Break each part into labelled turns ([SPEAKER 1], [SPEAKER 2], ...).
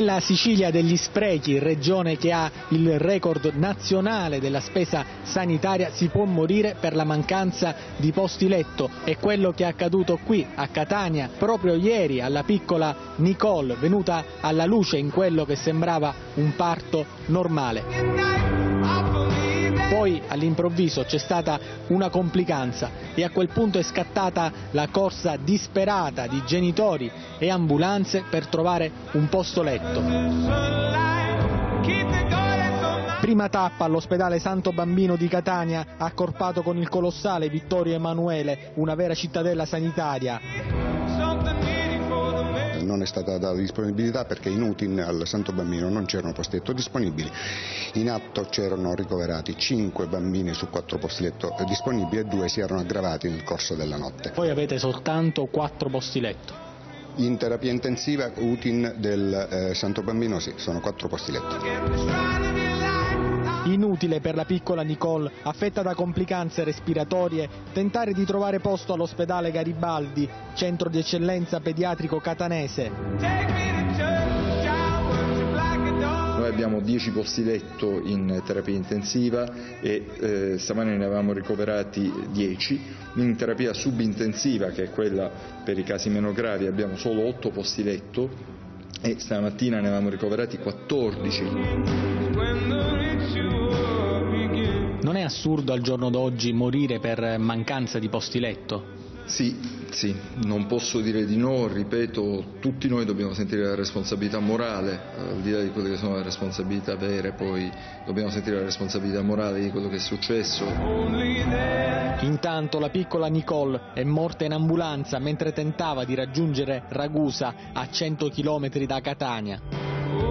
[SPEAKER 1] Nella Sicilia degli sprechi, regione che ha il record nazionale della spesa sanitaria, si può morire per la mancanza di posti letto. È quello che è accaduto qui a Catania proprio ieri alla piccola Nicole, venuta alla luce in quello che sembrava un parto normale. Poi all'improvviso c'è stata una complicanza e a quel punto è scattata la corsa disperata di genitori e ambulanze per trovare un posto letto. Prima tappa all'ospedale Santo Bambino di Catania, accorpato con il colossale Vittorio Emanuele, una vera cittadella sanitaria.
[SPEAKER 2] Non è stata data disponibilità perché in UTIN al Santo Bambino non c'erano posti letto disponibili. In atto c'erano ricoverati 5 bambini su 4 posti letto disponibili e 2 si erano aggravati nel corso della notte.
[SPEAKER 1] Voi avete soltanto 4 posti letto?
[SPEAKER 2] In terapia intensiva UTIN del Santo Bambino sì, sono 4 posti letto.
[SPEAKER 1] Inutile per la piccola Nicole, affetta da complicanze respiratorie, tentare di trovare posto all'ospedale Garibaldi, centro di eccellenza pediatrico catanese.
[SPEAKER 3] Noi abbiamo 10 posti letto in terapia intensiva e stamane ne avevamo ricoverati 10. In terapia subintensiva, che è quella per i casi meno gravi, abbiamo solo 8 posti letto e stamattina ne avevamo ricoverati 14.
[SPEAKER 1] Non è assurdo al giorno d'oggi morire per mancanza di posti letto?
[SPEAKER 3] Sì, non posso dire di no, ripeto, tutti noi dobbiamo sentire la responsabilità morale, al di là di quelle che sono le responsabilità vere, poi dobbiamo sentire la responsabilità morale di quello che è successo.
[SPEAKER 1] Intanto la piccola Nicole è morta in ambulanza mentre tentava di raggiungere Ragusa, a 100 km da Catania.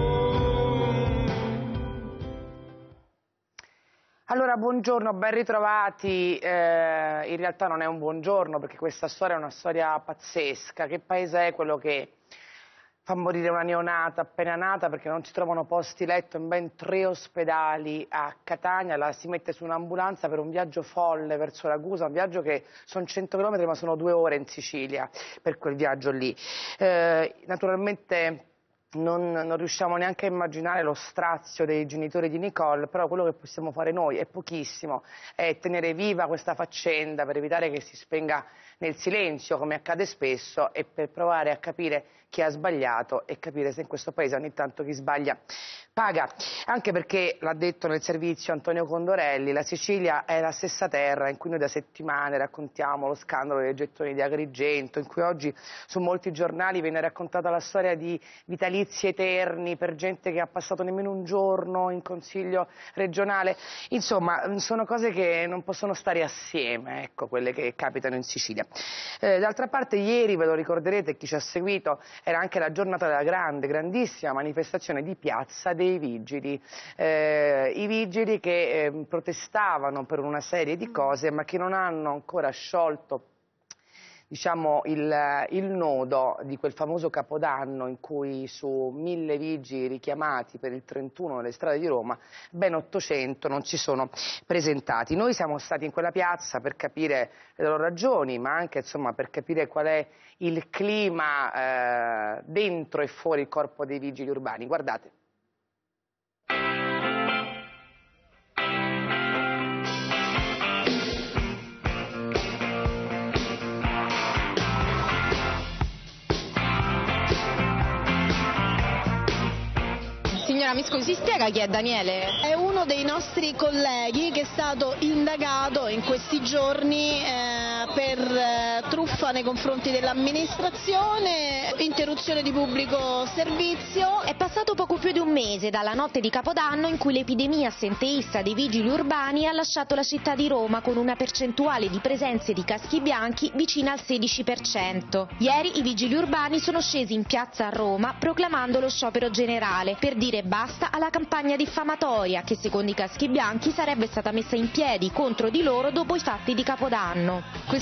[SPEAKER 4] Allora, buongiorno, ben ritrovati. In realtà non è un buongiorno perché questa storia è una storia pazzesca. Che paese è quello che fa morire una neonata appena nata perché non si trovano posti letto in ben 3 ospedali a Catania? La si mette su un'ambulanza per un viaggio folle verso Ragusa, un viaggio che sono 100 km ma sono 2 ore in Sicilia per quel viaggio lì. Naturalmente non riusciamo neanche a immaginare lo strazio dei genitori di Nicole, però quello che possiamo fare noi è pochissimo, è tenere viva questa faccenda per evitare che si spenga nel silenzio, come accade spesso, e per provare a capire chi ha sbagliato e capire se in questo paese ogni tanto chi sbaglia paga. Anche perché, l'ha detto nel servizio Antonio Condorelli, la Sicilia è la stessa terra in cui noi da settimane raccontiamo lo scandalo dei gettoni di Agrigento, in cui oggi su molti giornali viene raccontata la storia di vitalizi eterni per gente che ha passato nemmeno un giorno in consiglio regionale. Insomma, sono cose che non possono stare assieme, ecco, quelle che capitano in Sicilia. D'altra parte ieri, ve lo ricorderete, chi ci ha seguito, era anche la giornata della grandissima manifestazione di piazza dei vigili, i vigili che protestavano per una serie di cose ma che non hanno ancora sciolto, diciamo, il nodo di quel famoso Capodanno in cui su 1000 vigili richiamati per il 31 nelle strade di Roma, ben 800 non si sono presentati. Noi siamo stati in quella piazza per capire le loro ragioni, ma anche, insomma, per capire qual è il clima dentro e fuori il corpo dei vigili urbani. Guardate.
[SPEAKER 5] Signora, mi scusi, spiega chi è Daniele? È uno dei nostri colleghi che è stato indagato in questi giorni per truffa nei confronti dell'amministrazione, interruzione di pubblico servizio.
[SPEAKER 6] È passato poco più di un mese dalla notte di Capodanno in cui l'epidemia assenteista dei vigili urbani ha lasciato la città di Roma con una percentuale di presenze di caschi bianchi vicina al 16%. Ieri i vigili urbani sono scesi in piazza a Roma proclamando lo sciopero generale per dire basta alla campagna diffamatoria che secondo i caschi bianchi sarebbe stata messa in piedi contro di loro dopo i fatti di Capodanno.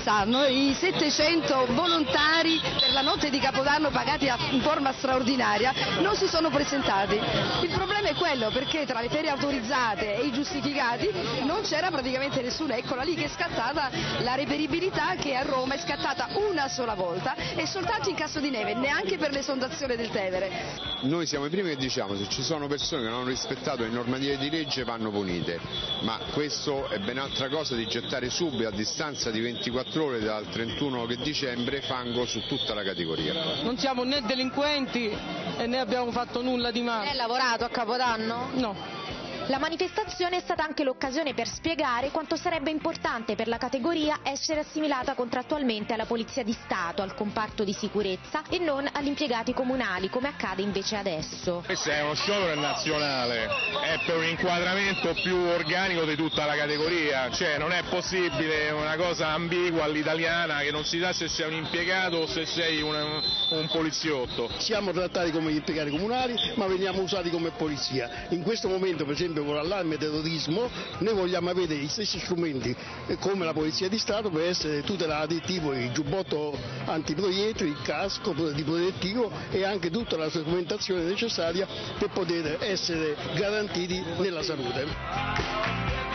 [SPEAKER 7] quest'anno i 700 volontari per la notte di Capodanno pagati in forma straordinaria non si sono presentati. Il problema è quello, perché tra le ferie autorizzate e i giustificati non c'era praticamente nessuno. Eccola lì che è scattata la reperibilità, che a Roma è scattata una sola volta e soltanto in caso di neve, neanche per l'esondazione del Tevere.
[SPEAKER 8] Noi siamo i primi che diciamo: se ci sono persone che non hanno rispettato le normative di legge vanno punite, ma questo è ben altra cosa di gettare subito, a distanza di 24 ore dal 31 dicembre, fango su tutta la categoria.
[SPEAKER 9] Non siamo né delinquenti e né abbiamo fatto nulla di male.
[SPEAKER 6] Hai lavorato a Capodanno?
[SPEAKER 9] No.
[SPEAKER 6] La manifestazione è stata anche l'occasione per spiegare quanto sarebbe importante per la categoria essere assimilata contrattualmente alla Polizia di Stato, al comparto di sicurezza e non agli impiegati comunali, come accade invece adesso.
[SPEAKER 10] Questo è uno sciopero nazionale, è per un inquadramento più organico di tutta la categoria, cioè non è possibile una cosa ambigua all'italiana che non si sa se sei un impiegato o se sei un poliziotto.
[SPEAKER 11] Siamo trattati come gli impiegati comunali, ma veniamo usati come polizia. In questo momento, per esempio, con l'allarme terrorismo, noi vogliamo avere gli stessi strumenti come la Polizia di Stato per essere tutelati, tipo il giubbotto antiproiettili, il casco di protettivo e anche tutta la strumentazione necessaria per poter essere garantiti nella salute.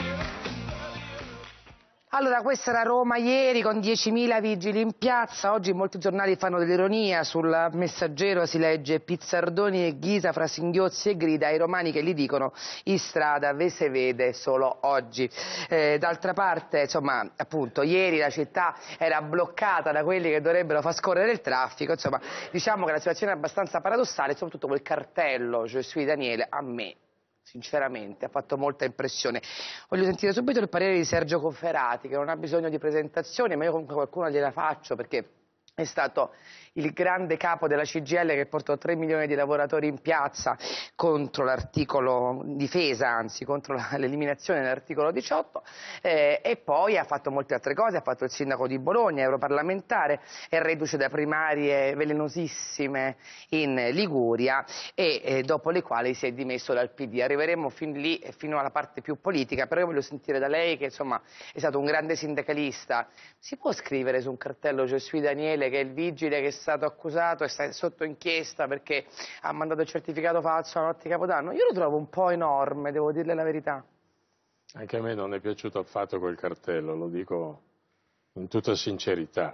[SPEAKER 4] Allora, questa era Roma ieri con 10.000 vigili in piazza. Oggi molti giornali fanno dell'ironia. Sul Messaggero si legge: Pizzardoni e Ghisa fra singhiozzi e grida ai romani che gli dicono in strada ve se vede solo oggi. D'altra parte, insomma, appunto, ieri la città era bloccata da quelli che dovrebbero far scorrere il traffico. Insomma, diciamo che la situazione è abbastanza paradossale, soprattutto quel cartello Je suis Daniele, a me sinceramente ha fatto molta impressione. Voglio sentire subito il parere di Sergio Cofferati, che non ha bisogno di presentazioni, ma io comunque qualcuno gliela faccio, perché è stato il grande capo della CGIL che portò 3 milioni di lavoratori in piazza contro l'articolo difesa, anzi contro l'eliminazione dell'articolo 18, e poi ha fatto molte altre cose. Ha fatto il sindaco di Bologna, europarlamentare, è reduce da primarie velenosissime in Liguria e dopo le quali si è dimesso dal PD. Arriveremo fin lì, fino alla parte più politica, però io voglio sentire da lei, che insomma è stato un grande sindacalista. Si può scrivere su un cartello Je suis Daniele che è il vigile che è stato accusato e sta sotto inchiesta perché ha mandato il certificato falso la notte di Capodanno? Io lo trovo un po' enorme, devo dirle la verità.
[SPEAKER 12] Anche a me non è piaciuto affatto quel cartello, lo dico in tutta sincerità.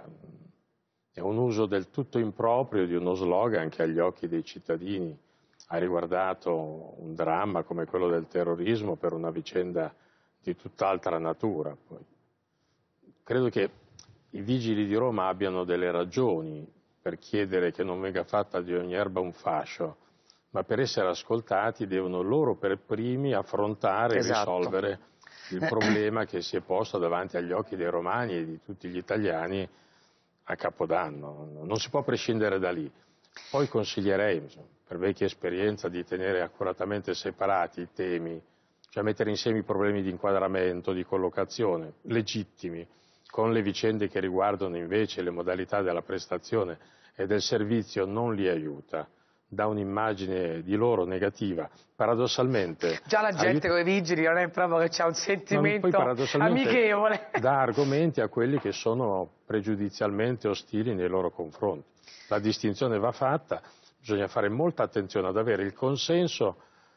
[SPEAKER 12] È un uso del tutto improprio di uno slogan che agli occhi dei cittadini ha riguardato un dramma come quello del terrorismo per una vicenda di tutt'altra natura. Poi, credo che i vigili di Roma abbiano delle ragioni per chiedere che non venga fatta di ogni erba un fascio, ma per essere ascoltati devono loro per primi affrontare e risolvere il problema che si è posto davanti agli occhi dei romani e di tutti gli italiani a Capodanno. Non si può prescindere da lì. Poi consiglierei, insomma, per vecchia esperienza, di tenere accuratamente separati i temi, cioè mettere insieme i problemi di inquadramento, di collocazione, legittimi, con le vicende che riguardano invece le modalità della prestazione e del servizio non li aiuta, dà un'immagine di loro negativa. Paradossalmente...
[SPEAKER 4] Già la gente con i vigili non è proprio che c'ha un sentimento amichevole.
[SPEAKER 12] Dà argomenti a quelli che sono pregiudizialmente ostili nei loro confronti. La distinzione va fatta, bisogna fare molta attenzione ad avere il consenso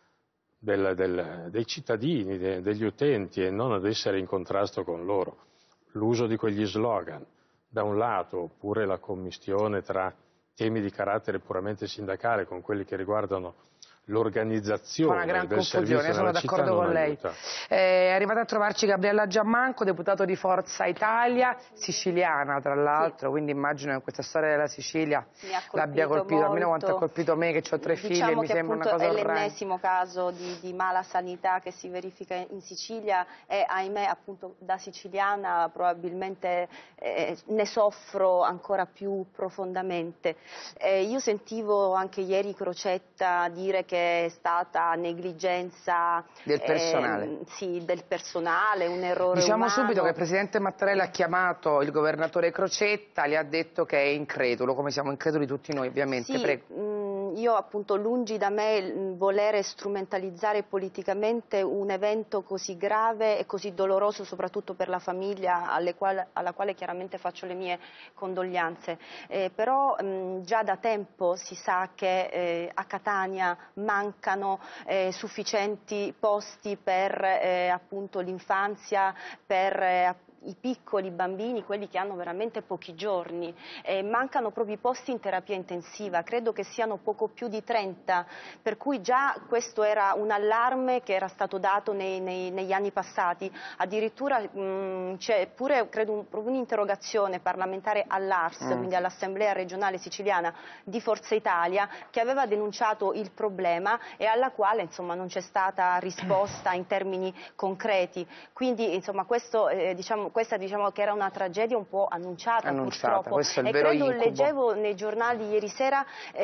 [SPEAKER 12] dei cittadini, degli utenti, e non ad essere in contrasto con loro. L'uso di quegli slogan, da un lato, oppure la commistione tra temi di carattere puramente sindacale con quelli che riguardano l'organizzazione del servizio
[SPEAKER 4] sono
[SPEAKER 12] nella città,
[SPEAKER 4] d'accordo con lei.
[SPEAKER 12] Aiuta.
[SPEAKER 4] È arrivata a trovarci Gabriella Giammanco, deputato di Forza Italia, siciliana tra l'altro, quindi immagino che questa storia della Sicilia l'abbia colpito, almeno quanto ha colpito me che ho 3 figli, e mi sembra una cosa orrenda.
[SPEAKER 13] È l'ennesimo caso di mala sanità che si verifica in Sicilia e ahimè appunto da siciliana probabilmente ne soffro ancora più profondamente. Io sentivo anche ieri Crocetta dire che è stata negligenza
[SPEAKER 4] del personale,
[SPEAKER 13] del personale, un errore
[SPEAKER 4] Diciamo
[SPEAKER 13] umano.
[SPEAKER 4] subito che il Presidente Mattarella ha chiamato il governatore Crocetta, gli ha detto che è incredulo, come siamo increduli tutti noi ovviamente.
[SPEAKER 13] Sì,
[SPEAKER 4] Prego.
[SPEAKER 13] io appunto lungi da me volere strumentalizzare politicamente un evento così grave e così doloroso soprattutto per la famiglia alla quale chiaramente faccio le mie condoglianze, però già da tempo si sa che a Catania mancano sufficienti posti per appunto l'infanzia, per i piccoli bambini, quelli che hanno veramente pochi giorni, mancano proprio i posti in terapia intensiva, credo che siano poco più di 30, per cui già questo era un allarme che era stato dato negli anni passati, addirittura c'è pure credo proprio un'interrogazione parlamentare all'ARS, quindi all'Assemblea regionale siciliana di Forza Italia, che aveva denunciato il problema e alla quale insomma non c'è stata risposta in termini concreti, quindi insomma questo questa diciamo che era una tragedia un po' annunciata purtroppo, e credo leggevo nei giornali ieri sera,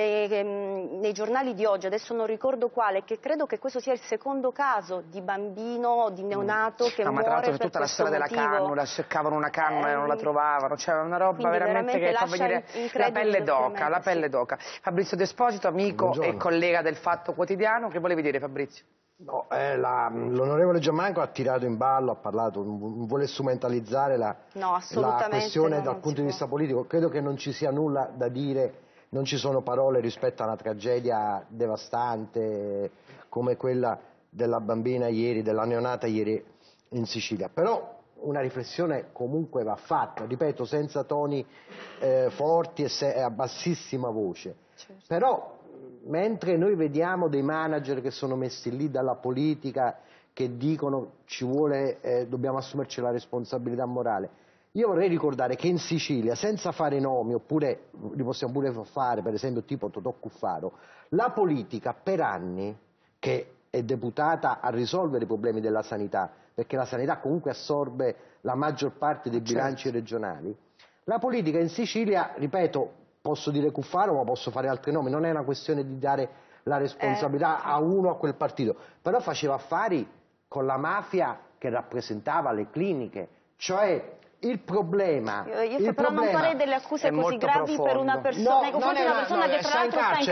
[SPEAKER 13] nei giornali di oggi, adesso non ricordo quale, che credo che questo sia il secondo caso di bambino, di neonato che muore
[SPEAKER 4] tra l'altro
[SPEAKER 13] per
[SPEAKER 4] tutta la storia della cannula, cercavano una cannula e non la trovavano, cioè una roba veramente che fa venire la pelle d'oca. Fabrizio De Esposito, amico e collega del Fatto Quotidiano, che volevi dire, Fabrizio?
[SPEAKER 14] No, l'onorevole Giammanco ha tirato in ballo, ha parlato, vuole strumentalizzare la questione dal punto di vista politico. Credo che non ci sia nulla da dire, non ci sono parole rispetto a una tragedia devastante come quella della bambina ieri, della neonata ieri in Sicilia. Però una riflessione comunque va fatta, ripeto, senza toni forti e a bassissima voce. Certo. Però mentre noi vediamo dei manager che sono messi lì dalla politica che dicono dobbiamo assumerci la responsabilità morale, io vorrei ricordare che in Sicilia, senza fare nomi, oppure li possiamo pure fare, per esempio tipo Totò Cuffaro, la politica per anni, che è deputata a risolvere i problemi della sanità, perché la sanità comunque assorbe la maggior parte dei bilanci regionali, la politica in Sicilia, ripeto, posso dire Cuffaro ma posso fare altri nomi, non è una questione di dare la responsabilità a uno o a quel partito, però faceva affari con la mafia che rappresentava le cliniche, cioè il problema...
[SPEAKER 13] Io però non farei delle accuse così gravi per una persona, nei confronti di una persona che tra l'altro sta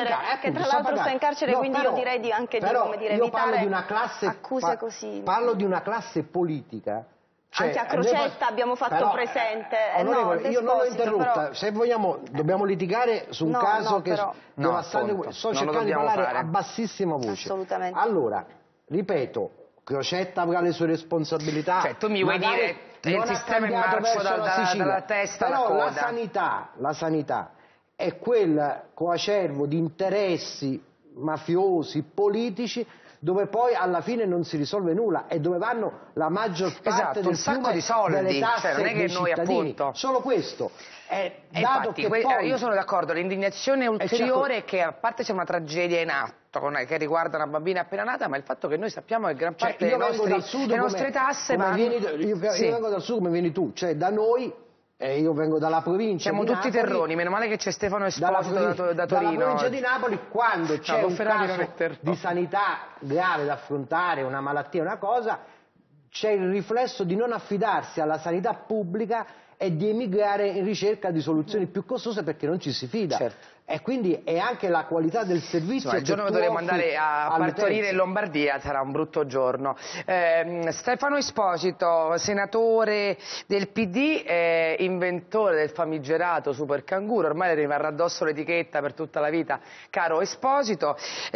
[SPEAKER 13] in carcere, quindi io direi anche di evitare accuse così.
[SPEAKER 14] Parlo di una classe politica. Cioè,
[SPEAKER 13] anche a Crocetta abbiamo fatto presente.
[SPEAKER 14] Io non l'ho interrotta, se vogliamo dobbiamo litigare su un caso che devastante. Sto cercando di parlare a bassissima voce.
[SPEAKER 13] Assolutamente.
[SPEAKER 14] Allora, ripeto, Crocetta avrà le sue responsabilità.
[SPEAKER 4] Cioè, tu mi vuoi dire il sistema in marcia dalla testa alla coda.
[SPEAKER 14] Però la sanità è quel coacervo di interessi mafiosi, politici, dove poi alla fine non si risolve nulla e dove vanno la maggior parte del
[SPEAKER 4] sacco di soldi,
[SPEAKER 14] delle tasse
[SPEAKER 4] non è che noi appunto
[SPEAKER 14] solo questo
[SPEAKER 4] infatti io sono d'accordo, l'indignazione ulteriore è che a parte c'è una tragedia in atto che riguarda una bambina appena nata, ma il fatto che noi sappiamo che gran parte delle nostre tasse vanno...
[SPEAKER 14] Io vengo dal sud come vieni tu, cioè da noi io vengo dalla provincia
[SPEAKER 4] Siamo
[SPEAKER 14] di
[SPEAKER 4] tutti
[SPEAKER 14] Napoli,
[SPEAKER 4] terroni, meno male che c'è Stefano Esposito da Torino.
[SPEAKER 14] Dalla provincia di Napoli, quando c'è un caso di sanità grave da affrontare, una malattia, una cosa, c'è il riflesso di non affidarsi alla sanità pubblica e di emigrare in ricerca di soluzioni più costose perché non ci si fida.
[SPEAKER 4] Certo.
[SPEAKER 14] E quindi è anche la qualità del servizio.
[SPEAKER 4] Il giorno che dovremo andare a partorire in Lombardia sarà un brutto giorno. Stefano Esposito, senatore del PD, inventore del famigerato Super Canguro, ormai le rimarrà addosso l'etichetta per tutta la vita, caro Esposito,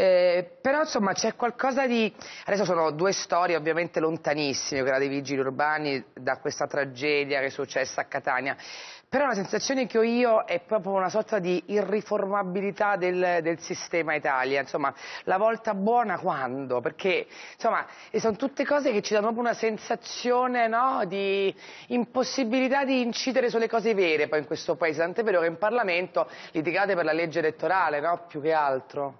[SPEAKER 4] però insomma c'è qualcosa di... Adesso sono due storie ovviamente lontanissime, quella dei vigili urbani da questa tragedia che è successa a Catania. Però la sensazione che ho io è proprio una sorta di irriformabilità del sistema Italia, insomma, la volta buona quando? Perché, insomma, sono tutte cose che ci danno proprio una sensazione, no, di impossibilità di incidere sulle cose vere poi in questo paese, tant'è vero che in Parlamento litigate per la legge elettorale, no, più che altro.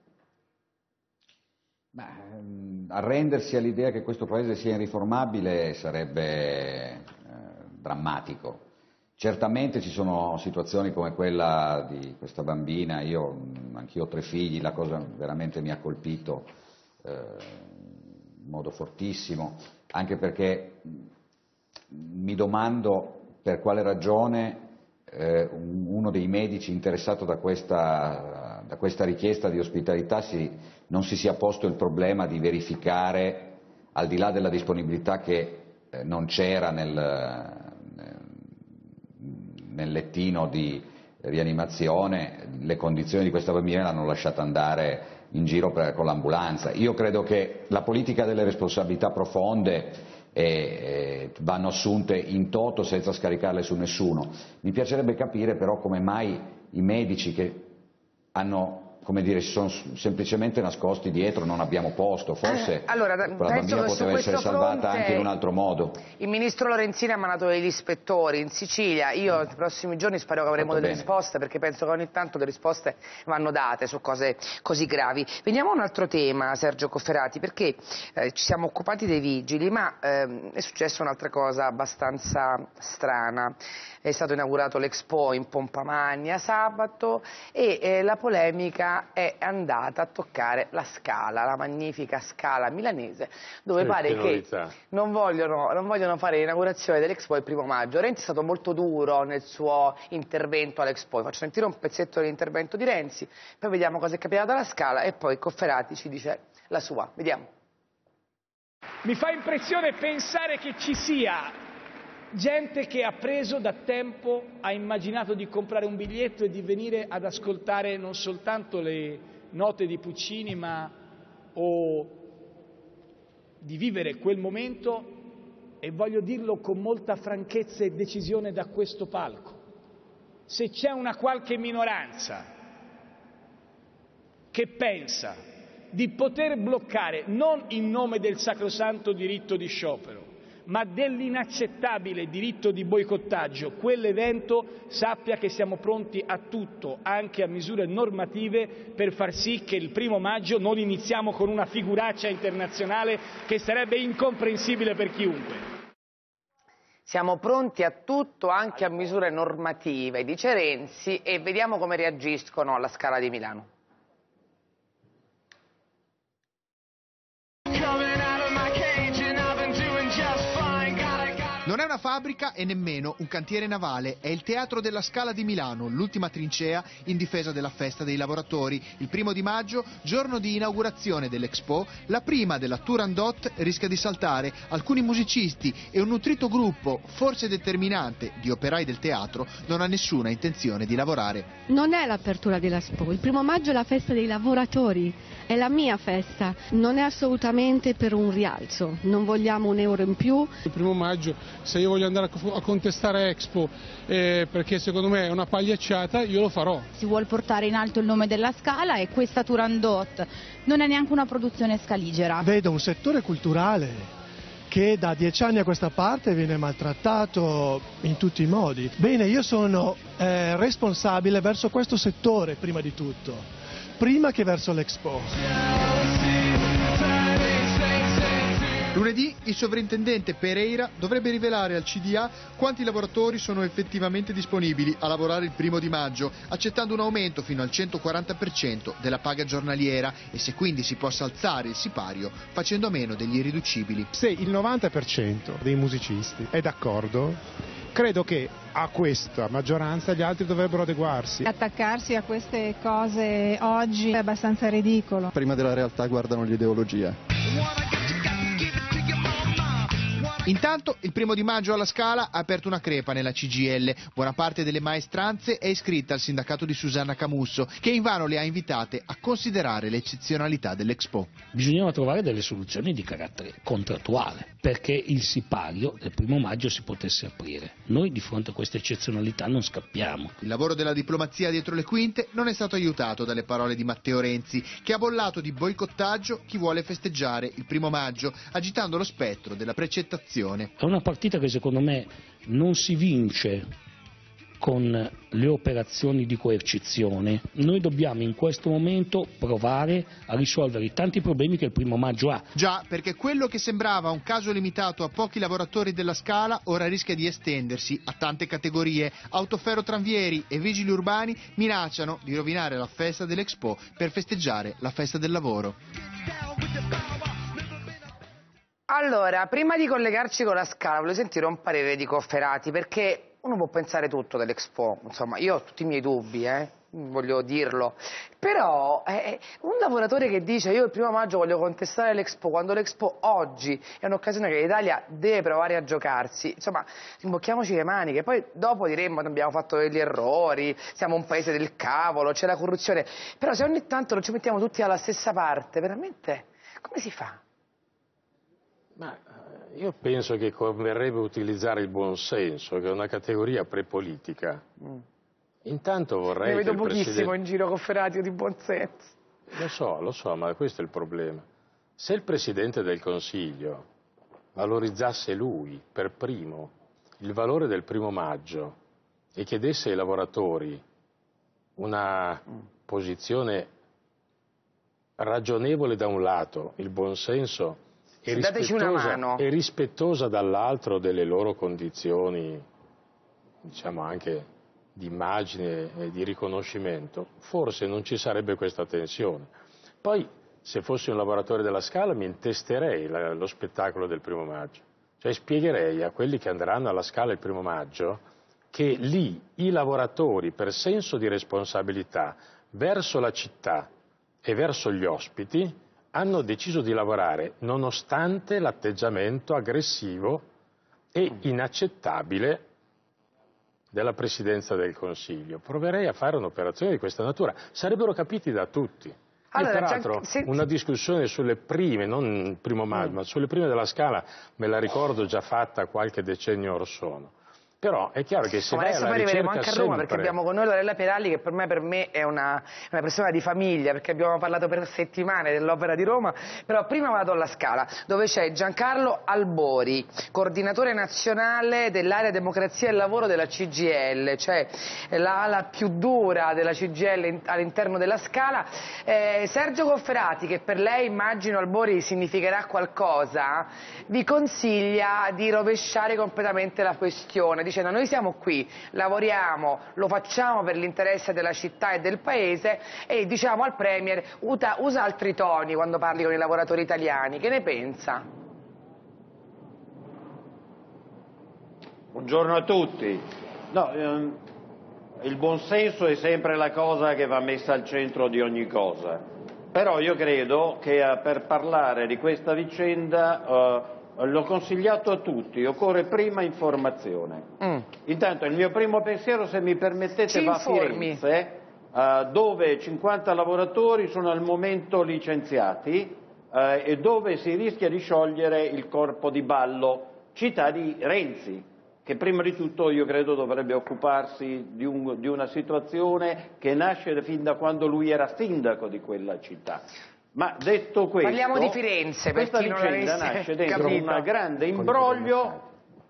[SPEAKER 15] Arrendersi all'idea che questo paese sia irriformabile sarebbe drammatico. Certamente ci sono situazioni come quella di questa bambina, anch'io ho 3 figli, la cosa veramente mi ha colpito in modo fortissimo, anche perché mi domando per quale ragione uno dei medici interessato da questa da questa richiesta di ospitalità non si sia posto il problema di verificare, al di là della disponibilità che non c'era nel lettino di rianimazione, le condizioni di questa bambina l'hanno lasciata andare in giro con l'ambulanza. Io credo che la politica delle responsabilità profonde vanno assunte in toto senza scaricarle su nessuno. Mi piacerebbe capire però come mai i medici che si sono semplicemente nascosti dietro, non abbiamo posto, forse
[SPEAKER 4] allora,
[SPEAKER 15] quella bambina poteva essere salvata anche in un altro modo.
[SPEAKER 4] Il ministro Lorenzin ha mandato degli ispettori in Sicilia, io nei prossimi giorni spero che avremo delle risposte, perché penso che ogni tanto le risposte vanno date su cose così gravi. Veniamo a un altro tema, Sergio Cofferati, perché ci siamo occupati dei vigili, ma è successa un'altra cosa abbastanza strana. È stato inaugurato l'Expo in pompa magna sabato e la polemica è andata a toccare la Scala, la magnifica Scala milanese, dove pare che non vogliono fare l'inaugurazione dell'Expo il 1° maggio. Renzi è stato molto duro nel suo intervento all'Expo. Faccio sentire un pezzetto dell'intervento di Renzi, poi vediamo cosa è capitato alla Scala e poi Cofferati ci dice la sua. Vediamo.
[SPEAKER 16] Mi fa impressione pensare che ci sia gente che ha preso da tempo, ha immaginato di comprare un biglietto e di venire ad ascoltare non soltanto le note di Puccini, ma di vivere quel momento, e voglio dirlo con molta franchezza e decisione da questo palco. Se c'è una qualche minoranza che pensa di poter bloccare, non in nome del sacrosanto diritto di sciopero, ma dell'inaccettabile diritto di boicottaggio quell'evento, sappia che siamo pronti a tutto, anche a misure normative, per far sì che il 1° maggio non iniziamo con una figuraccia internazionale che sarebbe incomprensibile per chiunque.
[SPEAKER 4] Siamo pronti a tutto, anche a misure normative, dice Renzi, e vediamo come reagiscono alla Scala di Milano.
[SPEAKER 17] Non è una fabbrica e nemmeno un cantiere navale, è il Teatro della Scala di Milano, l'ultima trincea in difesa della festa dei lavoratori. Il 1° maggio, giorno di inaugurazione dell'Expo, la prima della Turandot rischia di saltare. Alcuni musicisti e un nutrito gruppo, forse determinante, di operai del teatro non ha nessuna intenzione di lavorare.
[SPEAKER 18] Non è l'apertura dell'Expo, il 1° maggio è la festa dei lavoratori, è la mia festa, non è assolutamente per un rialzo, non vogliamo un euro in più.
[SPEAKER 19] Il 1° maggio, se io voglio andare a contestare Expo perché secondo me è una pagliacciata, io lo farò.
[SPEAKER 20] Si vuol portare in alto il nome della Scala e questa Turandot non è neanche una produzione scaligera.
[SPEAKER 21] Vedo un settore culturale che da 10 anni a questa parte viene maltrattato in tutti i modi. Bene, io sono responsabile verso questo settore prima di tutto, prima che verso l'Expo.
[SPEAKER 17] Lunedì il sovrintendente Pereira dovrebbe rivelare al CDA quanti lavoratori sono effettivamente disponibili a lavorare il 1° maggio, accettando un aumento fino al 140% della paga giornaliera, e se quindi si possa alzare il sipario facendo a meno degli irriducibili.
[SPEAKER 22] Se il 90% dei musicisti è d'accordo, credo che a questa maggioranza gli altri dovrebbero adeguarsi.
[SPEAKER 23] Attaccarsi a queste cose oggi è abbastanza ridicolo.
[SPEAKER 24] Prima della realtà guardano l'ideologia.
[SPEAKER 17] Intanto il 1° maggio alla Scala ha aperto una crepa nella CGIL. Buona parte delle maestranze è iscritta al sindacato di Susanna Camusso, che invano le ha invitate a considerare l'eccezionalità dell'Expo.
[SPEAKER 25] Bisognava trovare delle soluzioni di carattere contrattuale perché il sipario del 1° maggio si potesse aprire. Noi di fronte a questa eccezionalità non scappiamo.
[SPEAKER 17] Il lavoro della diplomazia dietro le quinte non è stato aiutato dalle parole di Matteo Renzi, che ha bollato di boicottaggio chi vuole festeggiare il 1° maggio, agitando lo spettro della precettazione.
[SPEAKER 25] È una partita che secondo me non si vince con le operazioni di coercizione. Noi dobbiamo in questo momento provare a risolvere i tanti problemi che il 1° maggio ha.
[SPEAKER 17] Già, perché quello che sembrava un caso limitato a pochi lavoratori della Scala ora rischia di estendersi a tante categorie. Autoferrotranvieri e vigili urbani minacciano di rovinare la festa dell'Expo per festeggiare la festa del lavoro.
[SPEAKER 4] Allora, prima di collegarci con la Scala, voglio sentire un parere di Cofferati, perché uno può pensare tutto dell'Expo, insomma, io ho tutti i miei dubbi, voglio dirlo, però un lavoratore che dice io il 1° maggio voglio contestare l'Expo, quando l'Expo oggi è un'occasione che l'Italia deve provare a giocarsi, insomma, rimbocchiamoci le maniche, poi dopo diremmo che abbiamo fatto degli errori, siamo un paese del cavolo, c'è la corruzione, però se ogni tanto non ci mettiamo tutti dalla stessa parte, veramente, come si fa?
[SPEAKER 12] Ma io penso che converrebbe utilizzare il buonsenso, che è una categoria prepolitica. Intanto vorrei.
[SPEAKER 4] Ne vedo
[SPEAKER 12] che il
[SPEAKER 4] pochissimo
[SPEAKER 12] Presidente...
[SPEAKER 4] in giro Cofferati di buonsenso.
[SPEAKER 12] Lo so, ma questo è il problema. Se il Presidente del Consiglio valorizzasse lui per primo il valore del 1° maggio e chiedesse ai lavoratori una posizione ragionevole da un lato, il buonsenso e rispettosa dall'altro delle loro condizioni, diciamo anche di immagine e di riconoscimento, forse non ci sarebbe questa tensione. Poi, se fossi un lavoratore della Scala, mi intesterei lo spettacolo del 1° maggio, cioè spiegherei a quelli che andranno alla Scala il 1° maggio che lì i lavoratori, per senso di responsabilità verso la città e verso gli ospiti, hanno deciso di lavorare nonostante l'atteggiamento aggressivo e inaccettabile della Presidenza del Consiglio. Proverei a fare un'operazione di questa natura. Sarebbero capiti da tutti. Allora, peraltro una discussione sulle prime, non il 1° maggio, ma sulle prime della Scala me la ricordo già fatta qualche decennio or sono. Però è chiaro che se vai alla ricerca
[SPEAKER 4] arriveremo anche a Roma perché abbiamo con noi Lorella Peralli che per me è una persona di famiglia, perché abbiamo parlato per settimane dell'Opera di Roma, però prima vado alla Scala dove c'è Giancarlo Albori, coordinatore nazionale dell'area democrazia e lavoro della CGIL, cioè l'ala più dura della CGIL all'interno della Scala. Sergio Cofferati, che per lei immagino Albori significherà qualcosa, vi consiglia di rovesciare completamente la questione, dicendo noi siamo qui, lavoriamo, lo facciamo per l'interesse della città e del paese e diciamo al Premier usa altri toni quando parli con i lavoratori italiani. Che ne pensa?
[SPEAKER 1] Buongiorno a tutti. No, il buonsenso è sempre la cosa che va messa al centro di ogni cosa, però io credo che per parlare di questa vicenda l'ho consigliato a tutti, occorre prima informazione. Intanto il mio primo pensiero, se mi permettete, va a Firenze, dove 50 lavoratori sono al momento licenziati e dove si rischia di sciogliere il corpo di ballo, città di Renzi, che prima di tutto io credo dovrebbe occuparsi di una situazione che nasce fin da quando lui era sindaco di quella città. Ma detto questo,
[SPEAKER 4] parliamo di Firenze, per
[SPEAKER 1] questa
[SPEAKER 4] chi non
[SPEAKER 1] vicenda nasce dentro un grande imbroglio.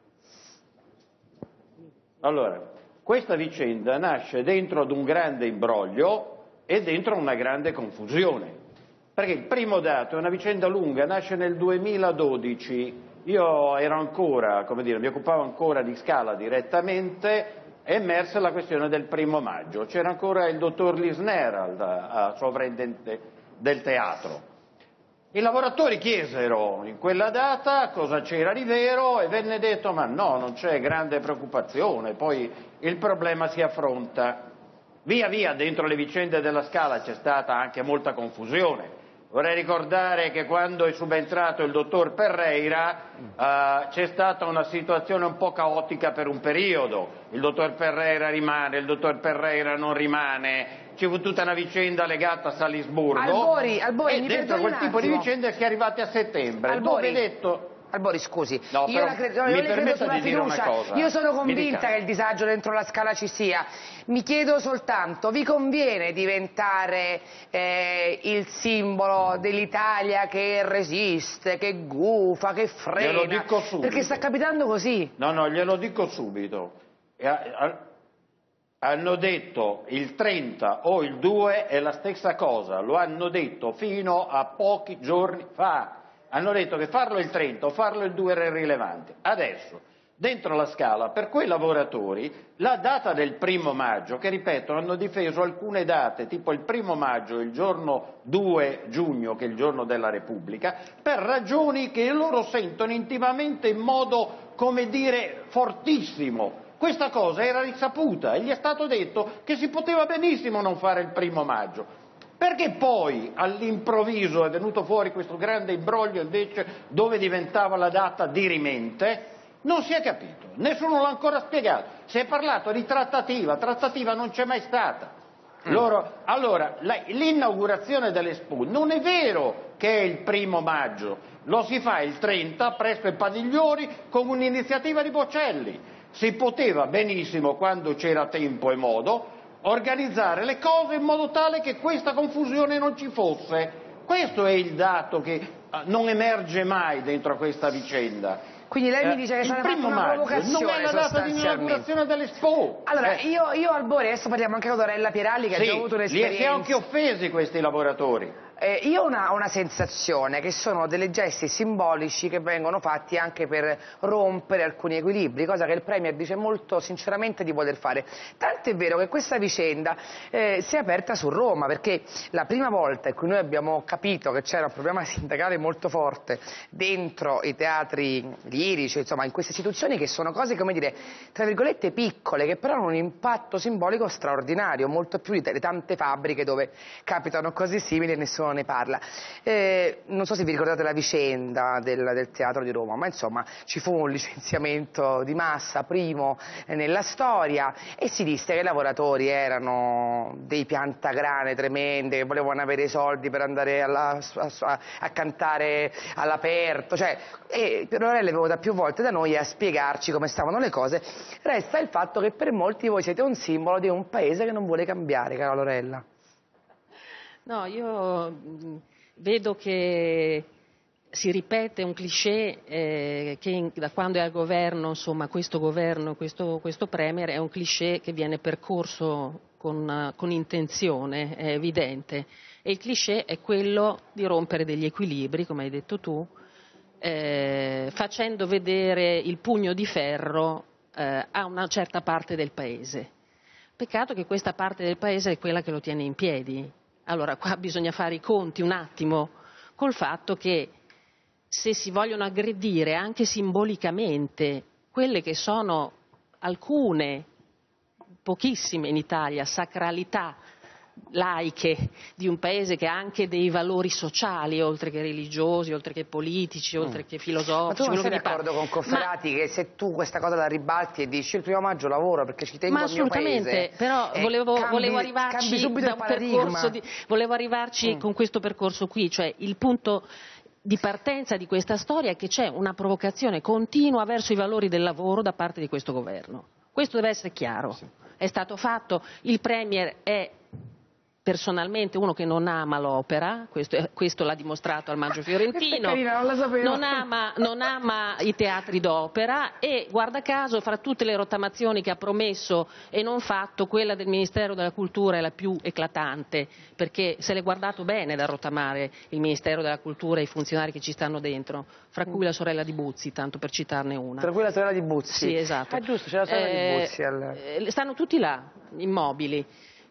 [SPEAKER 1] Allora, questa vicenda nasce dentro ad un grande imbroglio e dentro una grande confusione. Perché il primo dato è una vicenda lunga, nasce nel 2012, io ero ancora, come dire, mi occupavo ancora di Scala direttamente, è emersa la questione del 1° maggio, c'era ancora il dottor Lisner, sovrintendente del teatro. I lavoratori chiesero in quella data cosa c'era di vero e venne detto ma no, non c'è grande preoccupazione, poi il problema si affronta. Via via dentro le vicende della Scala c'è stata anche molta confusione. Vorrei ricordare che quando è subentrato il dottor Perreira c'è stata una situazione un po' caotica per un periodo, il dottor Perreira rimane, il dottor Perreira non rimane, c'è tutta una vicenda legata a Salisburgo e dentro quel tipo di vicende si è arrivati a settembre, dove è detto...
[SPEAKER 4] Albori, scusi,
[SPEAKER 1] no,
[SPEAKER 4] io le credo sulla fiducia, io sono convinta che il disagio dentro la Scala ci sia, mi chiedo soltanto, vi conviene diventare il simbolo dell'Italia che resiste, che gufa, che frena?
[SPEAKER 1] Glielo dico subito.
[SPEAKER 4] Perché sta capitando così.
[SPEAKER 1] No, glielo dico subito. Hanno detto il 30 o il 2 è la stessa cosa, lo hanno detto fino a pochi giorni fa. Hanno detto che farlo il 30 o farlo il 2 era irrilevante. Adesso, dentro la Scala, per quei lavoratori, la data del 1° maggio, che ripeto, hanno difeso alcune date, tipo il 1° maggio e il giorno 2 giugno, che è il giorno della Repubblica, per ragioni che loro sentono intimamente in modo, come dire, fortissimo. Questa cosa era risaputa e gli è stato detto che si poteva benissimo non fare il 1° maggio. Perché poi all'improvviso è venuto fuori questo grande imbroglio invece dove diventava la data dirimente? Non si è capito, nessuno l'ha ancora spiegato. Si è parlato di trattativa non c'è mai stata. Allora, l'inaugurazione dell'Expo non è vero che è il 1° maggio, lo si fa il 30 presso i padiglioni con un'iniziativa di Bocelli. Si poteva benissimo, quando c'era tempo e modo, organizzare le cose in modo tale che questa confusione non ci fosse. Questo è il dato che non emerge mai dentro questa vicenda.
[SPEAKER 4] Quindi lei mi dice che sarà fatta una provocazione,
[SPEAKER 1] non è la data di inaugurazione dell'Expo.
[SPEAKER 4] Allora, io Albori, adesso parliamo anche con Dorella Pieralli che ha già avuto un'esperienza.
[SPEAKER 1] Li si è anche offesi questi lavoratori.
[SPEAKER 4] Io ho una sensazione che sono delle gesti simbolici che vengono fatti anche per rompere alcuni equilibri, cosa che il Premier dice molto sinceramente di voler fare. Tanto è vero che questa vicenda si è aperta su Roma, perché la prima volta in cui noi abbiamo capito che c'era un problema sindacale molto forte dentro i teatri lirici, insomma in queste istituzioni che sono cose, come dire, tra virgolette piccole, che però hanno un impatto simbolico straordinario, molto più di tante fabbriche dove capitano cose simili e nessuno ne parla. Non so se vi ricordate la vicenda del Teatro di Roma, ma insomma ci fu un licenziamento di massa, primo nella storia, e si disse che i lavoratori erano dei piantagrane tremende, che volevano avere i soldi per andare a cantare all'aperto, e Lorella è venuta più volte da noi a spiegarci come stavano le cose. Resta il fatto che per molti di voi siete un simbolo di un paese che non vuole cambiare, cara Lorella.
[SPEAKER 2] No, io vedo che si ripete un cliché che da quando è al governo, insomma, questo governo, questo Premier, è un cliché che viene percorso con intenzione, è evidente. E il cliché è quello di rompere degli equilibri, come hai detto tu, facendo vedere il pugno di ferro a una certa parte del Paese. Peccato che questa parte del Paese è quella che lo tiene in piedi. Allora qua bisogna fare i conti un attimo col fatto che se si vogliono aggredire anche simbolicamente quelle che sono alcune, pochissime in Italia, sacralità laiche di un paese che ha anche dei valori sociali, oltre che religiosi, oltre che politici, oltre che filosofici.
[SPEAKER 4] Ma tu non sei d'accordo con Cofferati che se tu questa cosa la ribalti e dici il 1° maggio lavoro perché ci tengo al mio paese? Ma assolutamente,
[SPEAKER 2] però volevo arrivarci da un percorso volevo arrivarci con questo percorso qui, cioè il punto di partenza di questa storia è che c'è una provocazione continua verso i valori del lavoro da parte di questo governo. Questo deve essere chiaro. Sì. È stato fatto, il Premier è personalmente uno che non ama l'opera, questo l'ha dimostrato al Maggio Fiorentino, non ama i teatri d'opera e guarda caso fra tutte le rottamazioni che ha promesso e non fatto, quella del Ministero della Cultura è la più eclatante, perché se l'è guardato bene da rottamare il Ministero della Cultura e i funzionari che ci stanno dentro, fra cui la sorella di Buzzi, tanto per citarne una.
[SPEAKER 4] Tra cui la sorella di Buzzi?
[SPEAKER 2] Sì, esatto.
[SPEAKER 4] È giusto, c'è la sorella di Buzzi.
[SPEAKER 2] Stanno tutti là, immobili.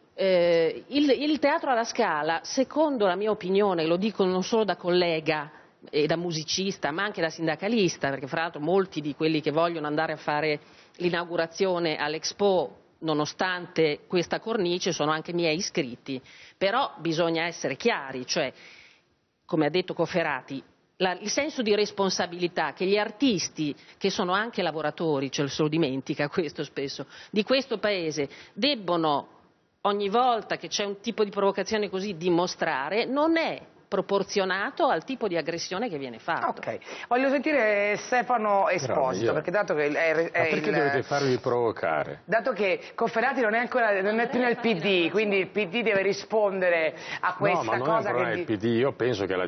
[SPEAKER 2] Il teatro alla Scala, secondo la mia opinione, lo dico non solo da collega e da musicista ma anche da sindacalista, perché fra l'altro molti di quelli che vogliono andare a fare l'inaugurazione all'Expo nonostante questa cornice sono anche miei iscritti, però bisogna essere chiari, cioè come ha detto Cofferati, il senso di responsabilità che gli artisti, che sono anche lavoratori, ce lo dimentica questo spesso, di questo paese debbono ogni volta che c'è un tipo di provocazione così dimostrare, non è proporzionato al tipo di aggressione che viene fatto.
[SPEAKER 4] Ok, voglio sentire Stefano Esposito, perché dato che
[SPEAKER 12] perché dovete farvi provocare?
[SPEAKER 4] Dato che Cofferati non è più nel PD, quindi il PD deve rispondere a questa cosa
[SPEAKER 12] non è il PD, io penso che la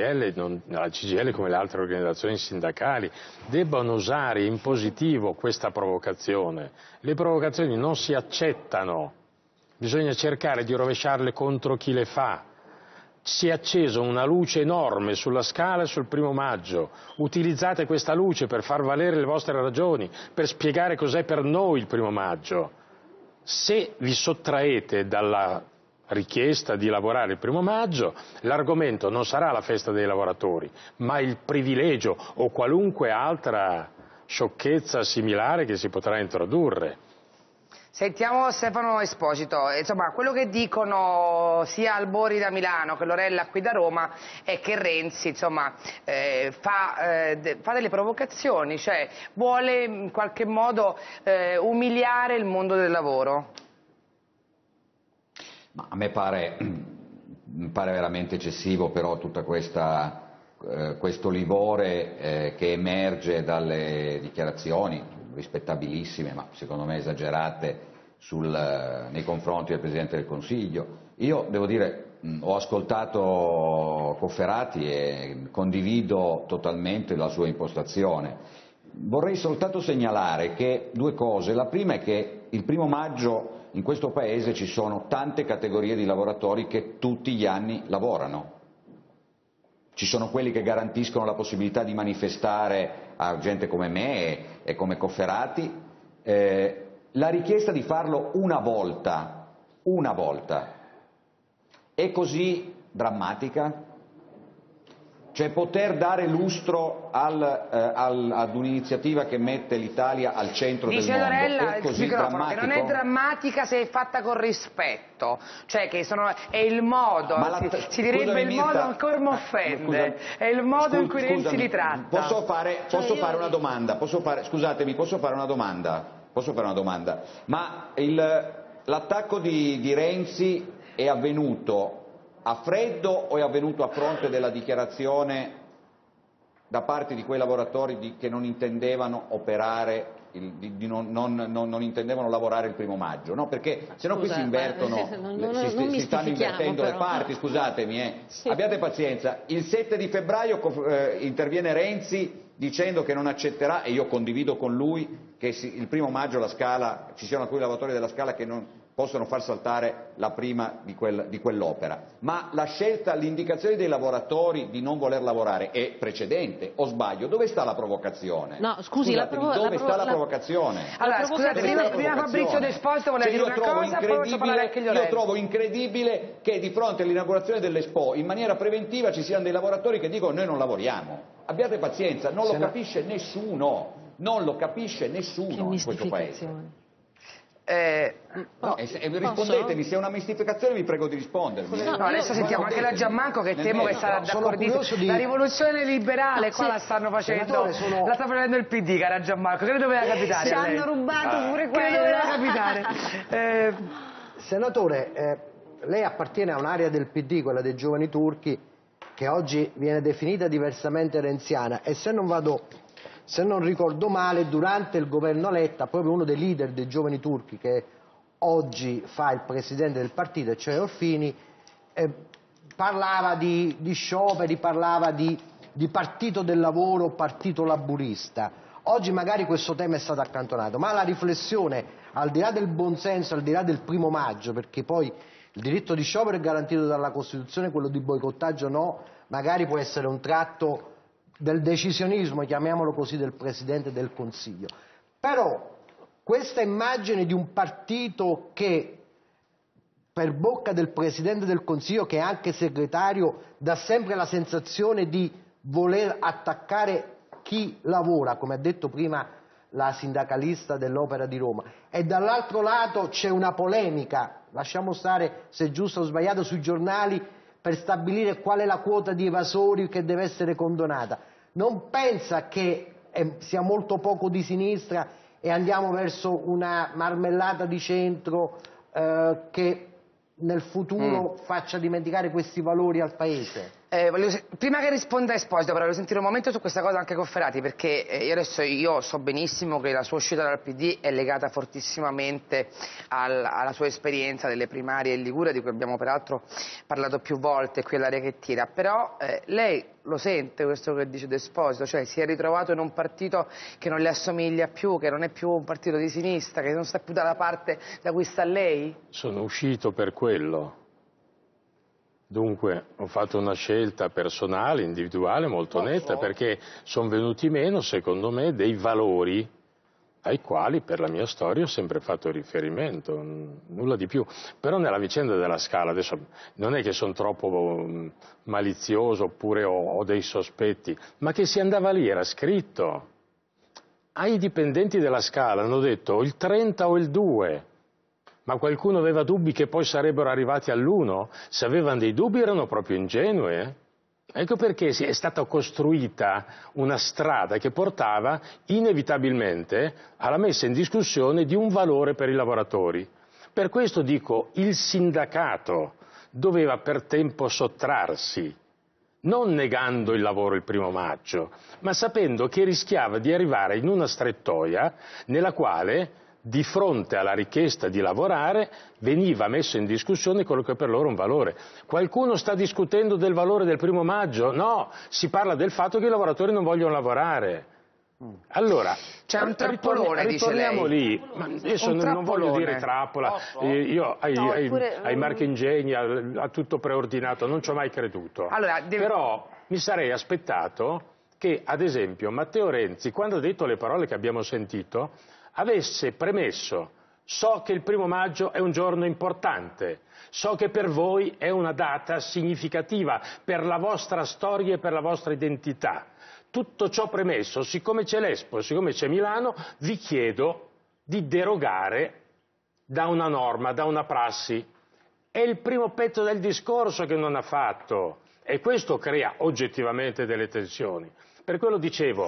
[SPEAKER 12] CGIL come le altre organizzazioni sindacali debbano usare in positivo questa provocazione. Le provocazioni non si accettano. Bisogna cercare di rovesciarle contro chi le fa. Si è accesa una luce enorme sulla Scala e sul 1° maggio. Utilizzate questa luce per far valere le vostre ragioni, per spiegare cos'è per noi il 1° maggio. Se vi sottraete dalla richiesta di lavorare il 1° maggio, l'argomento non sarà la festa dei lavoratori, ma il privilegio o qualunque altra sciocchezza similare che si potrà introdurre.
[SPEAKER 4] Sentiamo Stefano Esposito. Insomma, quello che dicono sia Albori da Milano che Lorella qui da Roma è che Renzi, insomma, fa delle provocazioni, cioè vuole in qualche modo umiliare il mondo del lavoro.
[SPEAKER 15] Ma a me pare veramente eccessivo però tutta questo livore che emerge dalle dichiarazioni rispettabilissime, ma secondo me esagerate nei confronti del Presidente del Consiglio. Io devo dire, ho ascoltato Cofferati e condivido totalmente la sua impostazione. Vorrei soltanto segnalare che due cose. La prima è che il 1° maggio in questo Paese ci sono tante categorie di lavoratori che tutti gli anni lavorano. Ci sono quelli che garantiscono la possibilità di manifestare a gente come me e come Cofferati. La richiesta di farlo una volta, è così drammatica? Cioè poter dare lustro ad un'iniziativa che mette l'Italia al centro del mondo
[SPEAKER 4] Lorella,
[SPEAKER 15] è così drammatico?
[SPEAKER 4] Che non è drammatica se è fatta con rispetto, cioè che è il modo, si direbbe il modo ancora mi offende, è il modo in cui Renzi li tratta.
[SPEAKER 15] Posso fare una domanda? Scusatemi, posso fare una domanda? Ma l'attacco di Renzi è avvenuto a freddo o è avvenuto a fronte della dichiarazione da parte di quei lavoratori che non intendevano operare, non intendevano lavorare il 1° maggio? No, perché se no qui si invertono, si stanno invertendo le parti, scusatemi. Sì. Abbiate pazienza, il 7 di febbraio interviene Renzi dicendo che non accetterà, e io condivido con lui, che il 1° maggio la Scala, ci siano alcuni lavoratori della Scala che non possono far saltare la prima di quell'opera. Ma la scelta, l'indicazione dei lavoratori di non voler lavorare è precedente, o sbaglio? Dove sta la provocazione?
[SPEAKER 2] No, scusi,
[SPEAKER 15] dove sta la provocazione?
[SPEAKER 4] Allora, scusate, prima Fabrizio D'Esposito voleva dire una cosa, poi posso parlare anche io.
[SPEAKER 15] Io trovo incredibile che di fronte all'inaugurazione dell'Expo, in maniera preventiva, ci siano dei lavoratori che dicono noi non lavoriamo. Abbiate pazienza, non lo capisce nessuno in questo Paese. Rispondetemi, se è una mistificazione vi prego di rispondermi.
[SPEAKER 4] No, adesso sentiamo anche la Giammanco che temo che sarà d'accordissimo. La rivoluzione liberale qua la stanno facendo, la sta facendo il PD, cara Giammanco, che doveva capitare?
[SPEAKER 3] Ci hanno rubato pure quello.
[SPEAKER 4] Che doveva capitare?
[SPEAKER 14] Senatore, lei appartiene a un'area del PD, quella dei giovani turchi, che oggi viene definita diversamente renziana, e se non ricordo male, durante il governo Letta, proprio uno dei leader dei giovani turchi che oggi fa il presidente del partito, cioè Orfini, parlava di scioperi, parlava di partito del lavoro, partito laburista. Oggi magari questo tema è stato accantonato, ma la riflessione, al di là del buonsenso, al di là del 1° maggio, perché poi il diritto di sciopero è garantito dalla Costituzione, quello di boicottaggio no, magari può essere un tratto del decisionismo, chiamiamolo così, del Presidente del Consiglio. Però questa immagine di un partito che, per bocca del Presidente del Consiglio, che è anche segretario, dà sempre la sensazione di voler attaccare chi lavora, come ha detto prima la sindacalista dell'Opera di Roma, e dall'altro lato c'è una polemica, lasciamo stare se è giusto o sbagliato, sui giornali per stabilire qual è la quota di evasori che deve essere condonata. Non pensa che sia molto poco di sinistra e andiamo verso una marmellata di centro che nel futuro faccia dimenticare questi valori al Paese?
[SPEAKER 4] Prima che risponda Esposito, però voglio sentire un momento su questa cosa anche Cofferati, perché io so benissimo che la sua uscita dal PD è legata fortissimamente alla sua esperienza delle primarie in Liguria, di cui abbiamo peraltro parlato più volte qui all'Aria che Tira, però lei lo sente questo che dice D'Esposito, cioè si è ritrovato in un partito che non le assomiglia più, che non è più un partito di sinistra, che non sta più dalla parte da cui sta lei?
[SPEAKER 12] Sono uscito per quello. Dunque ho fatto una scelta personale, individuale, molto netta, perché sono venuti meno, secondo me, dei valori ai quali per la mia storia ho sempre fatto riferimento, nulla di più. Però nella vicenda della Scala, adesso non è che sono troppo malizioso oppure ho dei sospetti, ma che si andava lì, era scritto. ai dipendenti della Scala hanno detto il 30 o il 2, ma qualcuno aveva dubbi che poi sarebbero arrivati all'1? Se avevano dei dubbi erano proprio ingenui. Ecco perché è stata costruita una strada che portava inevitabilmente alla messa in discussione di un valore per i lavoratori. Per questo dico, il sindacato doveva per tempo sottrarsi, non negando il lavoro il 1° maggio, ma sapendo che rischiava di arrivare in una strettoia nella quale, di fronte alla richiesta di lavorare, veniva messo in discussione quello che per loro è un valore. Qualcuno sta discutendo del valore del 1° maggio? No, si parla del fatto che i lavoratori non vogliono lavorare. Allora,
[SPEAKER 4] c'è un trappolone,
[SPEAKER 12] ritorniamo lì. Ma adesso non voglio dire trappola, io ai marchingegni, a tutto preordinato, non ci ho mai creduto.
[SPEAKER 4] Allora,
[SPEAKER 12] però mi sarei aspettato che, ad esempio, Matteo Renzi, quando ha detto le parole che abbiamo sentito, avesse premesso: so che il 1° maggio è un giorno importante, so che per voi è una data significativa per la vostra storia e per la vostra identità. Tutto ciò premesso, siccome c'è l'Expo, siccome c'è Milano, vi chiedo di derogare da una norma, da una prassi. È il primo pezzo del discorso che non ha fatto, e questo crea oggettivamente delle tensioni. Per quello dicevo,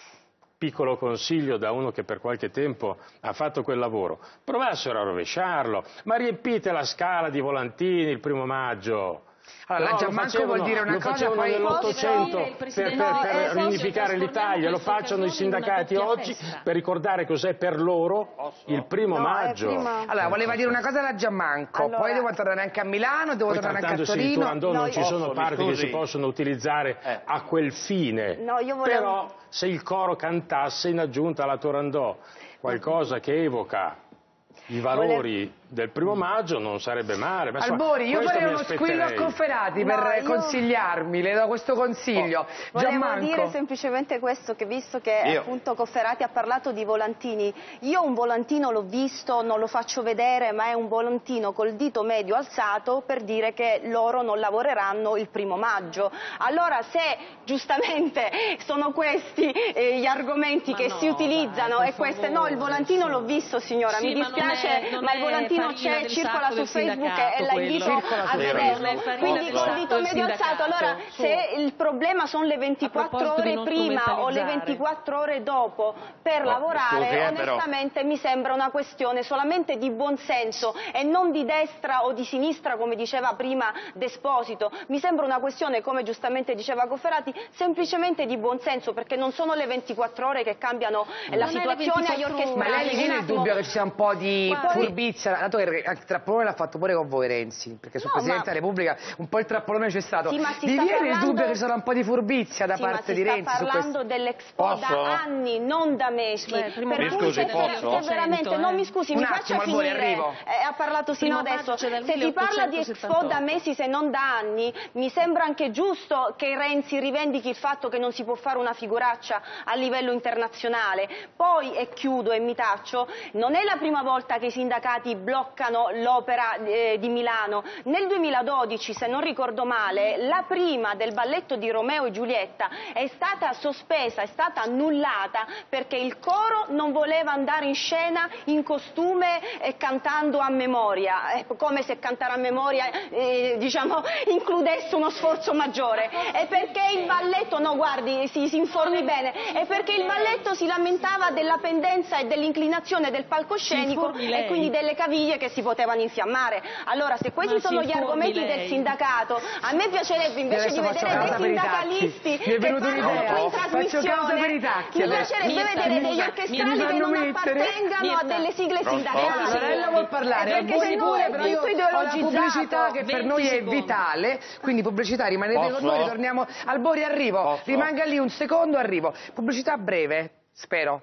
[SPEAKER 12] piccolo consiglio da uno che per qualche tempo ha fatto quel lavoro: provassero a rovesciarlo, ma riempite la Scala di volantini il 1° maggio.
[SPEAKER 4] Allora, la Giammanco vuol dire una cosa, poi
[SPEAKER 12] nell'800 per riunificare l'Italia, lo facciano i sindacati oggi per ricordare cos'è per loro il 1° maggio.
[SPEAKER 4] Allora, voleva dire una cosa la Giammanco, poi devo tornare anche a Milano, devo tornare anche a Torino.
[SPEAKER 12] Turandot non ci sono parti che si possono utilizzare a quel fine, però se il coro cantasse in aggiunta alla Turandot qualcosa che evoca i valori del 1° maggio non sarebbe male. Ma
[SPEAKER 4] Albori, io farei uno squillo a Cofferati per consigliarmi, le do questo consiglio.
[SPEAKER 13] Volevo dire semplicemente questo, che visto che appunto Cofferati ha parlato di volantini, io un volantino l'ho visto, non lo faccio vedere, ma è un volantino col dito medio alzato per dire che loro non lavoreranno il 1° maggio. Allora, se giustamente sono questi gli argomenti che si utilizzano, e queste no, il volantino l'ho visto, signora, mi dispiace, ma il volantino c'è, circola su Facebook e la invito a vederlo, quindi col dito medio alzato. Allora, se il problema sono le 24 ore prima o le 24 ore dopo per lavorare, onestamente mi sembra una questione solamente di buonsenso e non di destra o di sinistra, come diceva prima D'Esposito. Mi sembra una questione, come giustamente diceva Cofferati, semplicemente di buonsenso, perché non sono le 24 ore che cambiano la situazione agli orchestrali.
[SPEAKER 4] Ma lei viene il dubbio che ci sia un po' di furbizia, dato che il trappolone l'ha fatto pure con voi Renzi, perché sul Presidente della Repubblica un po' il trappolone c'è stato.
[SPEAKER 13] Sì,
[SPEAKER 4] vi viene il dubbio che ci sarà un po' di furbizia da parte di Renzi?
[SPEAKER 13] Si sta parlando dell'Expo da anni, non da mesi. Per cui se veramente, non mi scusi, mi faccia finire, ha parlato sino adesso, se si parla di Expo da mesi se non da anni, mi sembra anche giusto che Renzi rivendichi il fatto che non si può fare una figuraccia a livello internazionale. Poi, e chiudo e mi taccio, non è la prima volta che i sindacati bloccano l'opera di Milano. Nel 2012, se non ricordo male, la prima del balletto di Romeo e Giulietta è stata sospesa, è stata annullata perché il coro non voleva andare in scena in costume e cantando a memoria, come se cantare a memoria diciamo includesse uno sforzo maggiore, e perché il balletto, no guardi, si informi bene, è perché il balletto si lamentava della pendenza e dell'inclinazione del palcoscenico e quindi delle caviglie che si potevano infiammare. Allora, se questi sono gli argomenti del sindacato, a me piacerebbe invece di vedere dei sindacalisti che parlano qui in trasmissione, mi piacerebbe vedere degli orchestrali che non appartengano a delle sigle sindacali.
[SPEAKER 4] Lorella vuol parlare, Albori pure, però io ho la pubblicità che per noi è vitale, quindi pubblicità, rimanete con noi, ritorniamo. Albori, arrivo, rimanga lì un secondo, arrivo. Pubblicità breve, spero.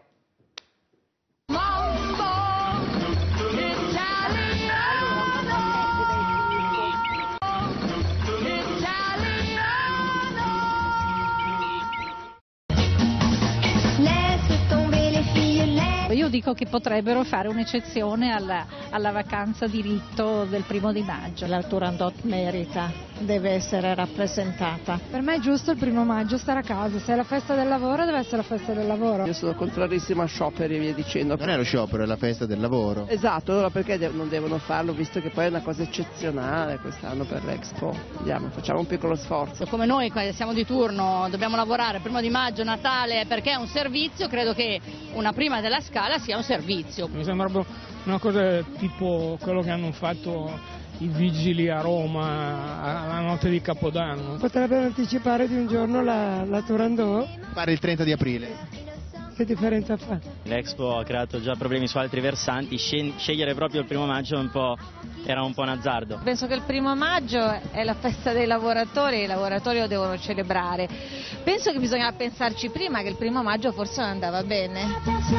[SPEAKER 5] Io dico che potrebbero fare un'eccezione alla vacanza diritto del 1° maggio.
[SPEAKER 2] La Turandot merita.
[SPEAKER 23] deve essere rappresentata.
[SPEAKER 6] Per me è giusto il 1° maggio stare a casa, se è la festa del lavoro deve essere la festa del lavoro.
[SPEAKER 7] Io sono contrarissima a scioperi e via dicendo.
[SPEAKER 22] Non è lo sciopero, è la festa del lavoro.
[SPEAKER 7] Esatto, allora perché non devono farlo, visto che poi è una cosa eccezionale quest'anno per l'Expo. Andiamo, facciamo un piccolo sforzo.
[SPEAKER 20] Come noi siamo di turno, dobbiamo lavorare 1° maggio, Natale, perché è un servizio, credo che una prima della Scala sia un servizio.
[SPEAKER 16] Mi sembra proprio una cosa tipo quello che hanno fatto i vigili a Roma alla notte di Capodanno.
[SPEAKER 6] Potrebbero anticipare di un giorno la Turandot.
[SPEAKER 22] Fare il 30 di aprile.
[SPEAKER 6] Che differenza fa?
[SPEAKER 8] L'Expo ha creato già problemi su altri versanti, scegliere proprio il 1° maggio era un po' un azzardo.
[SPEAKER 23] Penso che il 1° maggio è la festa dei lavoratori e i lavoratori lo devono celebrare. Penso che bisogna pensarci prima, che il 1° maggio forse non andava bene.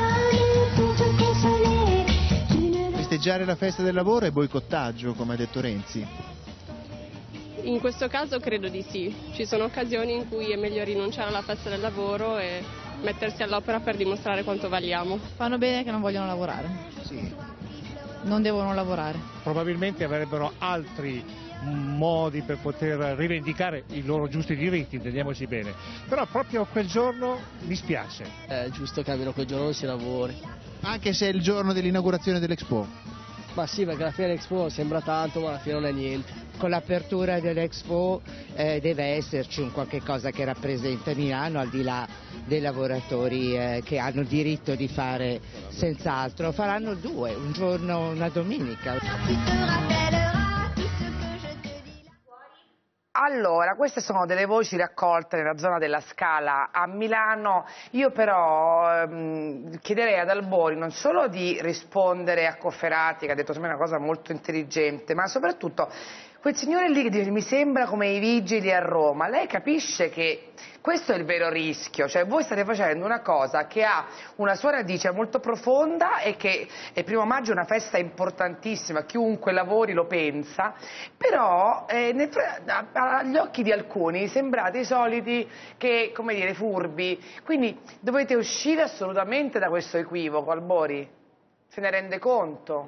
[SPEAKER 22] Festeggiare la festa del lavoro è boicottaggio, come ha detto Renzi?
[SPEAKER 9] In questo caso credo di sì. Ci sono occasioni in cui è meglio rinunciare alla festa del lavoro e mettersi all'opera per dimostrare quanto valiamo.
[SPEAKER 20] Fanno bene che non vogliono lavorare.
[SPEAKER 22] Sì.
[SPEAKER 20] Non devono lavorare.
[SPEAKER 16] Probabilmente avrebbero altri modi per poter rivendicare i loro giusti diritti, intendiamoci bene. Però proprio quel giorno mi spiace.
[SPEAKER 7] È giusto che almeno quel giorno non si lavori.
[SPEAKER 22] Anche se è il giorno dell'inaugurazione dell'Expo?
[SPEAKER 7] Ma sì, perché alla fine l'Expo sembra tanto, ma alla fine non è niente.
[SPEAKER 10] Con l'apertura dell'Expo deve esserci un qualche cosa che rappresenta Milano, al di là dei lavoratori che hanno diritto di fare senz'altro. Faranno 2, un giorno, una domenica.
[SPEAKER 4] Allora, queste sono delle voci raccolte nella zona della Scala a Milano. Io però chiederei ad Albori non solo di rispondere a Cofferati, che ha detto una cosa molto intelligente, ma soprattutto quel signore lì che dice mi sembra come i vigili a Roma. Lei capisce che questo è il vero rischio, cioè voi state facendo una cosa che ha una sua radice molto profonda e che il 1° maggio è una festa importantissima, chiunque lavori lo pensa, però agli occhi di alcuni sembrate i soliti che, come dire, furbi, quindi dovete uscire assolutamente da questo equivoco. Albori se ne rende conto?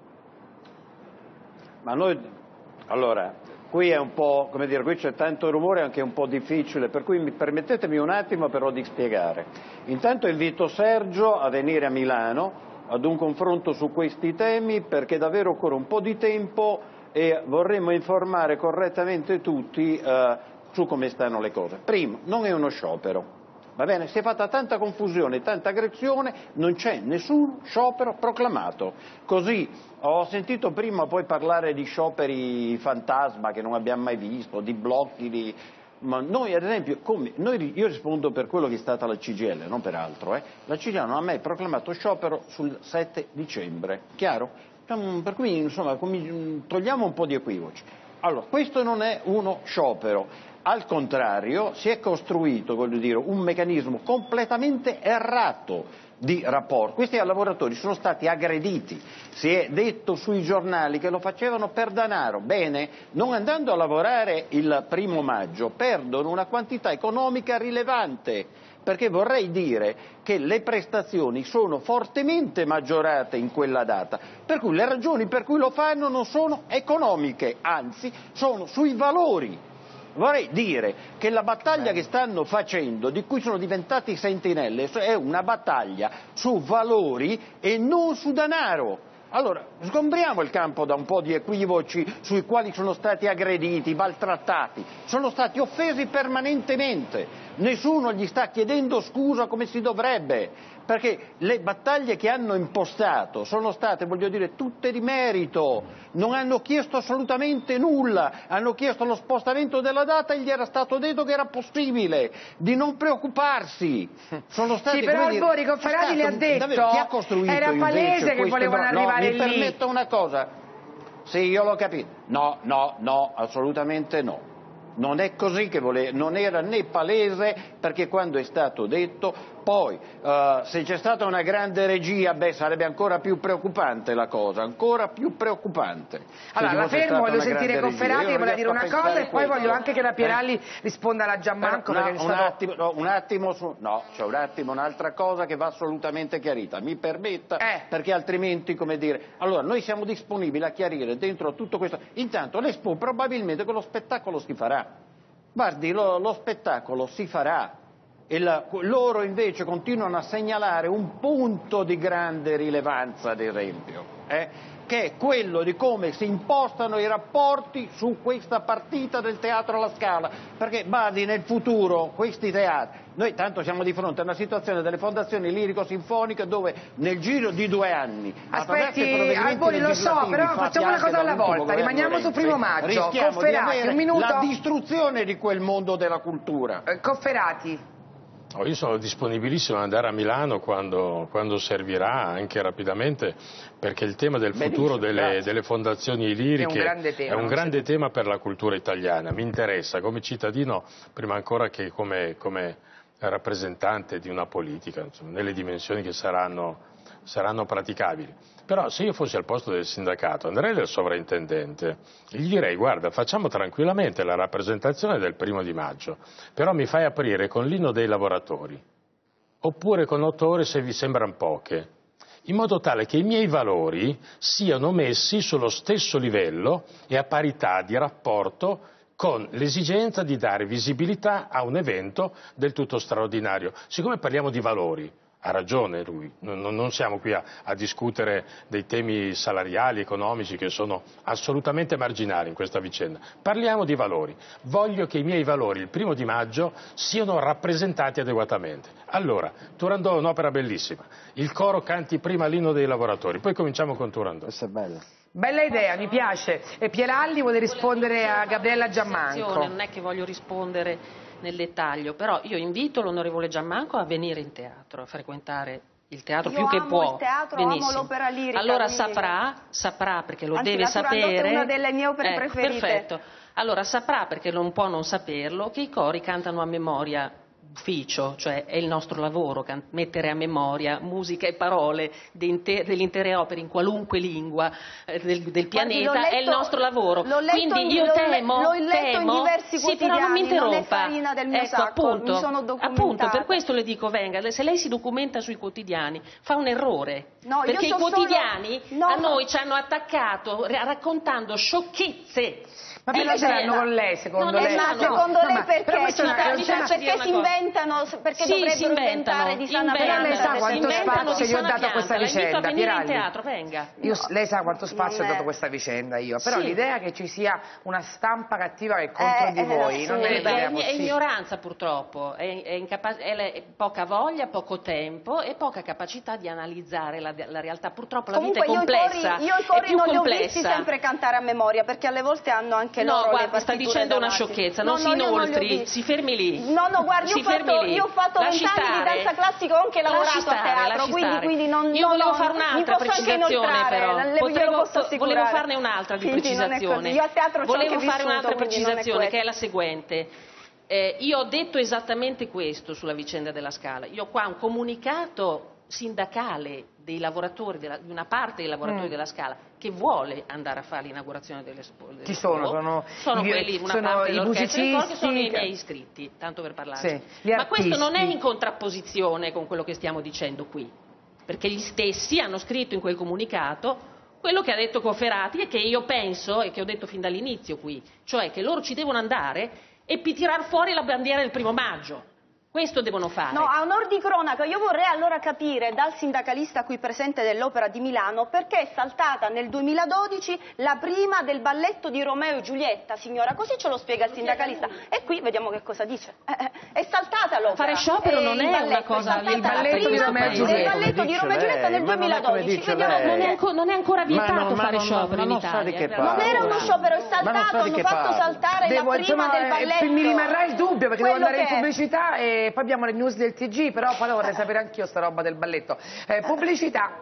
[SPEAKER 1] Ma noi... Allora, qui è un po', come dire, qui c'è tanto rumore, anche un po' difficile, per cui permettetemi un attimo però di spiegare. Intanto invito Sergio a venire a Milano ad un confronto su questi temi, perché davvero occorre un po' di tempo e vorremmo informare correttamente tutti su come stanno le cose. Primo, non è uno sciopero. Va bene? Si è fatta tanta confusione, tanta aggressione, non c'è nessun sciopero proclamato. Così ho sentito prima poi parlare di scioperi fantasma che non abbiamo mai visto, di blocchi, ma noi ad esempio, io rispondo per quello che è stata la CGIL, non per altro. La CGIL non ha mai proclamato sciopero sul 7 dicembre, chiaro? Per cui insomma togliamo un po' di equivoci. Allora, questo non è uno sciopero. Al contrario, si è costruito, voglio dire, un meccanismo completamente errato di rapporto. Questi lavoratori sono stati aggrediti, si è detto sui giornali che lo facevano per denaro. Bene, non andando a lavorare il 1° maggio perdono una quantità economica rilevante, perché vorrei dire che le prestazioni sono fortemente maggiorate in quella data, per cui le ragioni per cui lo fanno non sono economiche, anzi sono sui valori. Vorrei dire che la battaglia che stanno facendo, di cui sono diventati sentinelle, è una battaglia su valori e non su denaro. Allora, sgombriamo il campo da un po' di equivoci sui quali sono stati aggrediti, maltrattati, sono stati offesi permanentemente, nessuno gli sta chiedendo scusa come si dovrebbe, perché le battaglie che hanno impostato sono state, voglio dire, tutte di merito, non hanno chiesto assolutamente nulla, hanno chiesto lo spostamento della data e gli era stato detto che era possibile, di non preoccuparsi. Sono stati,
[SPEAKER 4] sì, però Albori Cofferati le ha detto,
[SPEAKER 1] chi ha costruito
[SPEAKER 4] era palese che volevano arrivare lì.
[SPEAKER 1] Mi permetto una cosa, sì, io l'ho capito, no, assolutamente no. Non è così che non era né palese, perché quando è stato detto Poi, se c'è stata una grande regia, sarebbe ancora più preoccupante la cosa, ancora più preoccupante.
[SPEAKER 4] Allora, la fermo, voglio sentire Cofferati che vuole dire una cosa e poi voglio anche che la Pieralli risponda alla Giammanco.
[SPEAKER 1] No, un attimo, c'è un attimo un'altra cosa che va assolutamente chiarita, mi permetta, perché altrimenti, come dire, allora noi siamo disponibili a chiarire dentro tutto questo. Intanto l'Expo probabilmente quello spettacolo si farà, guardi, lo spettacolo si farà. Loro invece continuano a segnalare un punto di grande rilevanza, ad esempio, che è quello di come si impostano i rapporti su questa partita del Teatro alla Scala, perché badi, nel futuro questi teatri, noi tanto siamo di fronte a una situazione delle fondazioni lirico-sinfoniche dove nel giro di 2 anni,
[SPEAKER 4] aspetti Alboni, lo so, però facciamo una cosa alla volta, rimaniamo sul primo maggio.
[SPEAKER 1] Rischiamo
[SPEAKER 4] Cofferati,
[SPEAKER 1] di avere
[SPEAKER 4] un minuto.
[SPEAKER 1] la distruzione di quel mondo della cultura.
[SPEAKER 4] Cofferati.
[SPEAKER 12] Io sono disponibilissimo ad andare a Milano quando servirà, anche rapidamente, perché il tema del futuro delle fondazioni liriche è un grande tema per la cultura italiana. Mi interessa come cittadino, prima ancora che come rappresentante di una politica, insomma, nelle dimensioni che saranno praticabili. Però se io fossi al posto del sindacato andrei dal sovrintendente e gli direi: guarda, facciamo tranquillamente la rappresentazione del 1° maggio, però mi fai aprire con l'inno dei lavoratori oppure con 8 ore se vi sembrano poche, in modo tale che i miei valori siano messi sullo stesso livello e a parità di rapporto con l'esigenza di dare visibilità a un evento del tutto straordinario. Siccome parliamo di valori, ha ragione lui, non siamo qui a discutere dei temi salariali, economici, che sono assolutamente marginali in questa vicenda. Parliamo di valori. Voglio che i miei valori il 1° maggio siano rappresentati adeguatamente. Allora, Turandot è un'opera bellissima. Il coro canti prima l'inno dei lavoratori, poi cominciamo con Turandot.
[SPEAKER 14] Questa è bella.
[SPEAKER 4] Bella idea, mi piace. E Pieralli vuole rispondere a Gabriella Giammanco.
[SPEAKER 2] Non è che voglio rispondere nel dettaglio, però io invito l'onorevole Giammanco a venire in teatro, a frequentare il teatro più che può.
[SPEAKER 13] Io amo il teatro, amo l'opera lirica.
[SPEAKER 2] Allora saprà perché lo deve sapere.
[SPEAKER 13] È una delle mie opere preferite.
[SPEAKER 2] Perfetto. Allora saprà, perché non può non saperlo, che i cori cantano a memoria ufficio, cioè è il nostro lavoro mettere a memoria musica e parole delle intere opere in qualunque lingua del pianeta, è il nostro lavoro. Quindi io temo,
[SPEAKER 13] l'ho letto in diversi quotidiani,
[SPEAKER 2] però non mi interrompa.
[SPEAKER 13] Non è farina del mio sacco, mi sono documentata.
[SPEAKER 2] Appunto, per questo le dico, venga, se lei si documenta sui quotidiani fa un errore, perché i quotidiani a noi ci hanno attaccato raccontando sciocchezze.
[SPEAKER 4] Ma perché ce l'hanno con lei, secondo lei?
[SPEAKER 13] Secondo lei perché si inventano, perché dovrebbero inventare di sana
[SPEAKER 4] pianta? Lei sa quanto spazio gli ho dato a questa vicenda, Pieralli?
[SPEAKER 2] Teatro, venga.
[SPEAKER 4] Lei sa quanto spazio ho dato a questa vicenda io, però l'idea che ci sia una stampa cattiva che è contro di voi non è idea possibile.
[SPEAKER 2] È ignoranza, purtroppo, è poca voglia, poco tempo e poca capacità di analizzare la realtà. Purtroppo la vita è complessa.
[SPEAKER 13] Io i cori non li ho visti sempre cantare a memoria, perché alle volte hanno anche
[SPEAKER 2] no, guarda, sta dicendo una sciocchezza, non si inoltri, si fermi lì.
[SPEAKER 13] No, guardi, io ho fatto 20 anni di danza classica, ho anche lavorato a teatro, quindi non...
[SPEAKER 2] Io volevo fare un'altra precisazione, però. Volevo farne un'altra di precisazione.
[SPEAKER 13] Io a teatro
[SPEAKER 2] volevo fare un'altra precisazione, che è la seguente. Io ho detto esattamente questo sulla vicenda della Scala. Io ho qua un comunicato sindacale dei lavoratori, di una parte dei lavoratori della Scala, che vuole andare a fare l'inaugurazione dell'Expo.
[SPEAKER 4] Chi sono?
[SPEAKER 2] Sono quelli, una parte dell'orchestra del coro, che sono i miei iscritti, tanto per parlarci. Ma questo non è in contrapposizione con quello che stiamo dicendo qui, perché gli stessi hanno scritto in quel comunicato quello che ha detto Cofferati e che io penso, e che ho detto fin dall'inizio qui, cioè che loro ci devono andare e tirar fuori la bandiera del 1° maggio. Questo devono fare.
[SPEAKER 13] No, a onor di cronaca, io vorrei allora capire dal sindacalista qui presente dell'Opera di Milano perché è saltata nel 2012 la prima del balletto di Romeo e Giulietta, signora, così ce lo spiega il sindacalista. E qui vediamo che cosa dice. È saltata l'opera.
[SPEAKER 2] Fare sciopero non è una cosa...
[SPEAKER 4] Il balletto di Romeo e Giulietta.
[SPEAKER 13] Il balletto di Romeo e Giulietta nel 2012.
[SPEAKER 2] Non è ancora vietato fare sciopero in Italia.
[SPEAKER 13] Non era uno sciopero, è saltato, hanno fatto saltare la prima del balletto.
[SPEAKER 4] Mi rimarrà il dubbio perché devo andare in pubblicità e poi abbiamo le news del TG, però poi vorrei sapere anch'io sta roba del balletto. Pubblicità.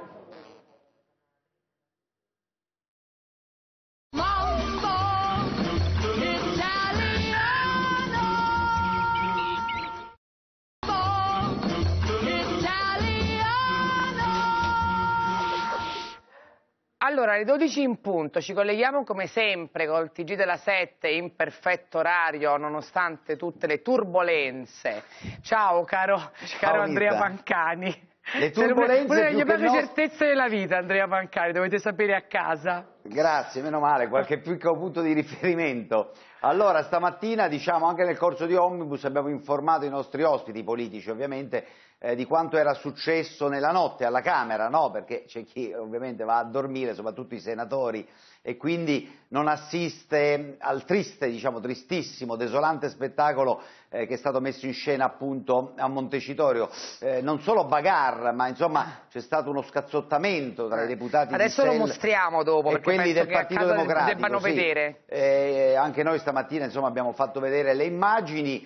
[SPEAKER 4] Allora, alle 12 in punto ci colleghiamo come sempre col TG della 7 in perfetto orario, nonostante tutte le turbolenze. Ciao caro Andrea Pancani.
[SPEAKER 11] Le turbolenze
[SPEAKER 4] le proprie certezze della vita, Andrea Pancani, dovete sapere a casa.
[SPEAKER 11] Grazie, meno male, qualche piccolo punto di riferimento. Allora, stamattina, diciamo, anche nel corso di Omnibus abbiamo informato i nostri ospiti politici, ovviamente, di quanto era successo nella notte alla Camera, no? Perché c'è chi ovviamente va a dormire, soprattutto i senatori, e quindi non assiste al triste, diciamo tristissimo, desolante spettacolo che è stato messo in scena appunto a Montecitorio. Non solo bagarre, ma insomma c'è stato uno scazzottamento tra i deputati
[SPEAKER 4] adesso
[SPEAKER 11] di
[SPEAKER 4] lo mostriamo dopo,
[SPEAKER 11] e
[SPEAKER 4] perché
[SPEAKER 11] quelli del
[SPEAKER 4] che
[SPEAKER 11] Partito Democratico.
[SPEAKER 4] Debbano
[SPEAKER 11] sì.
[SPEAKER 4] vedere.
[SPEAKER 11] Anche noi stamattina insomma abbiamo fatto vedere le immagini.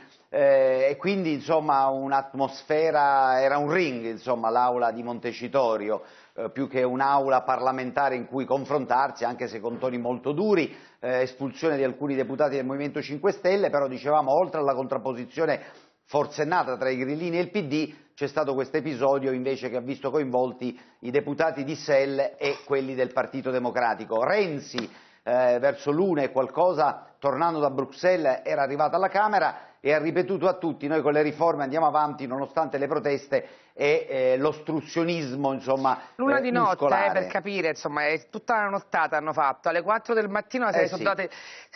[SPEAKER 11] E quindi insomma un'atmosfera, era un ring insomma l'aula di Montecitorio, più che un'aula parlamentare in cui confrontarsi, anche se con toni molto duri, espulsione di alcuni deputati del Movimento 5 Stelle, però dicevamo oltre alla contrapposizione forsennata tra i grillini e il PD c'è stato questo episodio invece che ha visto coinvolti i deputati di SEL e quelli del Partito Democratico. Renzi verso l'1 e qualcosa, tornando da Bruxelles, era arrivato alla Camera e ha ripetuto a tutti: noi con le riforme andiamo avanti nonostante le proteste e l'ostruzionismo, insomma,
[SPEAKER 4] l'una di notte,
[SPEAKER 11] muscolare.
[SPEAKER 4] Per capire, insomma, è tutta la nottata hanno fatto, alle 4 del mattino si sono date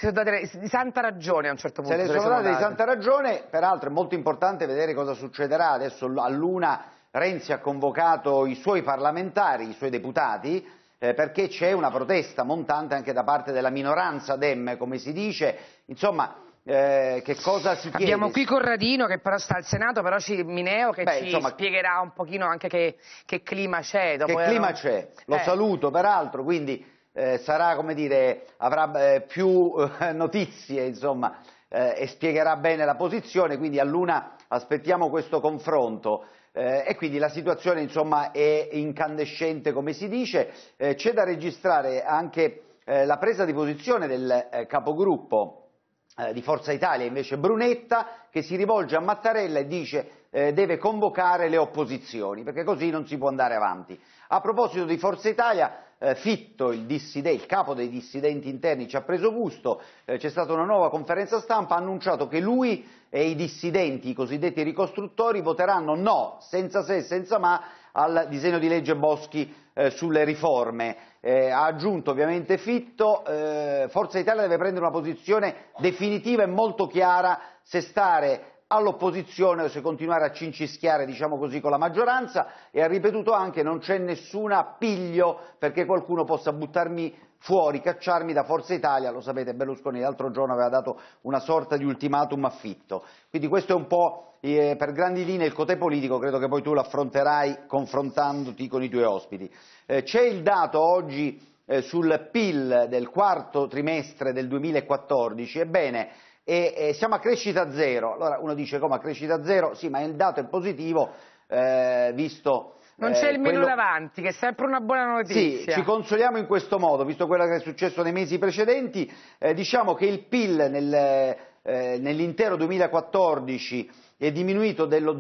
[SPEAKER 4] di santa ragione a un certo punto.
[SPEAKER 11] Se le sono date di santa ragione, peraltro è molto importante vedere cosa succederà. Adesso all'1 Renzi ha convocato i suoi parlamentari, i suoi deputati, perché c'è una protesta montante anche da parte della minoranza Dem, come si dice, insomma. Che cosa si chiede?
[SPEAKER 4] Abbiamo qui Corradino che però sta al Senato, però Mineo che ci spiegherà un pochino anche che clima c'è.
[SPEAKER 11] Che clima c'è, lo saluto peraltro, quindi sarà, come dire, avrà più notizie insomma e spiegherà bene la posizione, quindi all'1 aspettiamo questo confronto. E quindi la situazione insomma è incandescente, come si dice. C'è da registrare anche la presa di posizione del capogruppo di Forza Italia, invece Brunetta, che si rivolge a Mattarella e dice deve convocare le opposizioni, perché così non si può andare avanti. A proposito di Forza Italia, Fitto, il capo dei dissidenti interni, ci ha preso gusto, c'è stata una nuova conferenza stampa, ha annunciato che lui e i dissidenti, i cosiddetti ricostruttori, voteranno no, senza se e senza ma, al disegno di legge Boschi sulle riforme. Ha aggiunto ovviamente Fitto, Forza Italia deve prendere una posizione definitiva e molto chiara se stare all'opposizione o se continuare a cincischiare, diciamo così, con la maggioranza, e ha ripetuto anche non c'è nessun appiglio perché qualcuno possa buttarmi fuori, cacciarmi da Forza Italia. Lo sapete, Berlusconi l'altro giorno aveva dato una sorta di ultimatum a Fitto. Quindi questo è un po' per grandi linee il cotè politico, credo che poi tu lo affronterai confrontandoti con i tuoi ospiti. C'è il dato oggi sul PIL del quarto trimestre del 2014, ebbene, siamo a crescita zero. Allora uno dice come a crescita zero? Sì, ma il dato è positivo, visto...
[SPEAKER 4] Non c'è il menu davanti, che è sempre una buona notizia.
[SPEAKER 11] Sì, ci consoliamo in questo modo, visto quello che è successo nei mesi precedenti. Diciamo che il PIL nell'intero 2014 è diminuito dello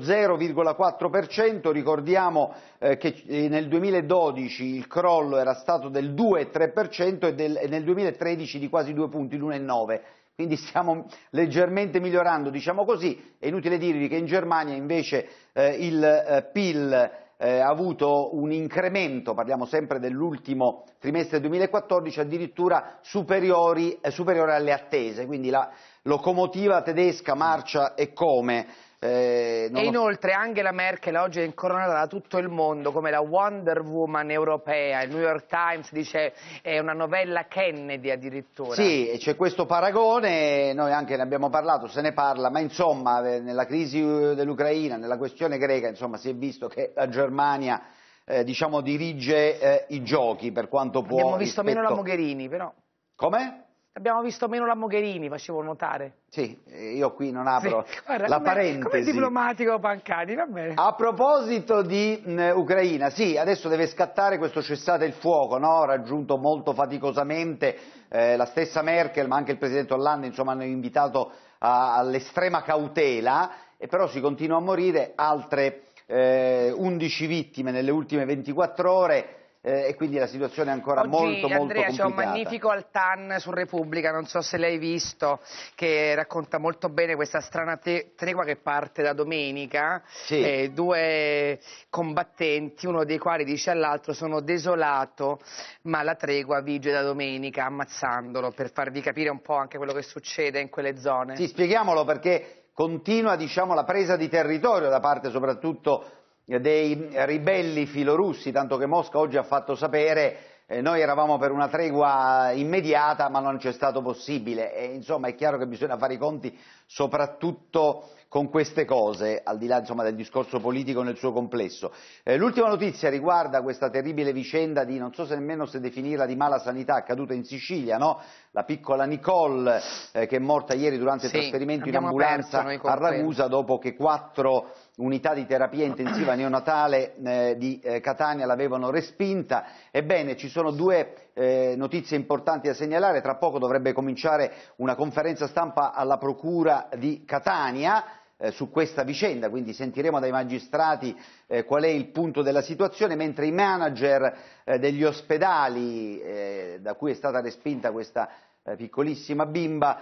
[SPEAKER 11] 0,4%, ricordiamo che nel 2012 il crollo era stato del 2,3% e nel 2013 di quasi 2 punti, l'1,9%. Quindi stiamo leggermente migliorando, diciamo così. È inutile dirvi che in Germania invece il PIL ha avuto un incremento, parliamo sempre dell'ultimo trimestre 2014, addirittura superiore alle attese, quindi la locomotiva tedesca marcia e come.
[SPEAKER 4] E inoltre Angela Merkel oggi è incoronata da tutto il mondo come la Wonder Woman europea. Il New York Times dice è una novella Kennedy addirittura.
[SPEAKER 11] Sì, c'è questo paragone, noi anche ne abbiamo parlato, se ne parla, ma insomma nella crisi dell'Ucraina, nella questione greca, insomma si è visto che la Germania diciamo dirige i giochi per quanto può.
[SPEAKER 4] Abbiamo visto meno la Mogherini però.
[SPEAKER 11] Come?
[SPEAKER 4] Abbiamo visto meno la Mogherini, facevo notare.
[SPEAKER 11] Sì, io qui non apro la parentesi.
[SPEAKER 4] Come diplomatico Pancani, va bene.
[SPEAKER 11] A proposito di Ucraina, sì, adesso deve scattare questo cessate il fuoco, no? Raggiunto molto faticosamente, la stessa Merkel, ma anche il presidente Hollande, insomma, hanno invitato all'estrema cautela, e però si continua a morire, altre 11 vittime nelle ultime 24 ore. e quindi la situazione è ancora molto
[SPEAKER 4] Andrea,
[SPEAKER 11] complicata.
[SPEAKER 4] C'è un magnifico Altan su Repubblica, non so se l'hai visto, che racconta molto bene questa strana tregua che parte da domenica.
[SPEAKER 11] Sì.
[SPEAKER 4] Due combattenti, uno dei quali dice all'altro: sono desolato, ma la tregua vige da domenica, ammazzandolo, per farvi capire un po' anche quello che succede in quelle zone.
[SPEAKER 11] Sì, spieghiamolo, perché continua, diciamo, la presa di territorio da parte soprattutto dei ribelli filorussi, tanto che Mosca oggi ha fatto sapere noi eravamo per una tregua immediata ma non c'è stato possibile, e insomma è chiaro che bisogna fare i conti soprattutto con queste cose, al di là insomma del discorso politico nel suo complesso. L'ultima notizia riguarda questa terribile vicenda di, non so se nemmeno se definirla, di mala sanità accaduta in Sicilia, no? La piccola Nicole che è morta ieri durante il trasferimento in ambulanza a Ragusa dopo che 4 unità di terapia intensiva neonatale di Catania l'avevano respinta. Ebbene, ci sono 2 notizie importanti da segnalare. Tra poco dovrebbe cominciare una conferenza stampa alla Procura di Catania su questa vicenda, quindi sentiremo dai magistrati qual è il punto della situazione, mentre i manager degli ospedali da cui è stata respinta questa piccolissima bimba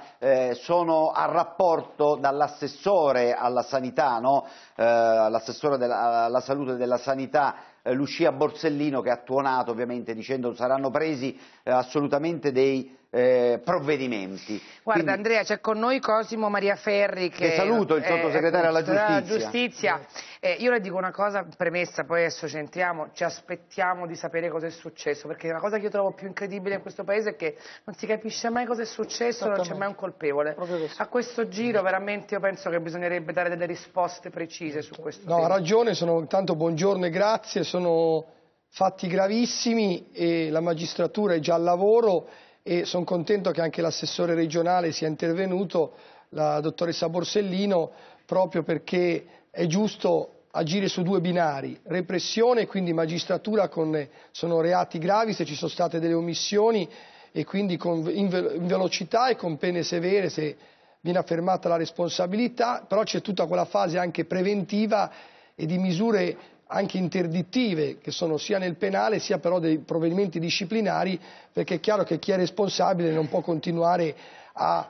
[SPEAKER 11] sono a rapporto dall'assessore alla sanità, no? L'assessore alla salute della sanità Lucia Borsellino, che ha tuonato ovviamente dicendo saranno presi assolutamente dei provvedimenti.
[SPEAKER 4] Guarda,
[SPEAKER 11] quindi,
[SPEAKER 4] Andrea, c'è con noi Cosimo Maria Ferri che
[SPEAKER 11] saluto, il sottosegretario alla
[SPEAKER 4] giustizia. Io le dico una cosa, premessa, poi adesso ci entriamo, ci aspettiamo di sapere cosa è successo, perché la cosa che io trovo più incredibile in questo paese è che non si capisce mai cosa è successo, non c'è mai un colpevole. A questo giro veramente io penso che bisognerebbe dare delle risposte precise su questo tema.
[SPEAKER 18] No, ha ragione, intanto buongiorno e grazie, sono fatti gravissimi e la magistratura è già al lavoro e sono contento che anche l'assessore regionale sia intervenuto, la dottoressa Borsellino, proprio perché è giusto agire su 2 binari, repressione, quindi magistratura sono reati gravi se ci sono state delle omissioni, e quindi in velocità e con pene severe se viene affermata la responsabilità, però c'è tutta quella fase anche preventiva e di misure anche interdittive che sono sia nel penale sia però dei provvedimenti disciplinari, perché è chiaro che chi è responsabile non può continuare a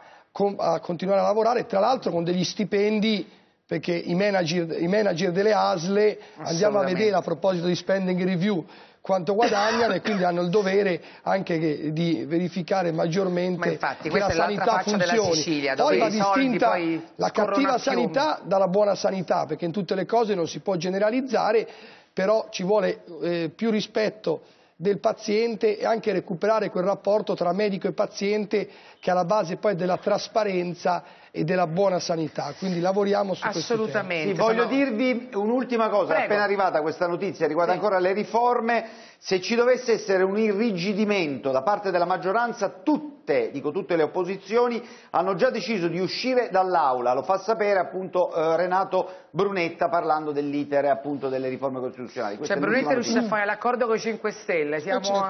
[SPEAKER 18] lavorare, tra l'altro con degli stipendi, perché i manager delle ASL, andiamo a vedere a proposito di spending review quanto guadagnano, e quindi hanno il dovere anche di verificare maggiormente che la sanità funzioni.
[SPEAKER 4] Sicilia,
[SPEAKER 18] poi va distinta la cattiva sanità dalla buona sanità, perché in tutte le cose non si può generalizzare, però ci vuole più rispetto del paziente e anche recuperare quel rapporto tra medico e paziente che è alla base poi della trasparenza e della buona sanità, quindi lavoriamo su questo tema.
[SPEAKER 4] Assolutamente.
[SPEAKER 11] Sì, voglio dirvi un'ultima cosa.
[SPEAKER 4] Prego.
[SPEAKER 11] È appena arrivata questa notizia, riguarda ancora le riforme. Se ci dovesse essere un irrigidimento da parte della maggioranza, tutte le opposizioni hanno già deciso di uscire dall'aula, lo fa sapere appunto Renato Brunetta parlando dell'iter appunto delle riforme costituzionali.
[SPEAKER 4] Cioè Brunetta è riuscito a fare l'accordo con i 5 Stelle,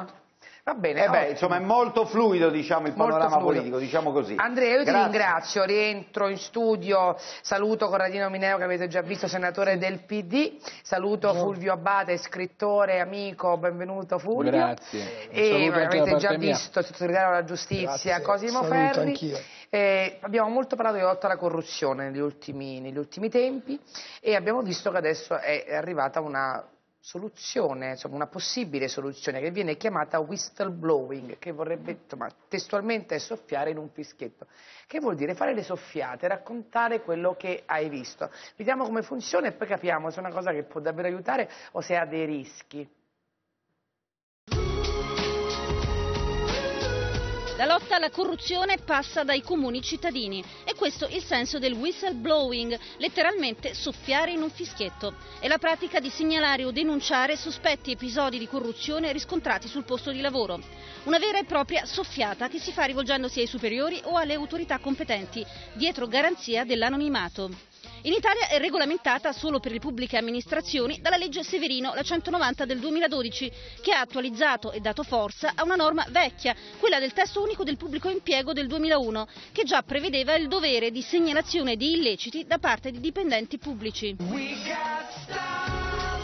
[SPEAKER 4] Va bene.
[SPEAKER 11] Insomma è molto fluido, diciamo, il panorama politico, diciamo così.
[SPEAKER 4] Andrea, io ti ringrazio, rientro in studio, saluto Corradino Mineo che avete già visto, senatore del PD, saluto Fulvio Abbate, scrittore, amico, benvenuto Fulvio.
[SPEAKER 19] Grazie.
[SPEAKER 4] E avete già visto il sottosegretario alla giustizia Cosimo Ferri. Abbiamo molto parlato di lotta alla corruzione negli ultimi tempi e abbiamo visto che adesso è arrivata una soluzione, insomma una possibile soluzione che viene chiamata whistleblowing, che vorrebbe testualmente soffiare in un fischietto. Che vuol dire? Fare le soffiate, raccontare quello che hai visto. Vediamo come funziona e poi capiamo se è una cosa che può davvero aiutare o se ha dei rischi.
[SPEAKER 21] La lotta alla corruzione passa dai comuni cittadini. È questo il senso del whistleblowing, letteralmente soffiare in un fischietto. È la pratica di segnalare o denunciare sospetti episodi di corruzione riscontrati sul posto di lavoro. Una vera e propria soffiata che si fa rivolgendosi ai superiori o alle autorità competenti, dietro garanzia dell'anonimato. In Italia è regolamentata solo per le pubbliche amministrazioni dalla legge Severino, la 190 del 2012, che ha attualizzato e dato forza a una norma vecchia, quella del testo unico del pubblico impiego del 2001, che già prevedeva il dovere di segnalazione di illeciti da parte di dipendenti pubblici.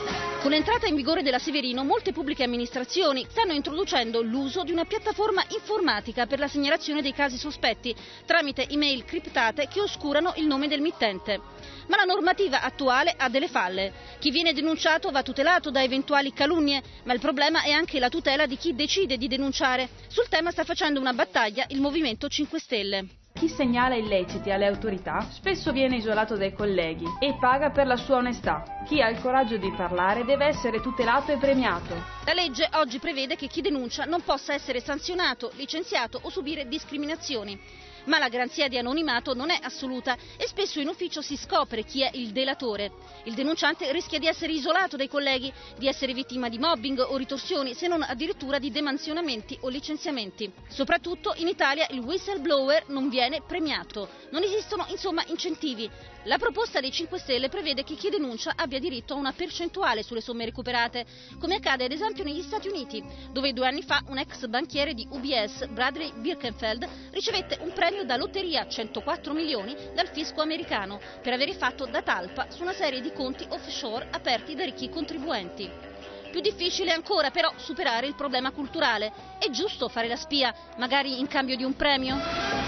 [SPEAKER 21] Con l'entrata in vigore della Severino, molte pubbliche amministrazioni stanno introducendo l'uso di una piattaforma informatica per la segnalazione dei casi sospetti, tramite email criptate che oscurano il nome del mittente. Ma la normativa attuale ha delle falle. Chi viene denunciato va tutelato da eventuali calunnie, ma il problema è anche la tutela di chi decide di denunciare. Sul tema sta facendo una battaglia il Movimento 5 Stelle.
[SPEAKER 15] Chi segnala illeciti alle autorità spesso viene isolato dai colleghi e paga per la sua onestà. Chi ha il coraggio di parlare deve essere tutelato e premiato.
[SPEAKER 21] La legge oggi prevede che chi denuncia non possa essere sanzionato, licenziato o subire discriminazioni. Ma la garanzia di anonimato non è assoluta e spesso in ufficio si scopre chi è il delatore. Il denunciante rischia di essere isolato dai colleghi, di essere vittima di mobbing o ritorsioni, se non addirittura di demansionamenti o licenziamenti. Soprattutto in Italia il whistleblower non viene premiato. Non esistono insomma incentivi. La proposta dei 5 Stelle prevede che chi denuncia abbia diritto a una percentuale sulle somme recuperate, come accade ad esempio negli Stati Uniti, dove 2 anni fa un ex banchiere di UBS, Bradley Birkenfeld, ricevette un premio da lotteria, 104 milioni, dal fisco americano, per aver fatto da talpa su una serie di conti offshore aperti da ricchi contribuenti. Più difficile ancora però superare il problema culturale. È giusto fare la spia, magari in cambio di un premio?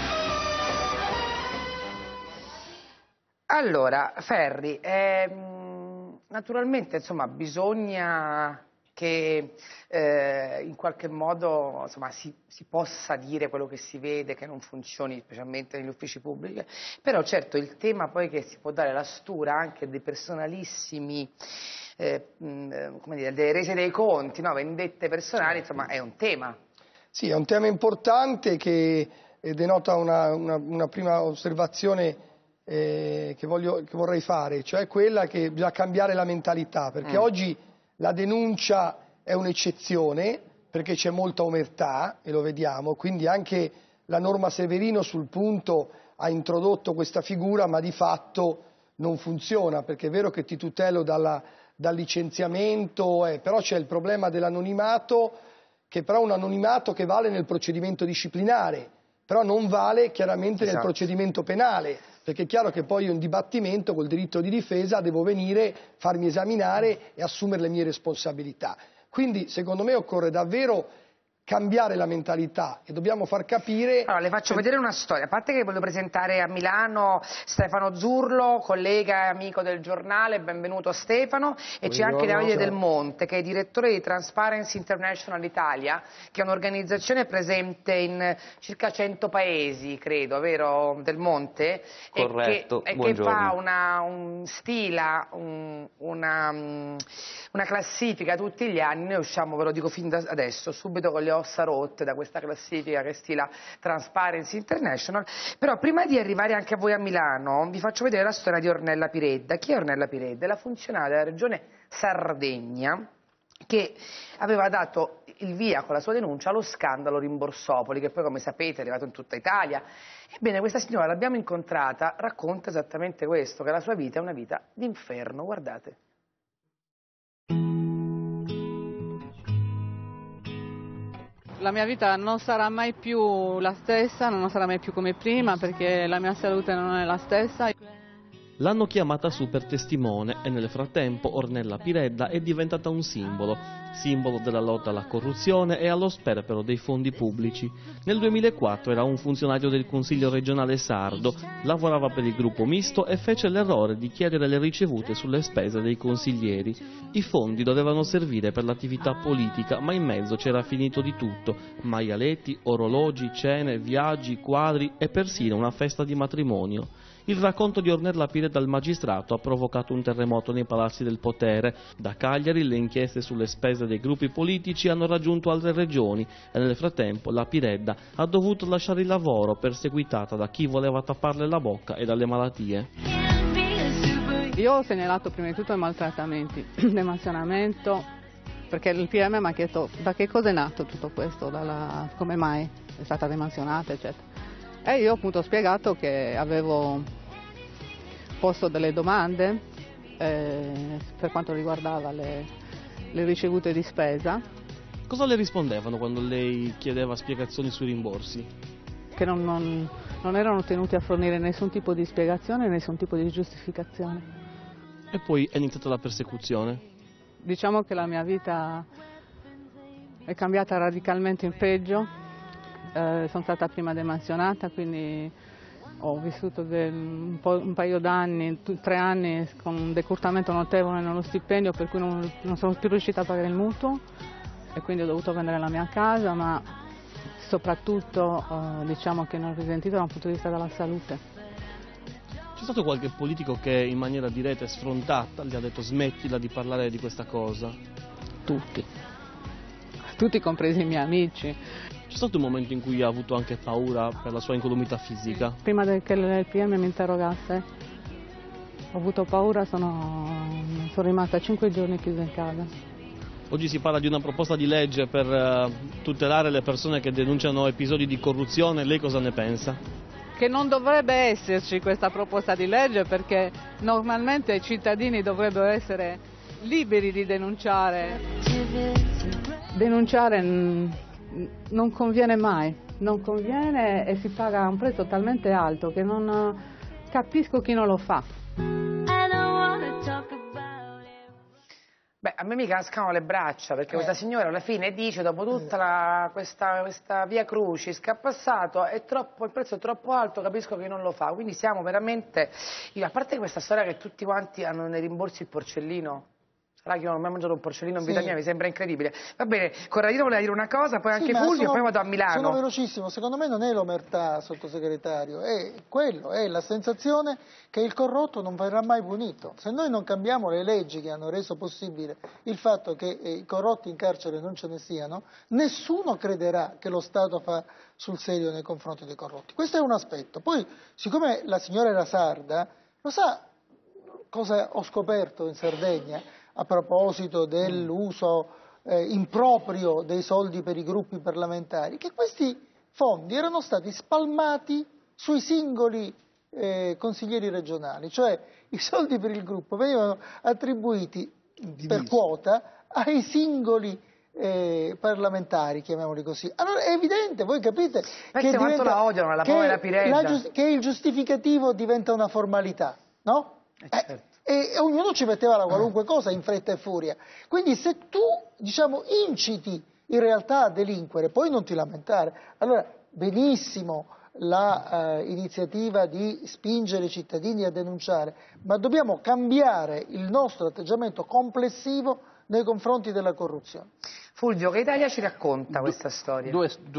[SPEAKER 4] Allora, Ferri, naturalmente insomma, bisogna che in qualche modo insomma, si possa dire quello che si vede, che non funzioni specialmente negli uffici pubblici, però certo il tema poi che si può dare la stura anche dei personalissimi, come dire, delle rese dei conti, no? Vendette personali, insomma è un tema.
[SPEAKER 18] Sì, è un tema importante che denota una prima osservazione che vorrei fare, cioè quella che bisogna cambiare la mentalità, perché oggi la denuncia è un'eccezione, perché c'è molta omertà, e lo vediamo, quindi anche la norma Severino sul punto ha introdotto questa figura, ma di fatto non funziona, perché è vero che ti tutelo dal licenziamento, però c'è il problema dell'anonimato, che però è un anonimato che vale nel procedimento disciplinare, però non vale chiaramente nel procedimento penale, perché è chiaro che poi un dibattimento col diritto di difesa devo venire, farmi esaminare e assumere le mie responsabilità. Quindi secondo me occorre davvero cambiare la mentalità e dobbiamo far capire...
[SPEAKER 4] Allora, le faccio vedere una storia, a parte che voglio presentare a Milano Stefano Zurlo, collega e amico del giornale, benvenuto Stefano, e c'è anche Davide Del Monte, che è direttore di Transparency International Italia, che è un'organizzazione presente in circa 100 paesi, credo, vero Del Monte?
[SPEAKER 17] Corretto,
[SPEAKER 4] e che fa stila una classifica tutti gli anni, noi usciamo, ve lo dico fin da adesso, subito con le ossa rotte da questa classifica che stila Transparency International, però prima di arrivare anche a voi a Milano vi faccio vedere la storia di Ornella Piredda. Chi è Ornella Piredda? È la funzionaria della regione Sardegna che aveva dato il via con la sua denuncia allo scandalo Rimborsopoli, che poi come sapete è arrivato in tutta Italia. Ebbene, questa signora l'abbiamo incontrata, racconta esattamente questo, che la sua vita è una vita d'inferno, guardate.
[SPEAKER 19] La mia vita non sarà mai più la stessa, non sarà mai più come prima, perché la mia salute non è la stessa.
[SPEAKER 24] L'hanno chiamata su per testimone e nel frattempo Ornella Piredda è diventata un simbolo della lotta alla corruzione e allo sperpero dei fondi pubblici. Nel 2004 era un funzionario del Consiglio regionale sardo, lavorava per il gruppo misto e fece l'errore di chiedere le ricevute sulle spese dei consiglieri. I fondi dovevano servire per l'attività politica, ma in mezzo c'era finito di tutto: maialetti, orologi, cene, viaggi, quadri e persino una festa di matrimonio. Il racconto di Ornella Piredda al magistrato ha provocato un terremoto nei palazzi del potere. Da Cagliari le inchieste sulle spese dei gruppi politici hanno raggiunto altre regioni e nel frattempo la Piredda ha dovuto lasciare il lavoro perseguitata da chi voleva tapparle la bocca e dalle malattie.
[SPEAKER 19] Io ho segnalato prima di tutto i maltrattamenti, l'emansionamento, perché il PM mi ha chiesto da che cosa è nato tutto questo, come mai è stata emansionata, eccetera. E io appunto ho spiegato che avevo posto delle domande per quanto riguardava le ricevute di spesa.
[SPEAKER 24] Cosa le rispondevano quando lei chiedeva spiegazioni sui rimborsi?
[SPEAKER 19] Che non erano tenuti a fornire nessun tipo di spiegazione, nessun tipo di giustificazione.
[SPEAKER 24] E poi è iniziata la persecuzione?
[SPEAKER 19] diciamo che la mia vita è cambiata radicalmente in peggio. Sono stata prima demansionata, quindi ho vissuto un paio d'anni, 3 anni con un decurtamento notevole nello stipendio, per cui non sono più riuscita a pagare il mutuo e quindi ho dovuto vendere la mia casa, ma soprattutto diciamo che ne ho risentito da un punto di vista della salute.
[SPEAKER 24] C'è stato qualche politico che in maniera diretta e sfrontata gli ha detto smettila di parlare di questa cosa?
[SPEAKER 19] Tutti compresi i miei amici.
[SPEAKER 24] C'è stato un momento in cui ha avuto anche paura per la sua incolumità fisica?
[SPEAKER 19] Prima che il PM mi interrogasse ho avuto paura, sono rimasta 5 giorni chiusa in casa.
[SPEAKER 24] Oggi si parla di una proposta di legge per tutelare le persone che denunciano episodi di corruzione, lei cosa ne pensa?
[SPEAKER 19] Che non dovrebbe esserci questa proposta di legge, perché normalmente i cittadini dovrebbero essere liberi di denunciare. Denunciare non conviene mai, non conviene e si paga un prezzo talmente alto che non capisco chi non lo fa.
[SPEAKER 4] Beh, a me mi cascano le braccia, perché questa signora alla fine dice, dopo tutta questa via crucis che ha passato, il prezzo è troppo alto, capisco che non lo fa. Quindi siamo veramente, a parte questa storia che tutti quanti hanno nei rimborsi il porcellino, sarà che io non ho mai mangiato un porcellino in vita mia, mi sembra incredibile. Va bene, Corradino voleva dire una cosa, poi anche Fulvio, poi vado a Milano.
[SPEAKER 3] Sono velocissimo, secondo me non è l'omertà, sottosegretario, è quello, è la sensazione che il corrotto non verrà mai punito. Se noi non cambiamo le leggi che hanno reso possibile il fatto che i corrotti in carcere non ce ne siano, nessuno crederà che lo Stato fa sul serio nei confronti dei corrotti. Questo è un aspetto. Poi, siccome la signora era sarda, lo sa cosa ho scoperto in Sardegna a proposito dell'uso improprio dei soldi per i gruppi parlamentari? Che questi fondi erano stati spalmati sui singoli consiglieri regionali, cioè i soldi per il gruppo venivano attribuiti per quota ai singoli parlamentari, chiamiamoli così. Allora è evidente, voi capite che
[SPEAKER 4] quanto la odiano, la povera Piredda,
[SPEAKER 3] che il giustificativo diventa una formalità, no?
[SPEAKER 4] Certo.
[SPEAKER 3] E ognuno ci metteva la qualunque cosa in fretta e furia. Quindi se tu, diciamo, inciti in realtà a delinquere, poi non ti lamentare. Allora, benissimo l'iniziativa di spingere i cittadini a denunciare, ma dobbiamo cambiare il nostro atteggiamento complessivo nei confronti della corruzione.
[SPEAKER 4] Fulvio, che Italia ci racconta questa storia?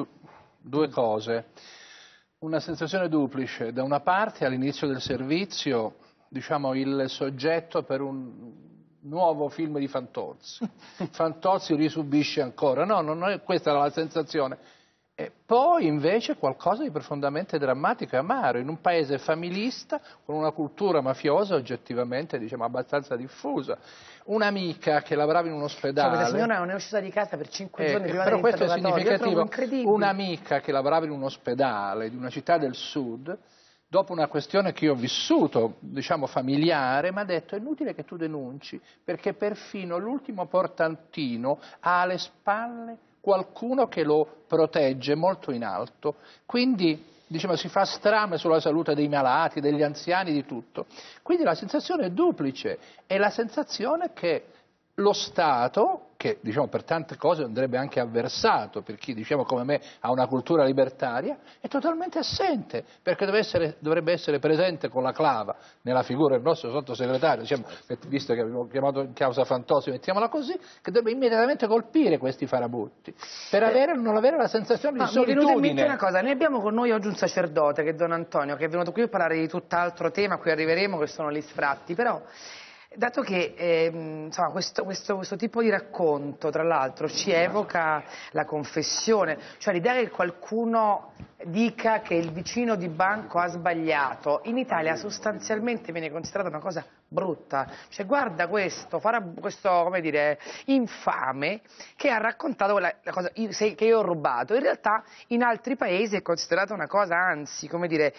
[SPEAKER 5] Due cose. Una sensazione duplice. Da una parte, all'inizio del servizio, diciamo, il soggetto per un nuovo film di Fantozzi. Fantozzi risubisce ancora. No, non è questa la sensazione. E poi invece qualcosa di profondamente drammatico e amaro, in un paese familista, con una cultura mafiosa oggettivamente, diciamo, abbastanza diffusa. Un'amica che lavorava in un ospedale...
[SPEAKER 4] Cioè, la signora non è uscita di casa per 5 giorni prima
[SPEAKER 5] però questo è significativo.
[SPEAKER 4] Incredibile.
[SPEAKER 5] Un'amica che lavorava in un ospedale di una città del sud, dopo una questione che io ho vissuto, diciamo, familiare, mi ha detto: è inutile che tu denunci, perché perfino l'ultimo portantino ha alle spalle qualcuno che lo protegge molto in alto. Quindi, diciamo, si fa strame sulla salute dei malati, degli anziani, di tutto. Quindi la sensazione è duplice, è la sensazione che lo Stato, che, diciamo, per tante cose andrebbe anche avversato, per chi, diciamo, come me ha una cultura libertaria, è totalmente assente, perché dovrebbe essere presente con la clava nella figura del nostro sottosegretario, diciamo, visto che abbiamo chiamato in causa Fantozzi, mettiamola così, che dovrebbe immediatamente colpire questi farabutti, per non avere la sensazione di solitudine.
[SPEAKER 4] Mi è venuta in mente una cosa, noi abbiamo con noi oggi un sacerdote, che è Don Antonio, che è venuto qui a parlare di tutt'altro tema, a cui arriveremo, che sono gli sfratti, però... Dato che insomma, questo tipo di racconto, tra l'altro, ci evoca la confessione, cioè l'idea che qualcuno dica che il vicino di banco ha sbagliato, in Italia sostanzialmente viene considerata una cosa brutta. Cioè, guarda questo, come dire, infame, che ha raccontato la cosa che io ho rubato. In realtà in altri paesi è considerata una cosa, anzi, come dire,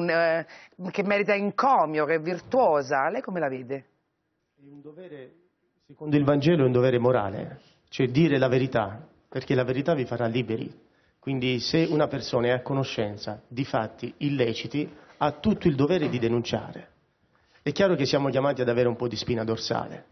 [SPEAKER 4] che merita encomio, che è virtuosa. Lei come la vede?
[SPEAKER 6] Un dovere, secondo il Vangelo, è un dovere morale, cioè dire la verità, perché la verità vi farà liberi. Quindi se una persona è a conoscenza di fatti illeciti, ha tutto il dovere di denunciare. È chiaro che siamo chiamati ad avere un po' di spina dorsale,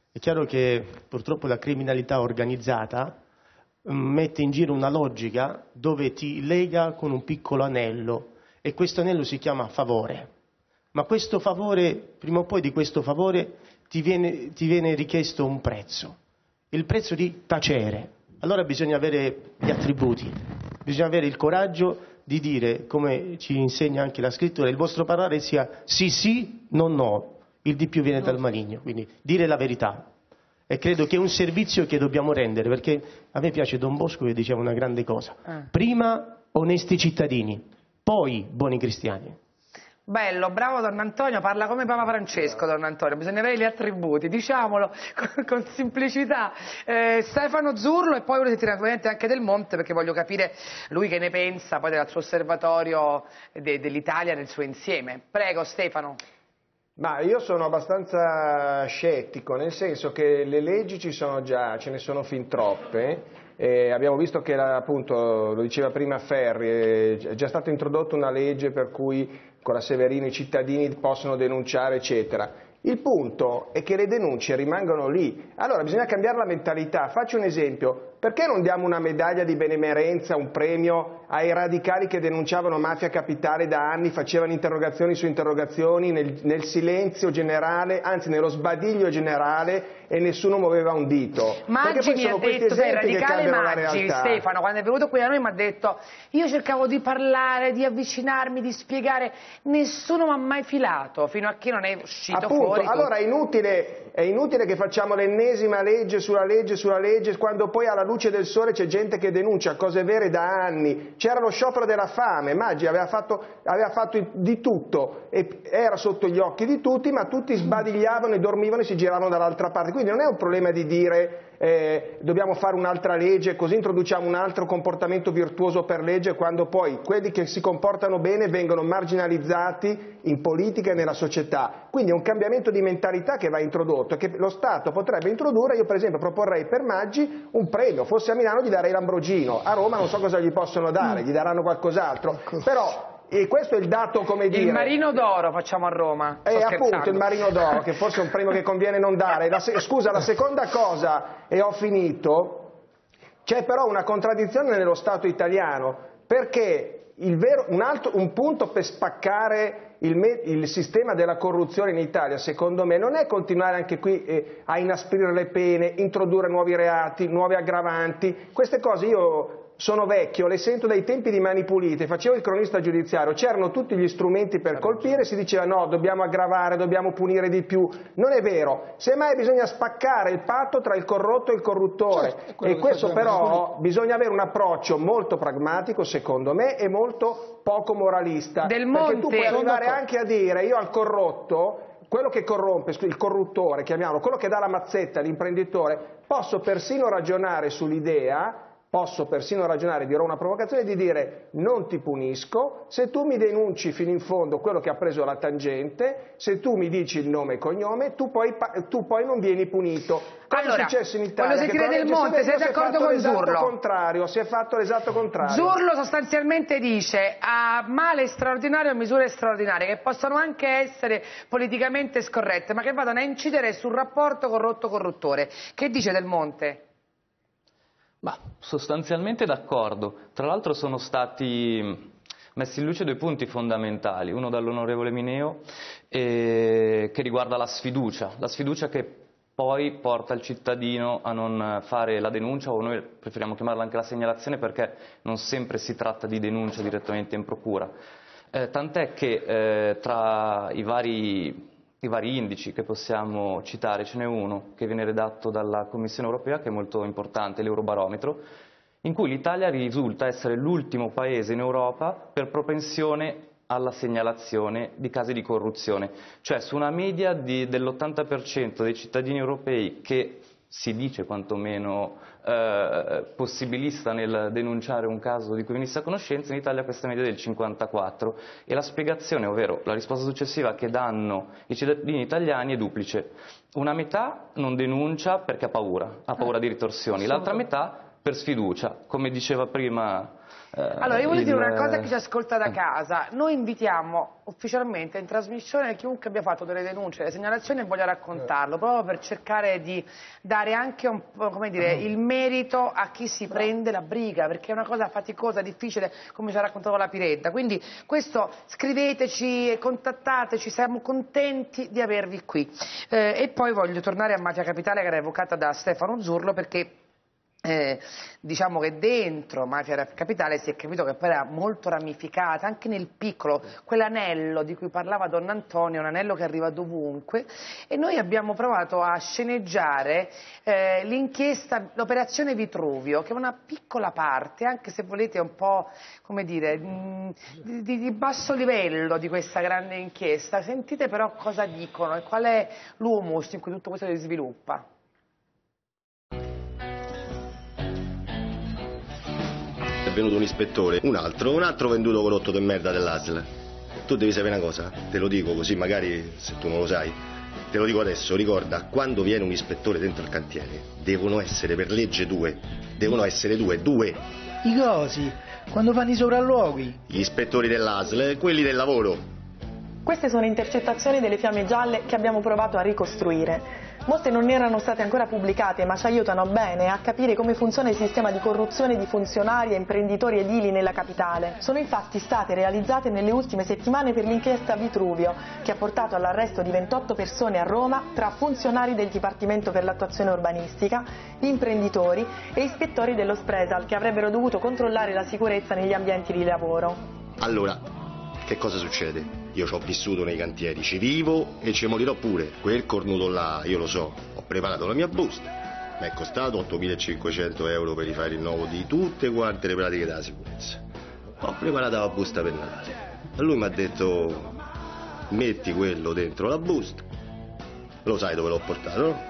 [SPEAKER 6] È chiaro che purtroppo la criminalità organizzata mette in giro una logica dove ti lega con un piccolo anello e questo anello si chiama favore. Ma questo favore, prima o poi di questo favore ti viene richiesto un prezzo, il prezzo di tacere. Allora bisogna avere gli attributi, bisogna avere il coraggio di dire, come ci insegna anche la scrittura, il vostro parlare sia sì sì, no, il di più viene dal maligno, quindi dire la verità. E credo che è un servizio che dobbiamo rendere, perché a me piace Don Bosco che diceva una grande cosa. Prima onesti cittadini, poi buoni cristiani.
[SPEAKER 4] Bello, bravo Don Antonio, parla come Papa Francesco Don Antonio, bisogna avere gli attributi, diciamolo con semplicità. Stefano Zurlo e poi voglio sentire naturalmente anche Del Monte, perché voglio capire lui che ne pensa poi del suo osservatorio dell'Italia nel suo insieme. Prego Stefano.
[SPEAKER 8] Ma io sono abbastanza scettico, nel senso che le leggi ci sono già, ce ne sono fin troppe. Abbiamo visto che appunto, lo diceva prima Ferri, è già stata introdotta una legge per cui con la Severino i cittadini possono denunciare eccetera. Il punto è che le denunce rimangono lì, allora bisogna cambiare la mentalità. Faccio un esempio, perché non diamo una medaglia di benemerenza, un premio ai radicali che denunciavano mafia capitale da anni, facevano interrogazioni su interrogazioni nel silenzio generale, anzi nello sbadiglio generale, e nessuno muoveva un dito.
[SPEAKER 4] Maggi mi ha detto, sei radicale Maggi, Stefano, quando è venuto qui da noi mi ha detto, io cercavo di parlare, di avvicinarmi, di spiegare, nessuno mi ha mai filato, fino a che non è uscito fuori.
[SPEAKER 8] Allora è inutile che facciamo l'ennesima legge sulla legge, quando poi alla luce del sole c'è gente che denuncia cose vere da anni. C'era lo sciopero della fame, Maggi aveva fatto di tutto, e era sotto gli occhi di tutti, ma tutti sbadigliavano e dormivano e si giravano dall'altra parte. Quindi non è un problema di dire dobbiamo fare un'altra legge, così introduciamo un altro comportamento virtuoso per legge, quando poi quelli che si comportano bene vengono marginalizzati in politica e nella società. Quindi è un cambiamento di mentalità che va introdotto e che lo Stato potrebbe introdurre. Io per esempio proporrei per Maggi un premio, fosse a Milano gli darei l'Ambrogino, a Roma non so cosa gli possono dare, gli daranno qualcos'altro, però... E questo è il dato, come dire...
[SPEAKER 4] Il Marino d'Oro facciamo a Roma.
[SPEAKER 8] Appunto, il Marino d'Oro, che forse è un premio che conviene non dare. Scusa, la seconda cosa, e ho finito, c'è però una contraddizione nello Stato italiano, perché un punto per spaccare il sistema della corruzione in Italia, secondo me, non è continuare anche qui a inasprire le pene, introdurre nuovi reati, nuove aggravanti. Queste cose io... sono vecchio, le sento dai tempi di Mani Pulite, facevo il cronista giudiziario, c'erano tutti gli strumenti per colpire, si diceva no, dobbiamo aggravare, dobbiamo punire di più. Non è vero, semmai bisogna spaccare il patto tra il corrotto e il corruttore, e questo però bisogna avere un approccio molto pragmatico, secondo me, e molto poco moralista.
[SPEAKER 4] Del Monte,
[SPEAKER 8] perché tu puoi arrivare anche a dire io al corrotto, quello che corrompe, il corruttore, chiamiamolo, quello che dà la mazzetta all'imprenditore, posso persino ragionare sull'idea, dirò una provocazione, di dire non ti punisco, se tu mi denunci fino in fondo quello che ha preso la tangente, se tu mi dici il nome e cognome, tu poi non vieni punito. Cosa
[SPEAKER 4] allora,
[SPEAKER 8] è successo in Italia?
[SPEAKER 4] Voglio sentire Del Monte, sei d'accordo con Zurlo?
[SPEAKER 8] Si è fatto l'esatto contrario.
[SPEAKER 4] Zurlo sostanzialmente dice a male straordinario, a misure straordinarie, che possono anche essere politicamente scorrette, ma che vadano a incidere sul rapporto corrotto-corruttore. Che dice Del Monte?
[SPEAKER 9] Ma sostanzialmente d'accordo. Tra l'altro sono stati messi in luce due punti fondamentali, uno dall'onorevole Mineo che riguarda la sfiducia che poi porta il cittadino a non fare la denuncia, o noi preferiamo chiamarla anche la segnalazione, perché non sempre si tratta di denuncia direttamente in procura. Tant'è che tra i vari indici che possiamo citare, ce n'è uno che viene redatto dalla Commissione europea, che è molto importante, l'Eurobarometro, in cui l'Italia risulta essere l'ultimo paese in Europa per propensione alla segnalazione di casi di corruzione. Cioè su una media dell'80% dei cittadini europei che si dice quantomeno possibilista nel denunciare un caso di cui venisse a conoscenza, in Italia questa media è del 54%, e la spiegazione, ovvero la risposta successiva che danno i cittadini italiani è duplice. Una metà non denuncia perché ha paura di ritorsioni, l'altra metà per sfiducia, come diceva prima.
[SPEAKER 4] Allora, io voglio dire una cosa a chi ci ascolta da casa. Noi invitiamo ufficialmente in trasmissione chiunque abbia fatto delle denunce, delle segnalazioni e voglia raccontarlo, proprio per cercare di dare anche un po', come dire, il merito a chi si prende la briga, perché è una cosa faticosa, difficile, come ci ha raccontato la Piredda. Quindi questo scriveteci, contattateci, siamo contenti di avervi qui. E poi voglio tornare a Mafia Capitale, che era evocata da Stefano Zurlo, perché diciamo che dentro Mafia Capitale si è capito che poi era molto ramificata anche nel piccolo, quell'anello di cui parlava Don Antonio, un anello che arriva dovunque, e noi abbiamo provato a sceneggiare l'inchiesta, l'operazione Vitruvio, che è una piccola parte, anche se volete un po', come dire, di basso livello di questa grande inchiesta. Sentite però cosa dicono e qual è l'humus in cui tutto questo si sviluppa.
[SPEAKER 16] È venuto un ispettore, un altro venduto corrotto di merda dell'ASL. Tu devi sapere una cosa, te lo dico così magari se tu non lo sai, te lo dico adesso, ricorda, quando viene un ispettore dentro il cantiere devono essere per legge due.
[SPEAKER 17] I cosi? Quando fanno i sopralluoghi?
[SPEAKER 16] Gli ispettori dell'ASL, quelli del lavoro.
[SPEAKER 20] Queste sono intercettazioni delle Fiamme Gialle che abbiamo provato a ricostruire. Molte non erano state ancora pubblicate, ma ci aiutano bene a capire come funziona il sistema di corruzione di funzionari e imprenditori edili nella capitale. Sono infatti state realizzate nelle ultime settimane per l'inchiesta Vitruvio, che ha portato all'arresto di 28 persone a Roma, tra funzionari del Dipartimento per l'attuazione urbanistica, imprenditori e ispettori dello Spresal, che avrebbero dovuto controllare la sicurezza negli ambienti di lavoro.
[SPEAKER 16] Allora, che cosa succede? Io ci ho vissuto nei cantieri, ci vivo e ci morirò pure. Quel cornuto là, io lo so, ho preparato la mia busta. Mi è costato 8.500 euro per rifare il rinnovo di tutte quante le pratiche della sicurezza. Ho preparato la busta per Natale. E lui mi ha detto, metti quello dentro la busta. Lo sai dove l'ho portato, no?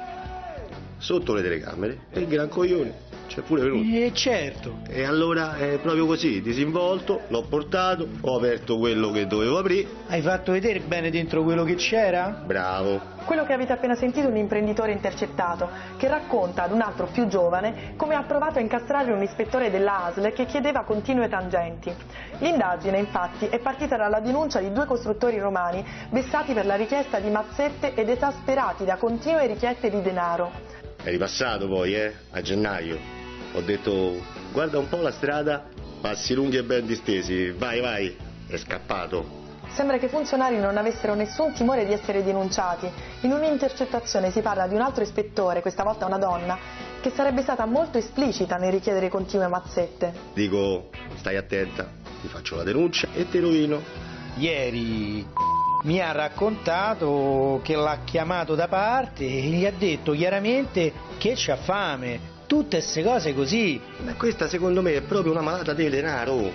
[SPEAKER 16] Sotto le telecamere. E il gran coglione c'è pure venuto.
[SPEAKER 17] Certo.
[SPEAKER 16] E allora è proprio così, disinvolto, l'ho portato, ho aperto quello che dovevo aprire.
[SPEAKER 17] Hai fatto vedere bene dentro quello che c'era?
[SPEAKER 16] Bravo.
[SPEAKER 20] Quello che avete appena sentito è un imprenditore intercettato che racconta ad un altro più giovane come ha provato a incastrare un ispettore della ASL che chiedeva continue tangenti. L'indagine infatti è partita dalla denuncia di 2 costruttori romani vessati per la richiesta di mazzette ed esasperati da continue richieste di denaro.
[SPEAKER 16] È ripassato poi, a gennaio. Ho detto, guarda un po' la strada, passi lunghi e ben distesi, vai, è scappato.
[SPEAKER 20] Sembra che i funzionari non avessero nessun timore di essere denunciati. In un'intercettazione si parla di un altro ispettore, questa volta una donna, che sarebbe stata molto esplicita nel richiedere continue mazzette.
[SPEAKER 16] Dico, stai attenta, ti faccio la denuncia e te rovino.
[SPEAKER 17] Ieri mi ha raccontato che l'ha chiamato da parte e gli ha detto chiaramente che c'ha fame. Tutte queste cose così.
[SPEAKER 16] Ma questa secondo me è proprio una malata di denaro.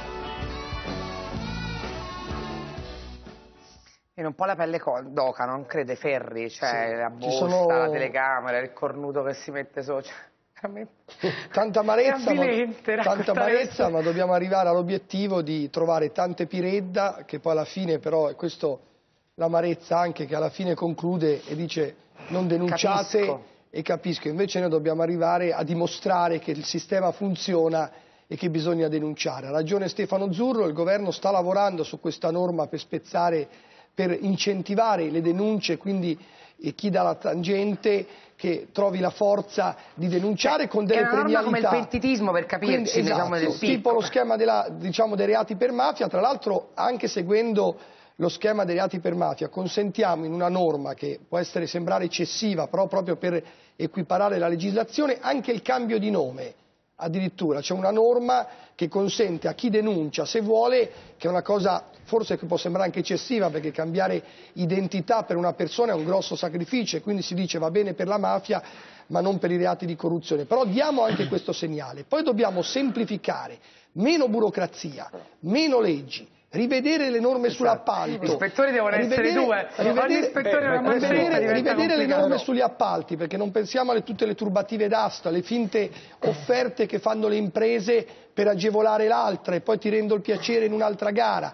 [SPEAKER 4] E un po' la pelle d'oca, non crede? Ferri, cioè sì, la busta, la telecamera, il cornuto che si mette sopra.
[SPEAKER 18] Tanta amarezza, ma dobbiamo arrivare all'obiettivo di trovare tante Piredda, che poi alla fine però, e questo l'amarezza anche, che alla fine conclude e dice non denunciate. E capisco, invece noi dobbiamo arrivare a dimostrare che il sistema funziona e che bisogna denunciare. Ha ragione Stefano Zurlo, il governo sta lavorando su questa norma per incentivare le denunce, quindi chi dà la tangente che trovi la forza di denunciare con delle premialità.
[SPEAKER 4] Come il pentitismo, per capirci,
[SPEAKER 18] quindi, esatto, tipo lo schema dei reati per mafia, tra l'altro anche seguendo lo schema dei reati per mafia, consentiamo in una norma che può sembrare eccessiva, però proprio per equiparare la legislazione, anche il cambio di nome. Addirittura c'è una norma che consente a chi denuncia, se vuole, che è una cosa forse che può sembrare anche eccessiva, perché cambiare identità per una persona è un grosso sacrificio, e quindi si dice va bene per la mafia ma non per i reati di corruzione, però diamo anche questo segnale. Poi dobbiamo semplificare, meno burocrazia, meno leggi, rivedere le norme sull'appalto.
[SPEAKER 4] Gli ispettori devono essere 2.
[SPEAKER 18] Rivedere le norme sugli appalti, perché non pensiamo a tutte le turbative d'asta, le finte offerte che fanno le imprese per agevolare l'altra e poi ti rendo il piacere in un'altra gara.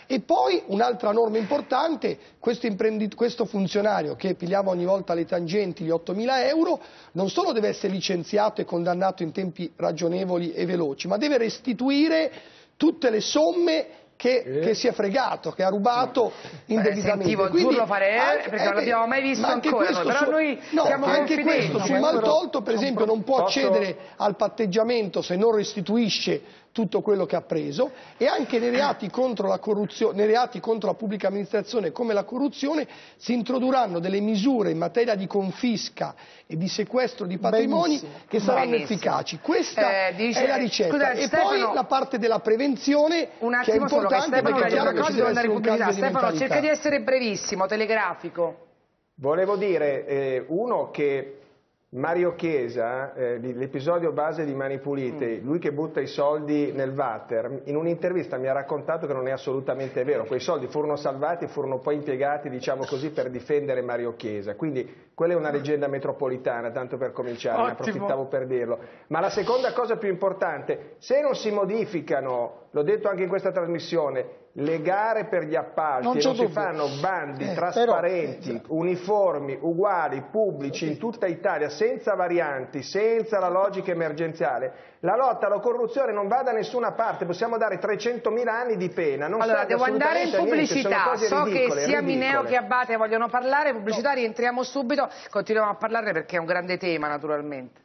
[SPEAKER 18] E poi un'altra norma importante, questo funzionario che pigliava ogni volta le tangenti, gli 8.000 euro, non solo deve essere licenziato e condannato in tempi ragionevoli e veloci, ma deve restituire tutte le somme che si è fregato, che ha rubato indebitamente.
[SPEAKER 4] Sentivo Azzurro fare perché non l'abbiamo mai visto ancora, però noi siamo
[SPEAKER 18] anche questo sul maltolto, per esempio, non può accedere al patteggiamento se non restituisce tutto quello che ha preso, e anche nei reati contro la corruzione, nei reati contro la pubblica amministrazione come la corruzione si introdurranno delle misure in materia di confisca e di sequestro di patrimoni che saranno efficaci. Questa è la ricetta.
[SPEAKER 4] Scusa,
[SPEAKER 18] e
[SPEAKER 4] Stefano,
[SPEAKER 18] poi la parte della prevenzione,
[SPEAKER 4] un
[SPEAKER 18] che è
[SPEAKER 4] attimo solo,
[SPEAKER 18] importante,
[SPEAKER 4] Stefano,
[SPEAKER 18] perché è chiaro che ci deve essere un cambio di
[SPEAKER 4] Stefano,
[SPEAKER 18] mentalità.
[SPEAKER 4] cerca di essere brevissimo, telegrafico.
[SPEAKER 8] Volevo dire, uno, che Mario Chiesa, l'episodio base di Mani Pulite, lui che butta i soldi nel water, in un'intervista mi ha raccontato che non è assolutamente vero. Quei soldi furono salvati e furono poi impiegati, diciamo così, per difendere Mario Chiesa. Quindi quella è una leggenda metropolitana, tanto per cominciare, ne approfittavo per dirlo. Ma la seconda cosa più importante, se non si modificano, l'ho detto anche in questa trasmissione, le gare per gli appalti, non si fanno bandi trasparenti, uniformi, uguali, pubblici in tutta Italia, senza varianti, senza la logica emergenziale, la lotta alla corruzione non va da nessuna parte. Possiamo dare 300.000 anni di pena. Non
[SPEAKER 4] allora, devo andare in pubblicità, so
[SPEAKER 8] ridicole,
[SPEAKER 4] che sia
[SPEAKER 8] ridicole.
[SPEAKER 4] Mineo che Abate vogliono parlare, pubblicità, rientriamo subito, continuiamo a parlare perché è un grande tema naturalmente.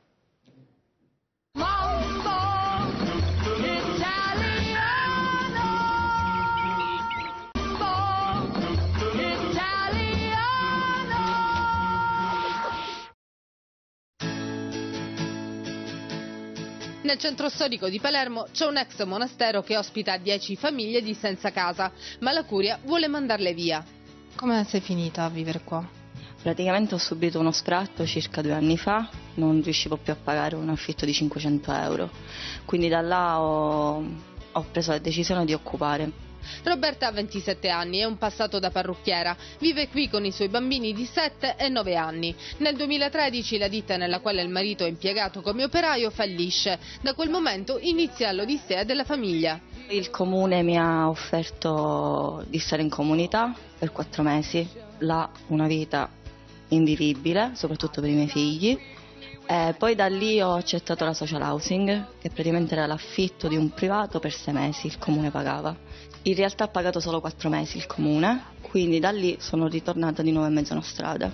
[SPEAKER 7] Nel centro storico di Palermo c'è un ex monastero che ospita 10 famiglie di senza casa, ma la curia vuole mandarle via.
[SPEAKER 10] Come sei finita a vivere qua?
[SPEAKER 22] Praticamente ho subito uno sfratto circa 2 anni fa, non riuscivo più a pagare un affitto di 500 euro, quindi da là ho preso la decisione di occupare.
[SPEAKER 7] Roberta ha 27 anni, è un passato da parrucchiera, vive qui con i suoi bambini di 7 e 9 anni. Nel 2013 la ditta nella quale il marito è impiegato come operaio fallisce, da quel momento inizia l'odissea della famiglia.
[SPEAKER 22] Il comune mi ha offerto di stare in comunità per 4 mesi, là una vita invivibile, soprattutto per i miei figli. Poi da lì ho accettato la social housing, che praticamente era l'affitto di un privato per 6 mesi, il comune pagava. In realtà ha pagato solo 4 mesi il comune, quindi da lì sono ritornata di nuovo in mezzo a una strada.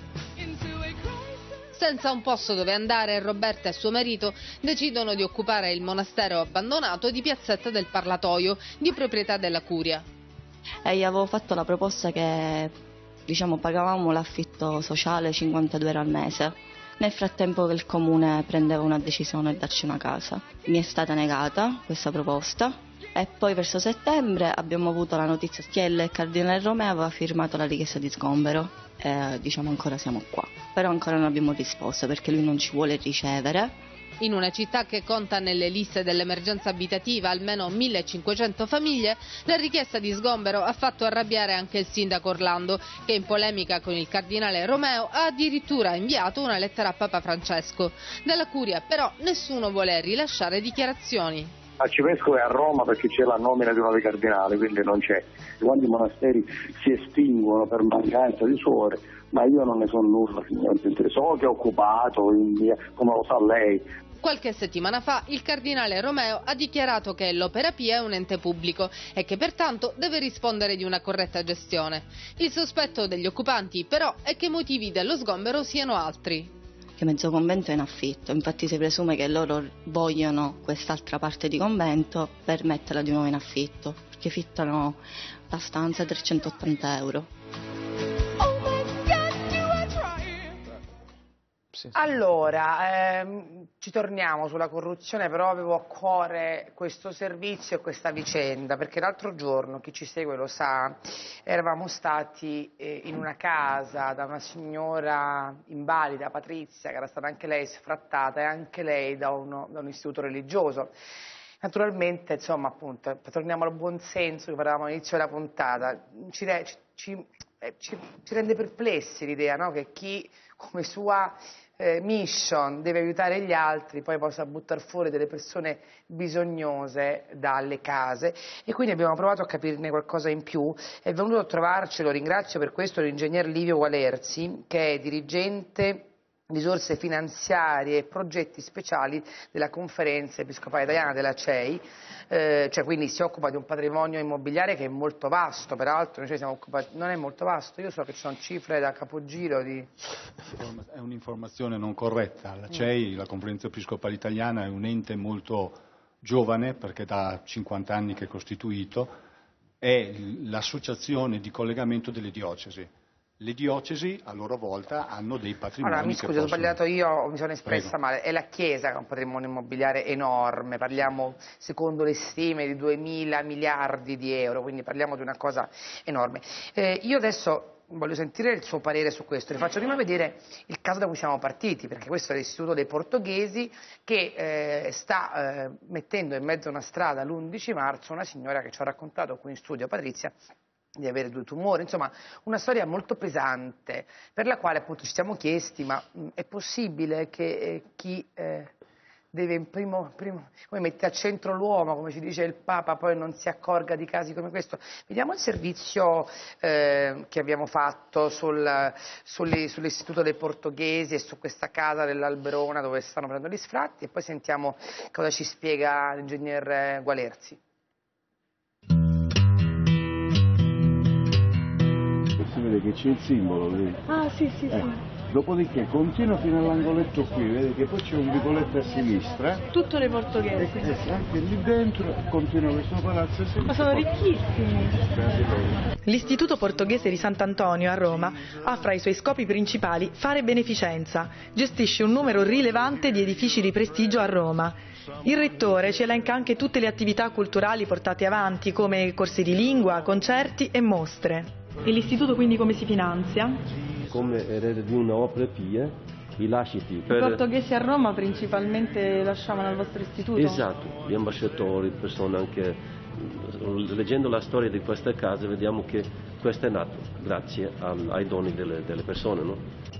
[SPEAKER 7] Senza un posto dove andare, Roberta e suo marito decidono di occupare il monastero abbandonato di Piazzetta del Parlatoio, di proprietà della curia.
[SPEAKER 22] E gli avevo fatto la proposta che, pagavamo l'affitto sociale 52 euro al mese. Nel frattempo che il comune prendeva una decisione di darci una casa. Mi è stata negata questa proposta. E poi verso settembre abbiamo avuto la notizia che il cardinale Romeo aveva firmato la richiesta di sgombero e ancora siamo qua. Però ancora non abbiamo risposto perché lui non ci vuole ricevere.
[SPEAKER 7] In una città che conta nelle liste dell'emergenza abitativa almeno 1500 famiglie, la richiesta di sgombero ha fatto arrabbiare anche il sindaco Orlando, che in polemica con il cardinale Romeo ha addirittura inviato una lettera a Papa Francesco. Dalla curia però nessuno vuole rilasciare dichiarazioni.
[SPEAKER 23] Arcivescovo è a Roma perché c'è la nomina di un nuovo cardinale, quindi non c'è. Quando i monasteri si estinguono per mancanza di suore, ma io non ne so nulla, signor. So che è occupato, come lo sa lei.
[SPEAKER 7] Qualche settimana fa il cardinale Romeo ha dichiarato che l'Opera Pia è un ente pubblico e che pertanto deve rispondere di una corretta gestione. Il sospetto degli occupanti però è che i motivi dello sgombero siano altri.
[SPEAKER 22] Che mezzo convento è in affitto, infatti si presume che loro vogliono quest'altra parte di convento per metterla di nuovo in affitto, perché fittano la stanza a 380 euro.
[SPEAKER 4] Allora, ci torniamo sulla corruzione, però avevo a cuore questo servizio e questa vicenda, perché l'altro giorno, chi ci segue lo sa, eravamo stati in una casa da una signora invalida, Patrizia, che era stata anche lei sfrattata e anche lei da un istituto religioso. Naturalmente, insomma, appunto, torniamo al buon senso che parlavamo all'inizio della puntata, ci rende perplessi l'idea, no? Che chi come sua mission, deve aiutare gli altri, poi possa buttare fuori delle persone bisognose dalle case, e quindi abbiamo provato a capirne qualcosa in più. È venuto a trovarci, lo ringrazio per questo, l'ingegner Livio Gualerzi, che è dirigente risorse finanziarie e progetti speciali della Conferenza Episcopale Italiana, della CEI, cioè quindi si occupa di un patrimonio immobiliare che è molto vasto, peraltro noi siamo occupati, non è molto vasto, io so che ci sono cifre da capogiro di...
[SPEAKER 1] È un'informazione non corretta, la CEI, la Conferenza Episcopale Italiana, è un ente molto giovane, perché da 50 anni che è costituito, è l'associazione di collegamento delle diocesi. Le diocesi a loro volta hanno dei patrimoni.
[SPEAKER 4] Allora, mi scusi, ho sbagliato io, mi sono espressa male. È la Chiesa che ha un patrimonio immobiliare enorme, parliamo secondo le stime di 2.000 miliardi di euro, quindi parliamo di una cosa enorme. Io adesso voglio sentire il suo parere su questo, le faccio prima vedere il caso da cui siamo partiti, perché questo è l'Istituto dei Portoghesi che sta mettendo in mezzo a una strada l'11 marzo una signora che ci ha raccontato qui in studio, Patrizia, di avere 2 tumori, insomma una storia molto pesante, per la quale appunto ci siamo chiesti, ma è possibile che chi deve come mette al centro l'uomo, come ci dice il Papa, poi non si accorga di casi come questo? Vediamo il servizio che abbiamo fatto sull'Istituto dei Portoghesi e su questa casa dell'Alberona dove stanno prendendo gli sfratti, e poi sentiamo cosa ci spiega l'ingegner Gualerzi.
[SPEAKER 2] Si vede che c'è il simbolo lì.
[SPEAKER 20] Ah, sì.
[SPEAKER 2] Dopodiché continua fino all'angoletto qui, vede che poi c'è un vicoletto a sinistra.
[SPEAKER 20] Tutto dei portoghesi.
[SPEAKER 2] E anche lì dentro continua questo palazzo a sinistra.
[SPEAKER 20] Ma sono ricchissimi. L'Istituto Portoghese di Sant'Antonio a Roma ha fra i suoi scopi principali fare beneficenza. Gestisce un numero rilevante di edifici di prestigio a Roma. Il rettore ci elenca anche tutte le attività culturali portate avanti, come corsi di lingua, concerti e mostre. E l'istituto quindi come si finanzia?
[SPEAKER 2] Come erede di un'opera pia, i lasciti.
[SPEAKER 20] I portoghesi a Roma principalmente lasciavano al vostro istituto?
[SPEAKER 2] Esatto, gli ambasciatori, persone anche... Leggendo la storia di questa casa vediamo che questo è nato grazie ai doni delle persone, no?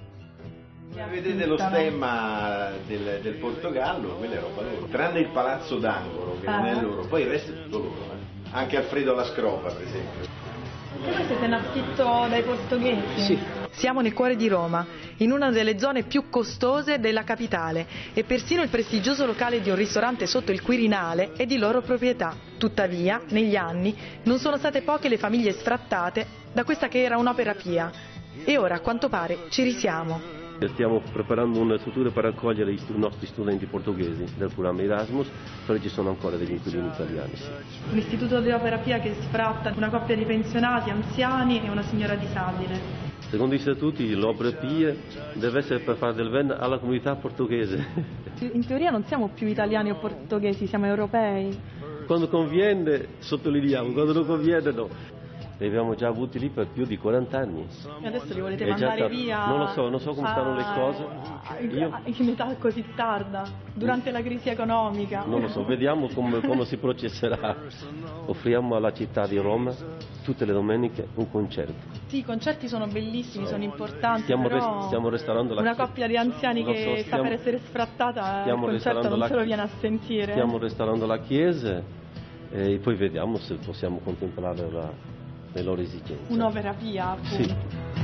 [SPEAKER 12] Vedete lo stemma del Portogallo, quella è roba loro. Tranne il Palazzo d'Angolo, che non è loro, poi il resto è tutto loro. Anche Alfredo La Scrofa, per esempio.
[SPEAKER 20] Voi siete in affitto dai portoghesi?
[SPEAKER 12] Sì.
[SPEAKER 20] Siamo nel cuore di Roma, in una delle zone più costose della capitale, e persino il prestigioso locale di un ristorante sotto il Quirinale è di loro proprietà. Tuttavia, negli anni, non sono state poche le famiglie sfrattate da questa che era un'opera pia. E ora, a quanto pare, ci risiamo.
[SPEAKER 2] Stiamo preparando una struttura per accogliere i nostri studenti portoghesi del programma Erasmus, però ci sono ancora degli inquilini italiani. Sì.
[SPEAKER 20] Un istituto di opera pia che sfratta una coppia di pensionati, anziani e una signora disabile.
[SPEAKER 2] Secondo i statuti l'opera pia deve essere per fare del bene alla comunità portoghese.
[SPEAKER 20] In teoria non siamo più italiani o portoghesi, siamo europei.
[SPEAKER 2] Quando conviene sottolineiamo, quando non conviene no. Li abbiamo già avuti lì per più di 40 anni.
[SPEAKER 20] E adesso li volete mandare via?
[SPEAKER 2] Non so come stanno le cose.
[SPEAKER 20] In età così tarda, durante la crisi economica.
[SPEAKER 2] Non lo so, vediamo come si processerà. Offriamo alla città di Roma tutte le domeniche un concerto.
[SPEAKER 20] Sì, i concerti sono bellissimi, sono importanti,
[SPEAKER 2] stiamo restaurando
[SPEAKER 20] una coppia di anziani che sta per essere sfrattata, il concerto non se lo viene a sentire.
[SPEAKER 2] Stiamo restaurando la chiesa e poi vediamo se possiamo contemplare le loro esigenze.
[SPEAKER 20] Un'opera pia, appunto.
[SPEAKER 2] Sì.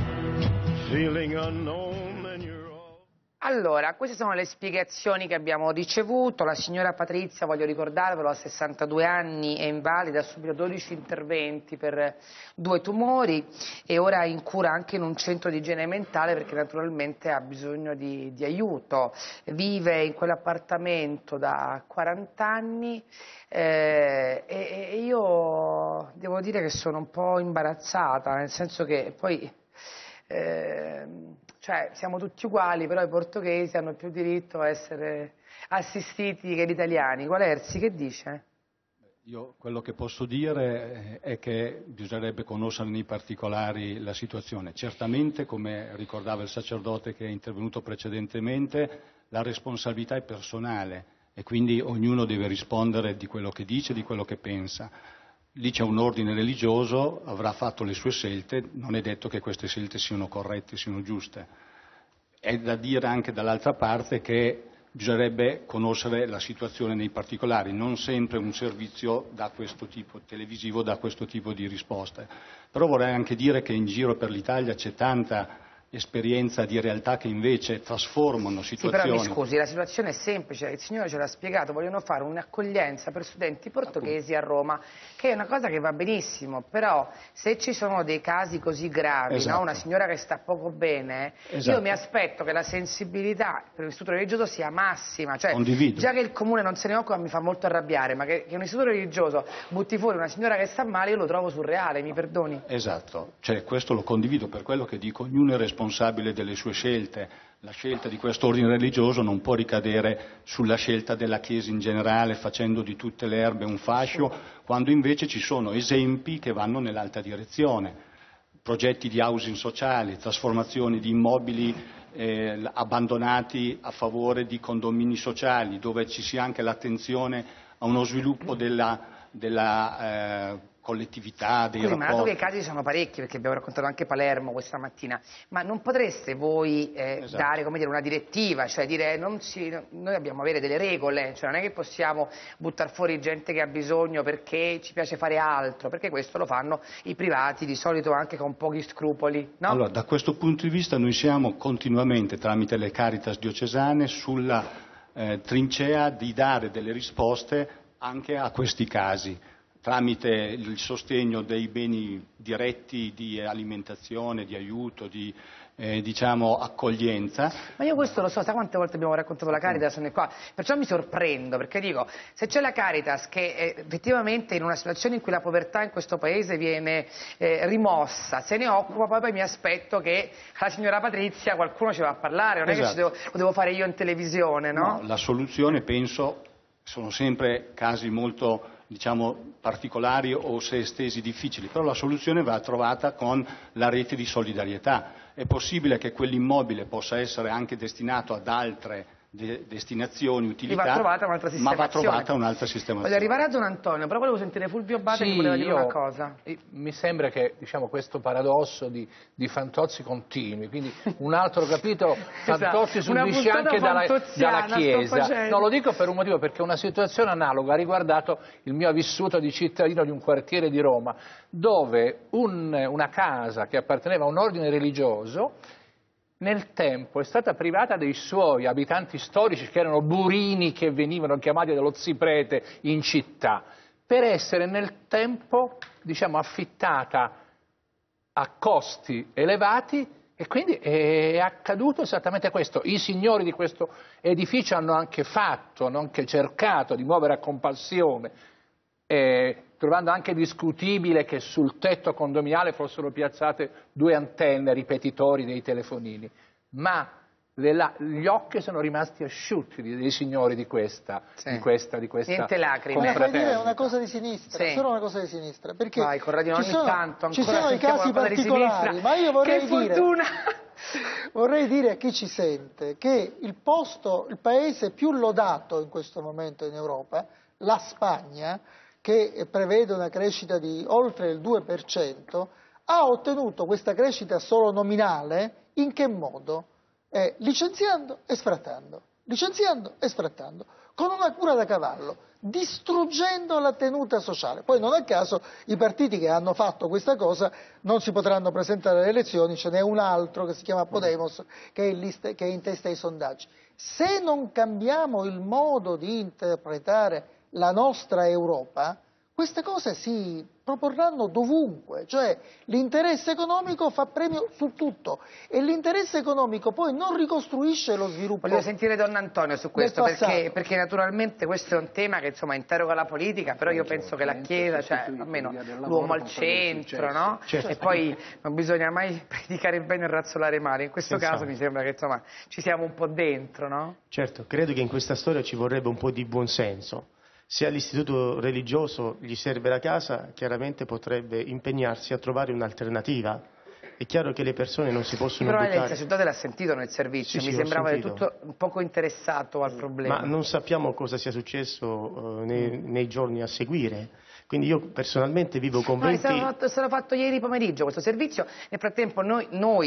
[SPEAKER 4] Allora, queste sono le spiegazioni che abbiamo ricevuto. La signora Patrizia, voglio ricordarvelo, ha 62 anni, è invalida, ha subito 12 interventi per 2 tumori e ora è in cura anche in un centro di igiene mentale perché naturalmente ha bisogno di aiuto. Vive in quell'appartamento da 40 anni e io devo dire che sono un po' imbarazzata, nel senso che poi... cioè siamo tutti uguali, però i portoghesi hanno più diritto a essere assistiti che gli italiani. Gualerzi, che dice?
[SPEAKER 1] Io quello che posso dire è che bisognerebbe conoscere nei particolari la situazione. Certamente, come ricordava il sacerdote che è intervenuto precedentemente, la responsabilità è personale e quindi ognuno deve rispondere di quello che dice, di quello che pensa. Lì c'è un ordine religioso, avrà fatto le sue scelte, non è detto che queste scelte siano corrette, siano giuste. È da dire anche dall'altra parte che bisognerebbe conoscere la situazione nei particolari, non sempre un servizio da questo tipo, televisivo, da questo tipo di risposte. Però vorrei anche dire che in giro per l'Italia c'è tanta esperienza di realtà che invece trasformano situazioni.
[SPEAKER 4] Sì, però mi scusi, la situazione è semplice, il signore ce l'ha spiegato, vogliono fare un'accoglienza per studenti portoghesi a Roma, che è una cosa che va benissimo, però se ci sono dei casi così gravi,
[SPEAKER 1] esatto.
[SPEAKER 4] no? Una signora che sta poco bene,
[SPEAKER 1] esatto.
[SPEAKER 4] Io mi aspetto che la sensibilità per l'istituto religioso sia massima, cioè
[SPEAKER 1] Condivido.
[SPEAKER 4] già che il comune non se ne occupa mi fa molto arrabbiare, ma che un istituto religioso butti fuori una signora che sta male, io lo trovo surreale, mi perdoni?
[SPEAKER 1] Esatto, cioè questo lo condivido, per quello che dico, ognuno è responsabile delle sue scelte. La scelta di questo ordine religioso non può ricadere sulla scelta della Chiesa in generale, facendo di tutte le erbe un fascio, quando invece ci sono esempi che vanno nell'altra direzione. Progetti di housing sociali, trasformazioni di immobili abbandonati a favore di condomini sociali, dove ci sia anche l'attenzione a uno sviluppo della collettività, dei
[SPEAKER 4] rapporti. Ma dato che i casi sono parecchi, perché abbiamo raccontato anche Palermo questa mattina, ma non potreste voi
[SPEAKER 1] esatto.
[SPEAKER 4] dare, come dire, una direttiva, cioè dire noi dobbiamo avere delle regole, cioè non è che possiamo buttare fuori gente che ha bisogno perché ci piace fare altro, perché questo lo fanno i privati di solito anche con pochi scrupoli, no?
[SPEAKER 1] Allora, da questo punto di vista noi siamo continuamente, tramite le Caritas diocesane, sulla trincea di dare delle risposte anche a questi casi, tramite il sostegno dei beni diretti di alimentazione, di aiuto, di accoglienza.
[SPEAKER 4] Ma io questo lo so, sai quante volte abbiamo raccontato la Caritas qua, perciò mi sorprendo, perché dico, se c'è la Caritas che effettivamente in una situazione in cui la povertà in questo paese viene rimossa, se ne occupa, poi mi aspetto che la signora Patrizia qualcuno ci va a parlare, non
[SPEAKER 1] esatto.
[SPEAKER 4] È che lo devo fare io in televisione, no?
[SPEAKER 1] No, la soluzione, penso, sono sempre casi molto particolari o se estesi difficili, però la soluzione va trovata con la rete di solidarietà. È possibile che quell'immobile possa essere anche destinato ad altre destinazioni, utilità,
[SPEAKER 4] va trovata un'altra sistemazione.
[SPEAKER 1] Ma va trovata un'altra sistemazione.
[SPEAKER 4] Voglio arrivare a Don Antonio, però volevo sentire Fulvio Abate che voleva dire una cosa.
[SPEAKER 5] Mi sembra che questo paradosso di Fantozzi continui, quindi un altro capitolo Fantozzi subisce anche dalla Chiesa. No, lo dico per un motivo, perché una situazione analoga ha riguardato il mio vissuto di cittadino di un quartiere di Roma, dove una casa che apparteneva a un ordine religioso nel tempo è stata privata dei suoi abitanti storici, che erano burini che venivano chiamati dallo ziprete in città, per essere nel tempo, affittata a costi elevati, e quindi è accaduto esattamente questo. I signori di questo edificio hanno anche cercato di muovere a compassione, trovando anche discutibile che sul tetto condominiale fossero piazzate 2 antenne ripetitori dei telefonini, ma gli occhi sono rimasti asciutti dei signori di questa
[SPEAKER 4] niente lacrime.
[SPEAKER 3] Fai dire una cosa di sinistra, solo una cosa di sinistra, perché
[SPEAKER 4] vai, Corradino,
[SPEAKER 3] ci sono i casi particolari, ma io vorrei dire a chi ci sente che il paese più lodato in questo momento in Europa, la Spagna, che prevede una crescita di oltre il 2%, ha ottenuto questa crescita solo nominale in che modo? Licenziando e sfrattando, con una cura da cavallo, distruggendo la tenuta sociale. Poi non a caso i partiti che hanno fatto questa cosa non si potranno presentare alle elezioni, ce n'è un altro che si chiama Podemos che è in testa ai sondaggi. Se non cambiamo il modo di interpretare la nostra Europa, queste cose si proporranno dovunque, cioè l'interesse economico fa premio su tutto e l'interesse economico poi non ricostruisce lo sviluppo.
[SPEAKER 4] Voglio sentire Don Antonio su questo, perché naturalmente questo è un tema che interroga la politica, però io penso che la Chiesa, almeno l'uomo al centro, no?
[SPEAKER 1] Certo.
[SPEAKER 4] E poi non bisogna mai predicare bene e razzolare male, in questo caso mi sembra che ci siamo un po' dentro, no?
[SPEAKER 6] Certo, credo che in questa storia ci vorrebbe un po' di buonsenso. Se all'istituto religioso gli serve la casa, chiaramente potrebbe impegnarsi a trovare un'alternativa. È chiaro che le persone non si possono buttare...
[SPEAKER 4] Però lei il sacerdote l'ha sentito nel servizio, mi sembrava del tutto un poco interessato al problema.
[SPEAKER 6] Ma non sappiamo cosa sia successo nei giorni a seguire. Quindi io personalmente vivo convinto...
[SPEAKER 4] No, è stato fatto ieri pomeriggio questo servizio, nel frattempo noi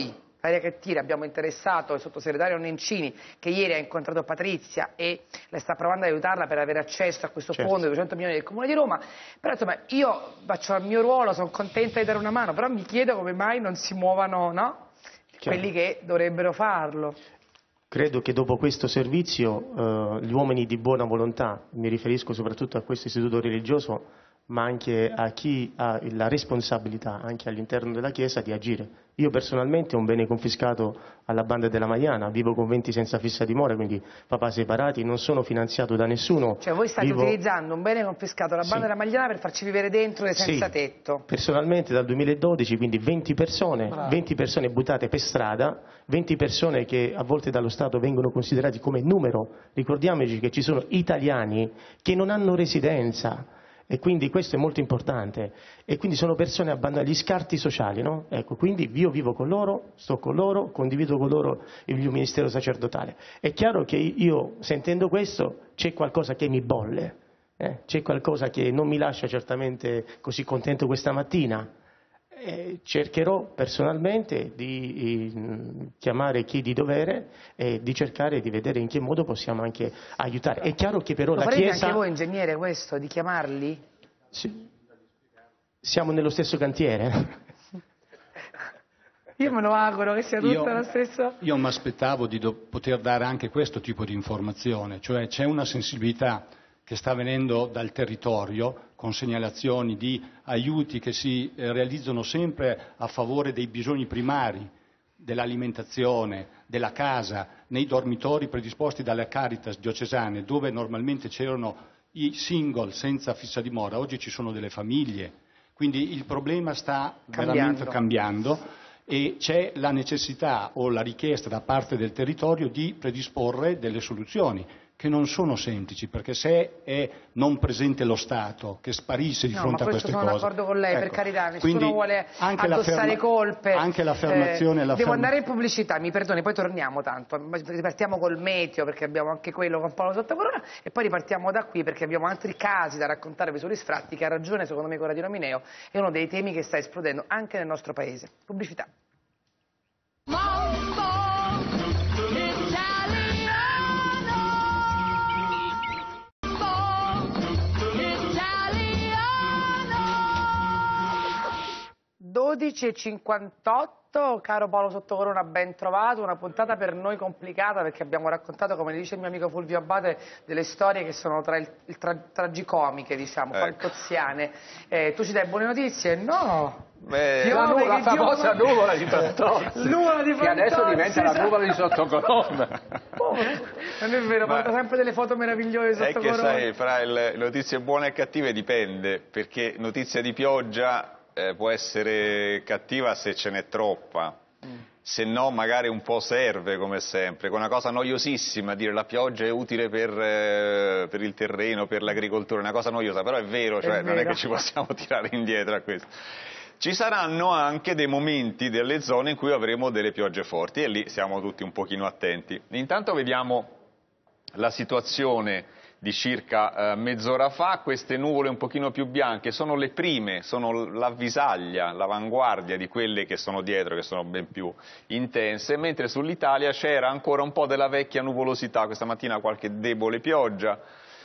[SPEAKER 4] Aria che tira, abbiamo interessato il sottosegretario Nencini che ieri ha incontrato Patrizia e le sta provando ad aiutarla per avere accesso a questo fondo di 200 milioni del Comune di Roma, però insomma io faccio il mio ruolo, sono contenta di dare una mano, però mi chiedo come mai non si muovano, no? Quelli che dovrebbero farlo.
[SPEAKER 6] Credo che dopo questo servizio gli uomini di buona volontà, mi riferisco soprattutto a questo istituto religioso, ma anche a chi ha la responsabilità, anche all'interno della Chiesa, di agire. Io personalmente ho un bene confiscato alla Banda della Maiana, vivo con 20 senza fissa dimora, quindi papà separati, non sono finanziato da nessuno.
[SPEAKER 4] Cioè voi state utilizzando un bene confiscato alla Banda della Maiana per farci vivere dentro e senza tetto?
[SPEAKER 6] Personalmente dal 2012, quindi 20 persone buttate per strada, 20 persone che a volte dallo Stato vengono considerati come numero. Ricordiamoci che ci sono italiani che non hanno residenza. E quindi questo è molto importante, e quindi sono persone abbandonate, gli scarti sociali, no? Ecco, quindi io vivo con loro, sto con loro, condivido con loro il mio ministero sacerdotale. È chiaro che io, sentendo questo, c'è qualcosa che mi bolle, c'è qualcosa che non mi lascia certamente così contento questa mattina. Cercherò personalmente di chiamare chi di dovere e di cercare di vedere in che modo possiamo anche aiutare. È chiaro che però la Chiesa...
[SPEAKER 4] anche voi, ingegnere, questo, di chiamarli?
[SPEAKER 6] Sì. Siamo nello stesso cantiere.
[SPEAKER 4] Io me lo auguro che sia tutto lo stesso.
[SPEAKER 1] Io mi aspettavo di poter dare anche questo tipo di informazione, cioè c'è una sensibilità che sta venendo dal territorio con segnalazioni di aiuti che si realizzano sempre a favore dei bisogni primari, dell'alimentazione, della casa, nei dormitori predisposti dalle Caritas diocesane, dove normalmente c'erano i single senza fissa dimora, oggi ci sono delle famiglie, quindi il problema sta veramente cambiando e c'è la necessità o la richiesta da parte del territorio di predisporre delle soluzioni che non sono semplici, perché se è non presente lo Stato che sparisse di fronte a queste cose...
[SPEAKER 4] No, ma questo sono d'accordo con lei, per carità, nessuno
[SPEAKER 1] quindi
[SPEAKER 4] vuole addossare colpe.
[SPEAKER 1] Anche l'affermazione...
[SPEAKER 4] Devo andare in pubblicità, mi perdoni, poi torniamo tanto, ripartiamo col meteo, perché abbiamo anche quello con Paolo Sottocorona, e poi ripartiamo da qui, perché abbiamo altri casi da raccontarvi sugli sfratti, che ha ragione, secondo me, Corradino Mineo, è uno dei temi che sta esplodendo anche nel nostro paese. Pubblicità. (12:58), caro Paolo Sottocorona, ben trovato, una puntata per noi complicata perché abbiamo raccontato, come dice il mio amico Fulvio Abbate, delle storie che sono tragicomiche, diciamo, fantoziane. Tu ci dai buone notizie? No!
[SPEAKER 5] La famosa nuvola di Fantozzi, che adesso diventa la nuvola di Sottocorona.
[SPEAKER 4] Non è vero, porta sempre delle foto meravigliose di Sottocorona.
[SPEAKER 11] È che sai, fra le notizie buone e cattive dipende, perché notizia di pioggia può essere cattiva se ce n'è troppa, se no magari un po' serve, come sempre, con una cosa noiosissima, dire la pioggia è utile per il terreno, per l'agricoltura, una cosa noiosa, però è vero, cioè non è che ci possiamo tirare indietro a questo. Ci saranno anche dei momenti delle zone in cui avremo delle piogge forti e lì siamo tutti un pochino attenti. Intanto vediamo la situazione di circa mezz'ora fa. Queste nuvole un pochino più bianche sono le prime, sono l'avvisaglia, l'avanguardia di quelle che sono dietro, che sono ben più intense, mentre sull'Italia c'era ancora un po' della vecchia nuvolosità, questa mattina qualche debole pioggia.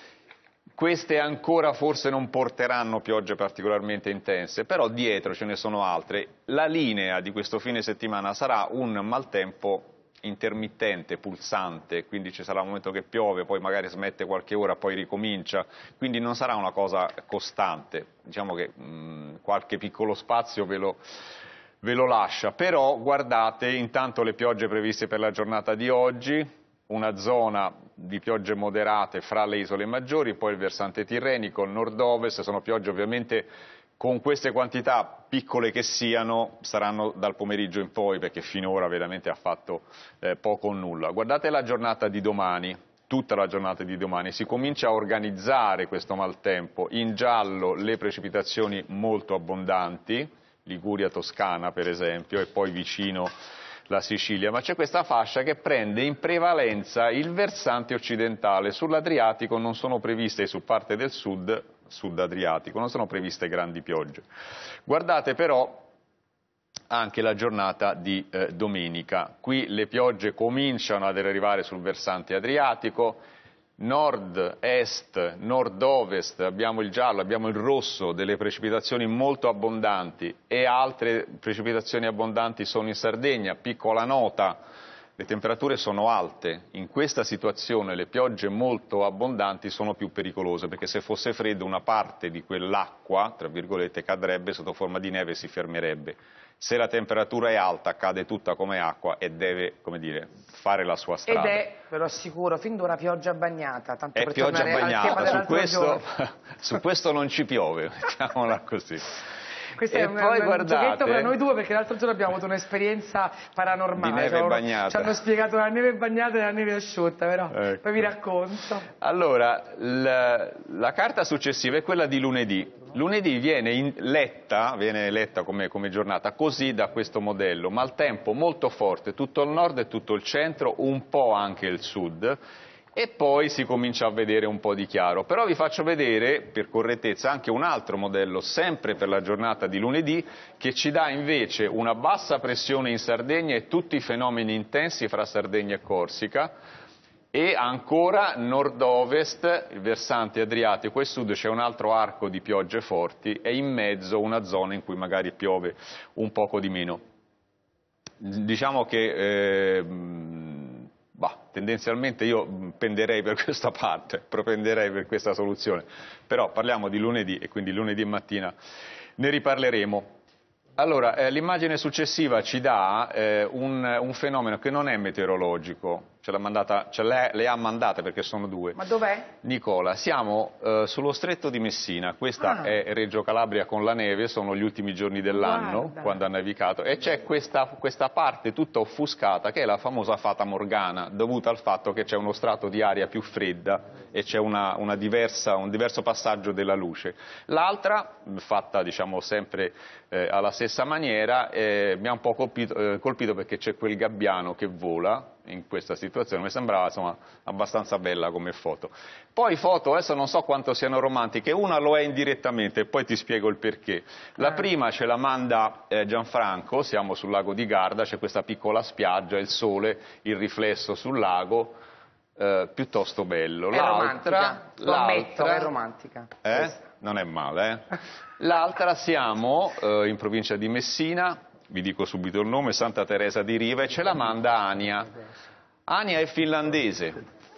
[SPEAKER 11] Queste ancora forse non porteranno piogge particolarmente intense, però dietro ce ne sono altre. La linea di questo fine settimana sarà un maltempo intermittente, pulsante, quindi ci sarà un momento che piove, poi magari smette qualche ora, poi ricomincia, quindi non sarà una cosa costante, diciamo che qualche piccolo spazio ve lo lascia, però guardate intanto le piogge previste per la giornata di oggi, una zona di piogge moderate fra le isole maggiori, poi il versante tirrenico, il nord-ovest, sono piogge ovviamente con queste quantità, piccole che siano, saranno dal pomeriggio in poi, perché finora veramente ha fatto poco o nulla. Guardate la giornata di domani, tutta la giornata di domani, si comincia a organizzare questo maltempo, in giallo le precipitazioni molto abbondanti, Liguria, Toscana per esempio, e poi vicino la Sicilia, ma c'è questa fascia che prende in prevalenza il versante occidentale. Sull'Adriatico non sono previste, su parte del sud Adriatico, non sono previste grandi piogge. Guardate però anche la giornata di domenica. Qui le piogge cominciano ad arrivare sul versante adriatico, nord-est, nord-ovest, abbiamo il giallo, abbiamo il rosso delle precipitazioni molto abbondanti e altre precipitazioni abbondanti sono in Sardegna. Piccola nota, le temperature sono alte, in questa situazione le piogge molto abbondanti sono più pericolose, perché se fosse freddo una parte di quell'acqua, tra virgolette, cadrebbe sotto forma di neve e si fermerebbe. Se la temperatura è alta cade tutta come acqua e deve, come dire, fare la sua strada.
[SPEAKER 4] Ed è, ve lo assicuro, fin d'ora pioggia bagnata. Tanto
[SPEAKER 11] è
[SPEAKER 4] per
[SPEAKER 11] pioggia bagnata, su questo non ci piove, mettiamola così.
[SPEAKER 4] Questo è un giochetto per noi due, perché l'altro giorno abbiamo avuto un'esperienza paranormale.
[SPEAKER 11] Di neve bagnata.
[SPEAKER 4] Ci hanno spiegato la neve bagnata e la neve asciutta, però ecco. Poi vi racconto.
[SPEAKER 11] Allora, la carta successiva è quella di lunedì. Lunedì viene letta come giornata così da questo modello, maltempo molto forte, tutto il nord e tutto il centro, un po' anche il sud. E poi si comincia a vedere un po' di chiaro. Però vi faccio vedere, per correttezza, anche un altro modello, sempre per la giornata di lunedì, che ci dà invece una bassa pressione in Sardegna e tutti i fenomeni intensi fra Sardegna e Corsica, e ancora nord-ovest, il versante adriatico e sud, c'è un altro arco di piogge forti e in mezzo una zona in cui magari piove un poco di meno. Diciamo che tendenzialmente io penderei per questa parte, propenderei per questa soluzione, però parliamo di lunedì e quindi lunedì mattina ne riparleremo. Allora, l'immagine successiva ci dà un fenomeno che non è meteorologico, le ha mandate perché sono due.
[SPEAKER 4] Ma dov'è?
[SPEAKER 11] Nicola, siamo sullo stretto di Messina, questa è Reggio Calabria con la neve, sono gli ultimi giorni dell'anno, quando ha nevicato, e c'è questa parte tutta offuscata che è la famosa fata morgana, dovuta al fatto che c'è uno strato di aria più fredda e c'è un diverso passaggio della luce. L'altra, fatta diciamo sempre alla stessa maniera, mi ha un po' colpito perché c'è quel gabbiano che vola in questa situazione, mi sembrava insomma abbastanza bella come foto. Poi foto, adesso non so quanto siano romantiche, una lo è indirettamente e poi ti spiego il perché. La prima ce la manda Gianfranco, siamo sul lago di Garda, c'è questa piccola spiaggia, il sole, il riflesso sul lago, piuttosto bello.
[SPEAKER 4] È romantica, lo ammetto, è romantica.
[SPEAKER 11] Non è male, L'altra siamo in provincia di Messina, vi dico subito il nome, Santa Teresa di Riva, e ce la manda Ania. Ania è finlandese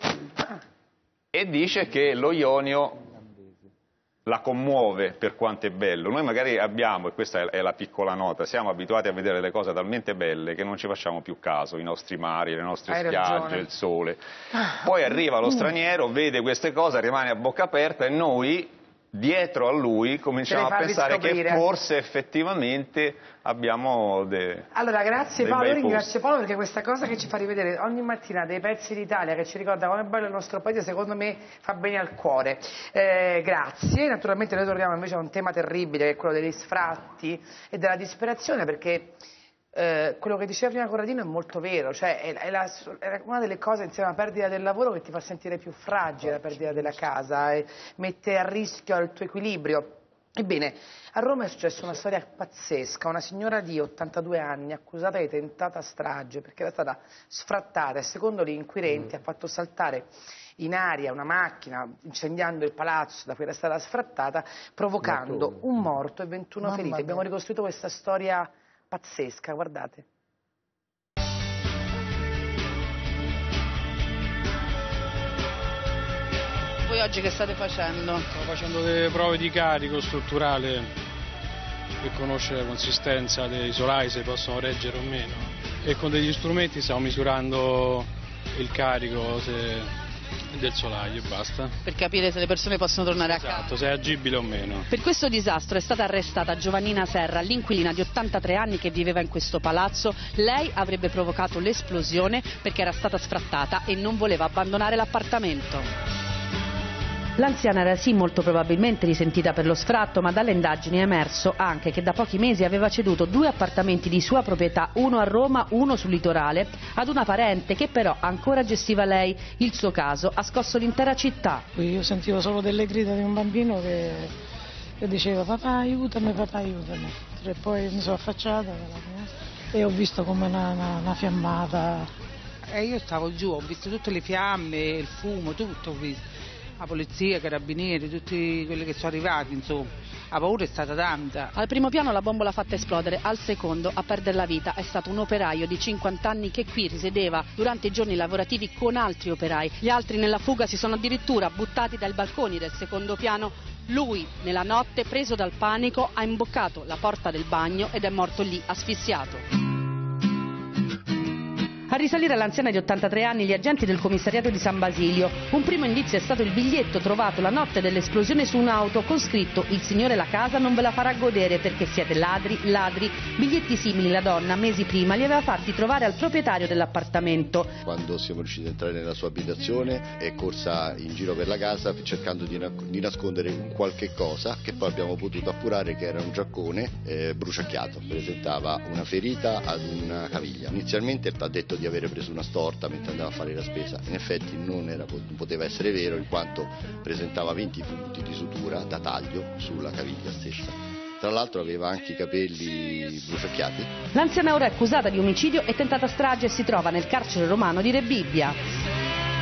[SPEAKER 11] e dice che lo Ionio la commuove per quanto è bello. Noi magari abbiamo, e questa è la piccola nota, siamo abituati a vedere le cose talmente belle che non ci facciamo più caso, i nostri mari, le nostre spiagge, il sole. Poi arriva lo straniero, vede queste cose, rimane a bocca aperta e noi dietro a lui cominciamo a pensare che forse effettivamente abbiamo
[SPEAKER 4] Allora grazie Paolo, io ringrazio Paolo perché questa cosa che ci fa rivedere ogni mattina dei pezzi d'Italia che ci ricorda come è bello il nostro paese, secondo me fa bene al cuore. Grazie, naturalmente noi torniamo invece a un tema terribile che è quello degli sfratti e della disperazione, perché quello che diceva prima Corradino è molto vero, cioè è una delle cose insieme alla perdita del lavoro che ti fa sentire più fragile, la perdita della casa, e mette a rischio il tuo equilibrio. Ebbene, a Roma è successa una storia pazzesca, una signora di 82 anni accusata di tentata strage perché era stata sfrattata e secondo gli inquirenti ha fatto saltare in aria una macchina incendiando il palazzo da cui era stata sfrattata, provocando un morto e 21 feriti. Abbiamo ricostruito questa storia pazzesca, guardate.
[SPEAKER 10] Voi oggi che state facendo?
[SPEAKER 13] Stiamo facendo delle prove di carico strutturale per conoscere la consistenza dei solai, se possono reggere o meno, e con degli strumenti stiamo misurando il carico del solaio e basta.
[SPEAKER 10] Per capire se le persone possono tornare a casa.
[SPEAKER 13] Esatto, se è agibile o meno.
[SPEAKER 14] Per questo disastro è stata arrestata Giovannina Serra, l'inquilina di 83 anni che viveva in questo palazzo. Lei avrebbe provocato l'esplosione perché era stata sfrattata e non voleva abbandonare l'appartamento. L'anziana era sì molto probabilmente risentita per lo sfratto, ma dalle indagini è emerso anche che da pochi mesi aveva ceduto 2 appartamenti di sua proprietà, uno a Roma, uno sul litorale, ad una parente che però ancora gestiva lei. Il suo caso ha scosso l'intera città.
[SPEAKER 15] Io sentivo solo delle grida di un bambino che Io dicevo papà aiutami, e poi mi sono affacciata e ho visto come una fiammata.
[SPEAKER 19] Io stavo giù, ho visto tutte le fiamme, il fumo, tutto ho visto. La polizia, i carabinieri, tutti quelli che sono arrivati, insomma. La paura è stata tanta.
[SPEAKER 14] Al primo piano la bombola ha fatto esplodere, al secondo a perdere la vita è stato un operaio di 50 anni che qui risiedeva durante i giorni lavorativi con altri operai. Gli altri nella fuga si sono addirittura buttati dai balconi del secondo piano. Lui, nella notte, preso dal panico, ha imboccato la porta del bagno ed è morto lì, asfissiato. A risalire all'anziana di 83 anni gli agenti del commissariato di San Basilio. Un primo indizio è stato il biglietto trovato la notte dell'esplosione su un'auto con scritto «Il signore la casa non ve la farà godere perché siete ladri, ladri». Biglietti simili la donna mesi prima li aveva fatti trovare al proprietario dell'appartamento.
[SPEAKER 16] Quando siamo riusciti ad entrare nella sua abitazione è corsa in giro per la casa cercando di nascondere un qualche cosa che poi abbiamo potuto appurare che era un giaccone bruciacchiato, presentava una ferita ad una caviglia. Inizialmente ha detto di avere preso una storta mentre andava a fare la spesa, in effetti non poteva essere vero in quanto presentava 20 punti di sutura da taglio sulla caviglia stessa. Tra l'altro aveva anche i capelli bruciacchiati.
[SPEAKER 14] L'anziana ora è accusata di omicidio e tentata strage e si trova nel carcere romano di Rebibbia.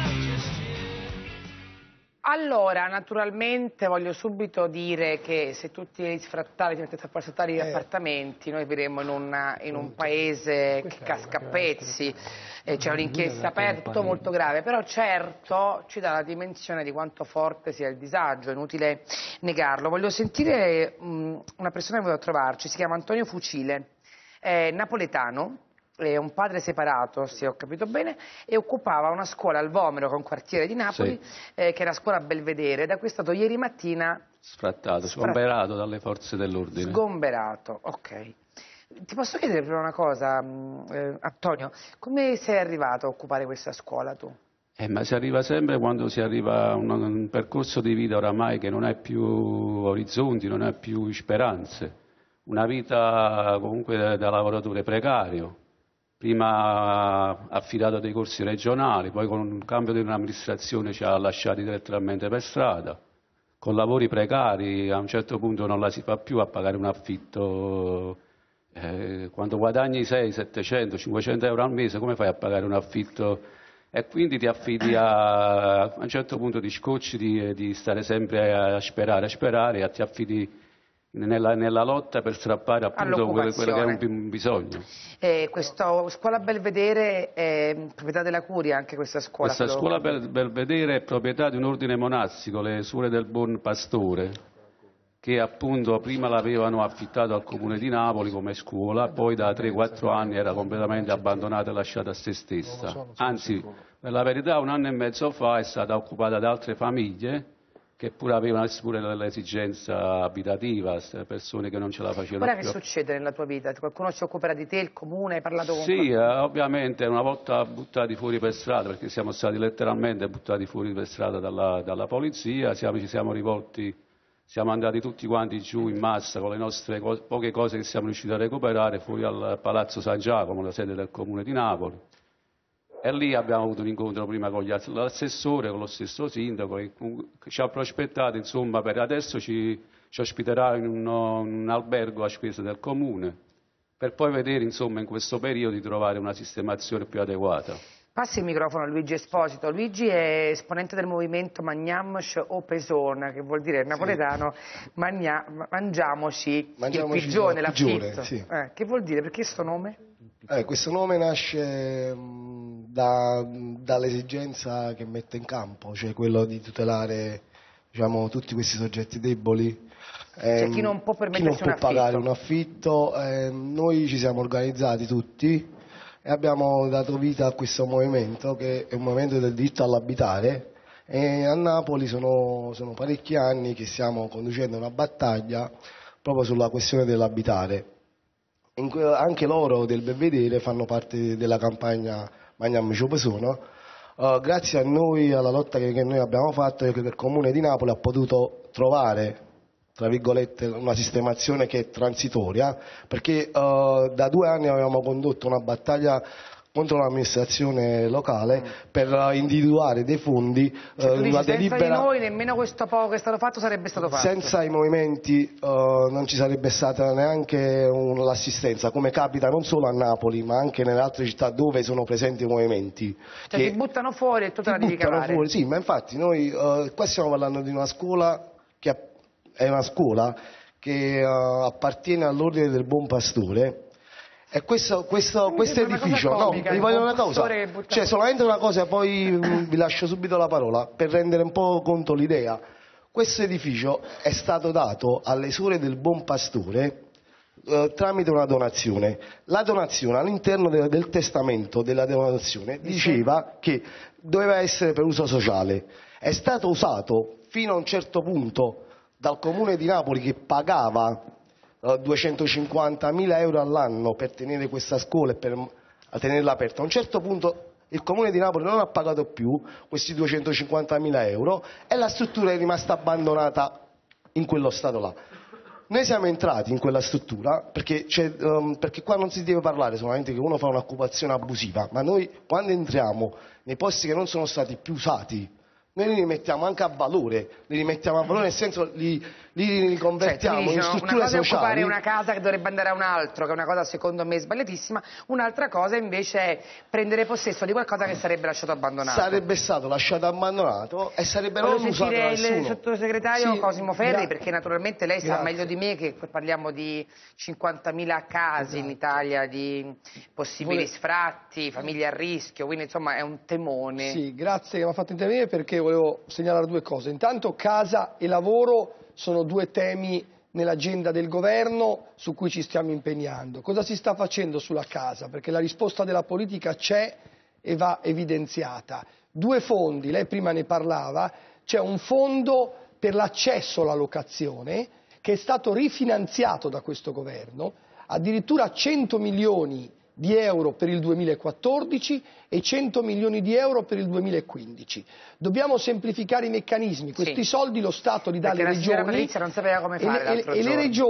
[SPEAKER 4] Allora, naturalmente voglio subito dire che se tutti gli sfrattati si mettessero a saltare gli appartamenti, noi vivremmo in un paese che casca a pezzi, c'è un'inchiesta aperta, tutto molto grave, però certo ci dà la dimensione di quanto forte sia il disagio, è inutile negarlo. Voglio sentire una persona che è venuta a trovarci, si chiama Antonio Fucile, è napoletano. È un padre separato, se ho capito bene, e occupava una scuola al Vomero, con quartiere di Napoli, che era scuola Belvedere, da cui è stato ieri mattina
[SPEAKER 21] sgomberato dalle forze dell'ordine.
[SPEAKER 4] Sgomberato, ok. Ti posso chiedere prima una cosa, Antonio, come sei arrivato a occupare questa scuola tu?
[SPEAKER 21] Ma si arriva sempre quando si arriva a un percorso di vita oramai che non ha più orizzonti, non ha più speranze, una vita comunque da lavoratore precario. Prima affidato a dei corsi regionali, poi con un cambio di un'amministrazione ci ha lasciati direttamente per strada, con lavori precari, a un certo punto non la si fa più a pagare un affitto, quando guadagni 6, 700, 500 euro al mese come fai a pagare un affitto? E quindi ti affidi a un certo punto ti scocci di stare sempre a sperare e ti affidi nella lotta per strappare appunto quello che è un bisogno.
[SPEAKER 4] Questa scuola Belvedere è proprietà della Curia, anche questa scuola?
[SPEAKER 21] Questa scuola Belvedere è proprietà di un ordine monastico, le Suore del Buon Pastore, che appunto prima l'avevano affittato al Comune di Napoli come scuola, poi da 3-4 anni era completamente abbandonata e lasciata a se stessa. Anzi, per la verità, 1 anno e mezzo fa è stata occupata da altre famiglie che pure avevano pure l'esigenza abitativa, persone che non ce la facevano
[SPEAKER 4] Ora
[SPEAKER 21] più.
[SPEAKER 4] che succede nella tua vita? Qualcuno si occuperà di te, il comune, hai parlato con
[SPEAKER 21] Sì, ovviamente una volta buttati fuori per strada, perché siamo stati letteralmente buttati fuori per strada dalla polizia, ci siamo rivolti, siamo andati tutti quanti giù in massa con le nostre poche cose che siamo riusciti a recuperare fuori al Palazzo San Giacomo, la sede del comune di Napoli. E lì abbiamo avuto un incontro prima con l'assessore, con lo stesso sindaco, che ci ha prospettato, insomma, per adesso ci ospiterà in un albergo a spese del comune, per poi vedere, insomma, in questo periodo di trovare una sistemazione più adeguata.
[SPEAKER 4] Passi il microfono a Luigi Esposito. Luigi è esponente del movimento Magnammoci o Pesona, che vuol dire in napoletano mangiamoci il pigione, l'affitto.
[SPEAKER 24] Sì.
[SPEAKER 4] Che vuol dire? Perché questo nome?
[SPEAKER 24] Questo nome nasce dall'esigenza che mette in campo, cioè quello di tutelare, diciamo, tutti questi soggetti deboli.
[SPEAKER 4] Cioè chi non può permettersi un affitto.
[SPEAKER 24] Pagare un affitto. Noi ci siamo organizzati tutti e abbiamo dato vita a questo movimento, che è un movimento del diritto all'abitare, e a Napoli sono parecchi anni che stiamo conducendo una battaglia proprio sulla questione dell'abitare. Anche loro del Belvedere fanno parte della campagna Magnammoci o Pesona. Grazie a noi, alla lotta che noi abbiamo fatto, che il Comune di Napoli ha potuto trovare, tra virgolette, una sistemazione che è transitoria, perché da 2 anni avevamo condotto una battaglia contro l'amministrazione locale per individuare dei fondi, una delibera.
[SPEAKER 4] Senza di noi nemmeno questo poco che è stato fatto sarebbe stato fatto.
[SPEAKER 24] Senza i movimenti non ci sarebbe stata neanche l'assistenza, come capita non solo a Napoli ma anche nelle altre città dove sono presenti i movimenti.
[SPEAKER 4] Cioè ti buttano fuori e tu te la devi cavare.
[SPEAKER 24] Fuori, sì, ma infatti noi qua stiamo parlando di una scuola che è una scuola che appartiene all'ordine del Buon Pastore. E questo edificio, no, vi voglio una cosa, cioè solamente una cosa, poi vi lascio subito la parola per rendere un po' conto l'idea. Questo edificio è stato dato alle suore del Buon Pastore tramite una donazione. La donazione all'interno del testamento della donazione diceva che doveva essere per uso sociale. È stato usato fino a un certo punto dal Comune di Napoli, che pagava 250.000 euro all'anno per tenere questa scuola e per tenerla aperta. A un certo punto il Comune di Napoli non ha pagato più questi 250.000 euro e la struttura è rimasta abbandonata in quello stato là. Noi siamo entrati in quella struttura perché qua non si deve parlare solamente che uno fa un'occupazione abusiva, ma noi quando entriamo nei posti che non sono stati più usati, noi li rimettiamo anche a valore, nel senso li riconvertiamo in strutture sociali.
[SPEAKER 4] Una cosa è occupare una casa che dovrebbe andare a un altro, che è una cosa secondo me sbagliatissima, un'altra cosa invece è prendere possesso di qualcosa che sarebbe lasciato abbandonato.
[SPEAKER 24] Sarebbe stato lasciato abbandonato e sarebbe non usato da nessuno.
[SPEAKER 4] Il sottosegretario Cosimo Ferri, perché naturalmente lei sa meglio di me che parliamo di 50.000 casi in Italia, di possibili sfratti, famiglie a rischio, quindi insomma è un temone.
[SPEAKER 8] Sì, grazie che mi ha fatto intervenire perché volevo segnalare due cose. Intanto casa e lavoro sono due temi nell'agenda del governo su cui ci stiamo impegnando. Cosa si sta facendo sulla casa? Perché la risposta della politica c'è e va evidenziata. Due fondi, lei prima ne parlava, c'è un fondo per l'accesso alla locazione che è stato rifinanziato da questo governo, addirittura 100 milioni di euro per il 2014 e 100 milioni di euro per il 2015. Dobbiamo semplificare i meccanismi, questi soldi lo Stato li dà alle regioni,
[SPEAKER 4] Patrizia non sapeva come fare
[SPEAKER 8] e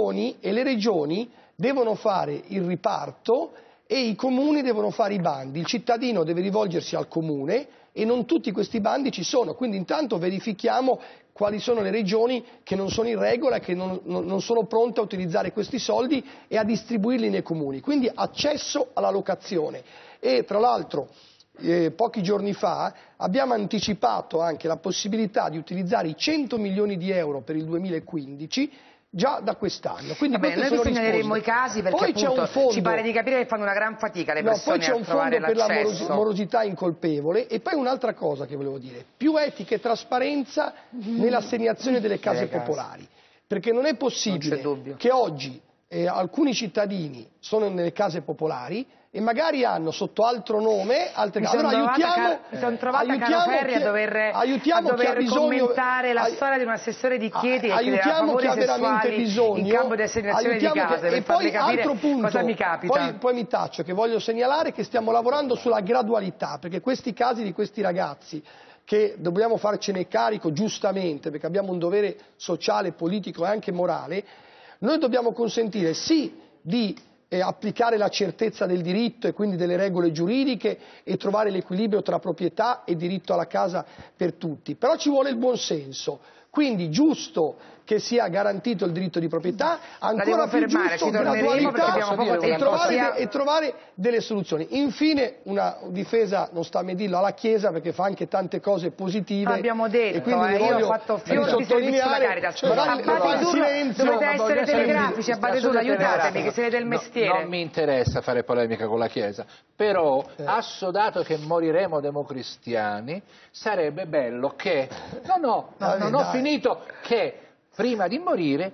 [SPEAKER 8] le regioni devono fare il riparto e i comuni devono fare i bandi, il cittadino deve rivolgersi al comune e non tutti questi bandi ci sono, quindi intanto verifichiamo quali sono le regioni che non sono in regola e che non sono pronte a utilizzare questi soldi e a distribuirli nei comuni. Quindi accesso alla locazione. E tra l'altro pochi giorni fa abbiamo anticipato anche la possibilità di utilizzare i 100 milioni di euro per il 2015 già da quest'anno. Quindi
[SPEAKER 4] noi vi segnaleremo i casi perché poi appunto, c'è un fondo, ci pare di capire che fanno una gran fatica le persone a trovare l'accesso.
[SPEAKER 8] Poi c'è un fondo per la morosità incolpevole e poi un'altra cosa che volevo dire, più etica e trasparenza nell'assegnazione delle case popolari, perché non è possibile che oggi alcuni cittadini sono nelle case popolari e magari hanno sotto altro nome altre case.
[SPEAKER 4] Allora mi sono trovata Caro Ferri a dover commentare la storia di un assessore di Chieti che chiedeva favori sessuali in cambio di assegnazione di case, per farle capire cosa mi capita.
[SPEAKER 8] Poi mi taccio che voglio segnalare che stiamo lavorando sulla gradualità, perché questi casi di questi ragazzi che dobbiamo farcene carico giustamente, perché abbiamo un dovere sociale, politico e anche morale, noi dobbiamo consentire sì di applicare la certezza del diritto e quindi delle regole giuridiche e trovare l'equilibrio tra proprietà e diritto alla casa per tutti, però ci vuole il buon senso, quindi giusto che sia garantito il diritto di proprietà, ancora più giusto gradualità e trovare delle soluzioni. Infine una difesa, non sta a me dirlo, alla Chiesa perché fa anche tante cose positive.
[SPEAKER 4] L'abbiamo detto,
[SPEAKER 8] e quindi
[SPEAKER 4] io ho fatto fior di servizio alla Caritas. Dovete essere telegrafici, Abbateturno, aiutatemi che siete del mestiere.
[SPEAKER 5] Non mi interessa fare polemica con la Chiesa, però assodato che moriremo democristiani sarebbe bello che non ho finito che prima di morire,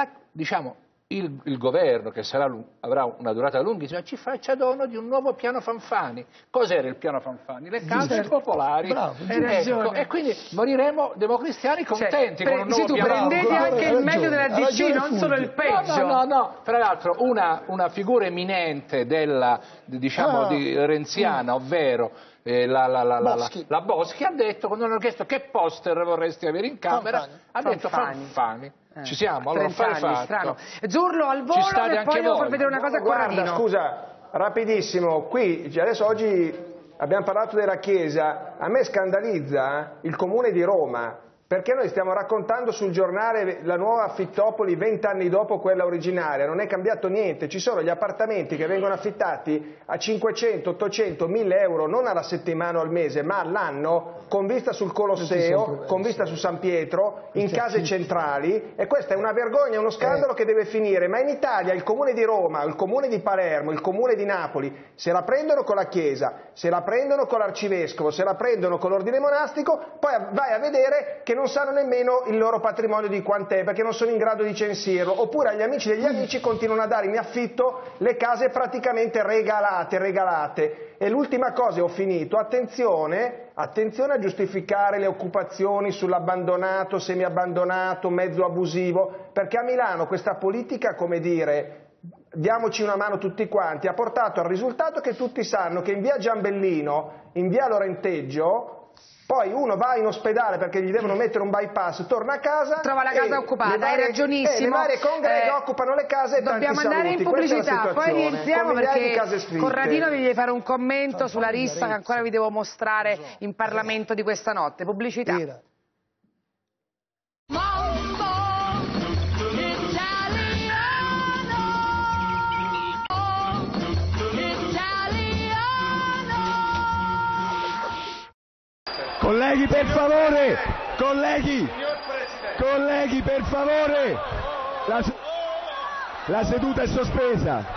[SPEAKER 5] il governo, che avrà una durata lunghissima, ci faccia dono di un nuovo piano Fanfani. Cos'era il piano Fanfani? Le case popolari. Ecco, e quindi moriremo democristiani contenti con un nuovo piano.
[SPEAKER 4] Prendete anche il meglio della DC, non solo il peggio.
[SPEAKER 5] No. Tra l'altro una figura eminente di renziana, ovvero la Boschi ha detto, quando hanno chiesto che poster vorresti avere in camera, ha detto Fanfani. Ci siamo, allora fai fatto.
[SPEAKER 4] Zurlo al volo e poi devo far vedere una cosa a Corradino.
[SPEAKER 9] Scusa, rapidissimo, qui adesso oggi abbiamo parlato della Chiesa, a me scandalizza il Comune di Roma, perché noi stiamo raccontando sul giornale la nuova affittopoli 20 anni dopo quella originaria, non è cambiato niente, ci sono gli appartamenti che vengono affittati a 500, 800, 1000 euro, non alla settimana o al mese, ma all'anno, con vista sul Colosseo, con vista su San Pietro, in case centrali, e questa è una vergogna, uno scandalo che deve finire, ma in Italia il Comune di Roma, il Comune di Palermo, il Comune di Napoli, se la prendono con la Chiesa, se la prendono con l'Arcivescovo, se la prendono con l'ordine monastico, poi vai a vedere che non sanno nemmeno il loro patrimonio di quant'è, perché non sono in grado di censirlo, oppure agli amici degli amici continuano a dare in affitto le case praticamente regalate. E l'ultima cosa, e ho finito, attenzione a giustificare le occupazioni sull'abbandonato, semiabbandonato, mezzo abusivo, perché a Milano questa politica, come dire, diamoci una mano tutti quanti, ha portato al risultato che tutti sanno che in via Giambellino, in via Lorenteggio, poi uno va in ospedale perché gli devono mettere un bypass, torna a casa,
[SPEAKER 4] trova la casa occupata, hai ragionissimo.
[SPEAKER 9] Le varie congreghe occupano le case e
[SPEAKER 4] dobbiamo
[SPEAKER 9] tanti
[SPEAKER 4] andare
[SPEAKER 9] saluti.
[SPEAKER 4] in pubblicità, poi rientriamo perché Corradino vi deve fare un commento sulla rissa che ancora vi devo mostrare in Parlamento di questa notte. Pubblicità.
[SPEAKER 17] Colleghi, per favore, colleghi, per favore, la seduta è sospesa.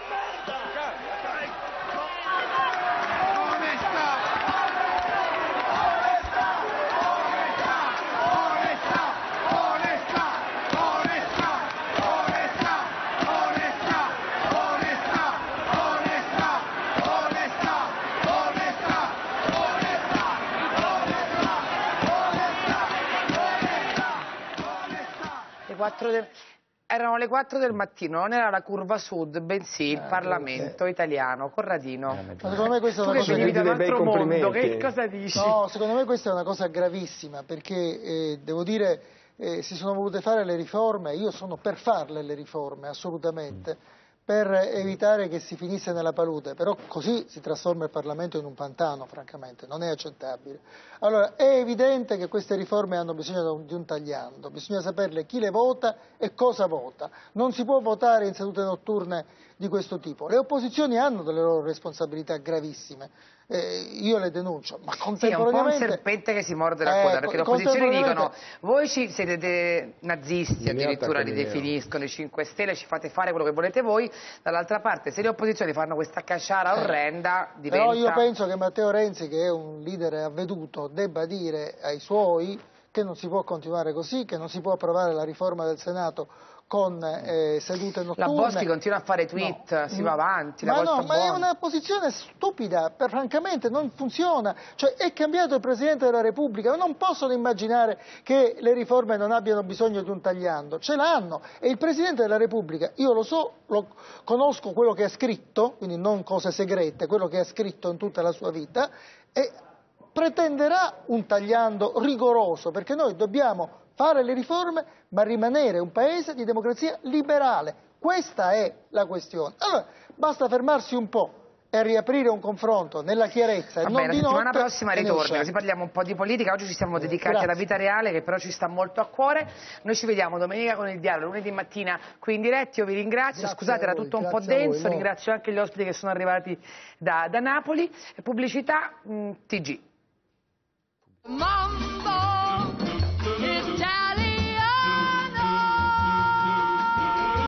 [SPEAKER 4] Erano le 4 del mattino, non era la curva sud, bensì il Parlamento italiano. Corradino,
[SPEAKER 3] secondo me questa è una cosa
[SPEAKER 4] da un altro mondo, che cosa dici?
[SPEAKER 3] No, secondo me questa è una cosa gravissima, perché devo dire si sono volute fare le riforme, io sono per farle le riforme, assolutamente, per evitare che si finisse nella palude, però così si trasforma il Parlamento in un pantano, francamente, non è accettabile. Allora, è evidente che queste riforme hanno bisogno di un tagliando, bisogna saperle chi le vota e cosa vota, non si può votare in sedute notturne di questo tipo. Le opposizioni hanno delle loro responsabilità gravissime, io le denuncio, ma contemporaneamente...
[SPEAKER 4] Sì, è un po' un serpente che si morde la coda, perché le opposizioni dicono voi siete nazisti, addirittura li definiscono, i 5 Stelle, ci fate fare quello che volete voi, dall'altra parte se le opposizioni fanno questa cacciara orrenda diventa...
[SPEAKER 3] Però io penso che Matteo Renzi, che è un leader avveduto, debba dire ai suoi che non si può continuare così, che non si può approvare la riforma del Senato con sedute notturne.
[SPEAKER 4] La Boschi continua a fare tweet, si va avanti.
[SPEAKER 3] Ma è una posizione stupida, francamente non funziona. Cioè, è cambiato il Presidente della Repubblica, non possono immaginare che le riforme non abbiano bisogno di un tagliando, ce l'hanno. E il Presidente della Repubblica, io lo so, conosco quello che ha scritto, quindi non cose segrete, quello che ha scritto in tutta la sua vita, e pretenderà un tagliando rigoroso, perché noi dobbiamo fare le riforme ma rimanere un paese di democrazia liberale. Questa è la questione. Allora, basta fermarsi un po' e riaprire un confronto nella chiarezza.
[SPEAKER 4] Va bene, la settimana prossima ritorni, così parliamo un po' di politica. Oggi ci siamo dedicati alla vita reale, che però ci sta molto a cuore. Noi ci vediamo domenica con il Dialogo, lunedì mattina qui in diretta. Io vi ringrazio, scusate, era tutto un po' denso, ringrazio anche gli ospiti che sono arrivati da Napoli. Pubblicità, TG.
[SPEAKER 18] Mambo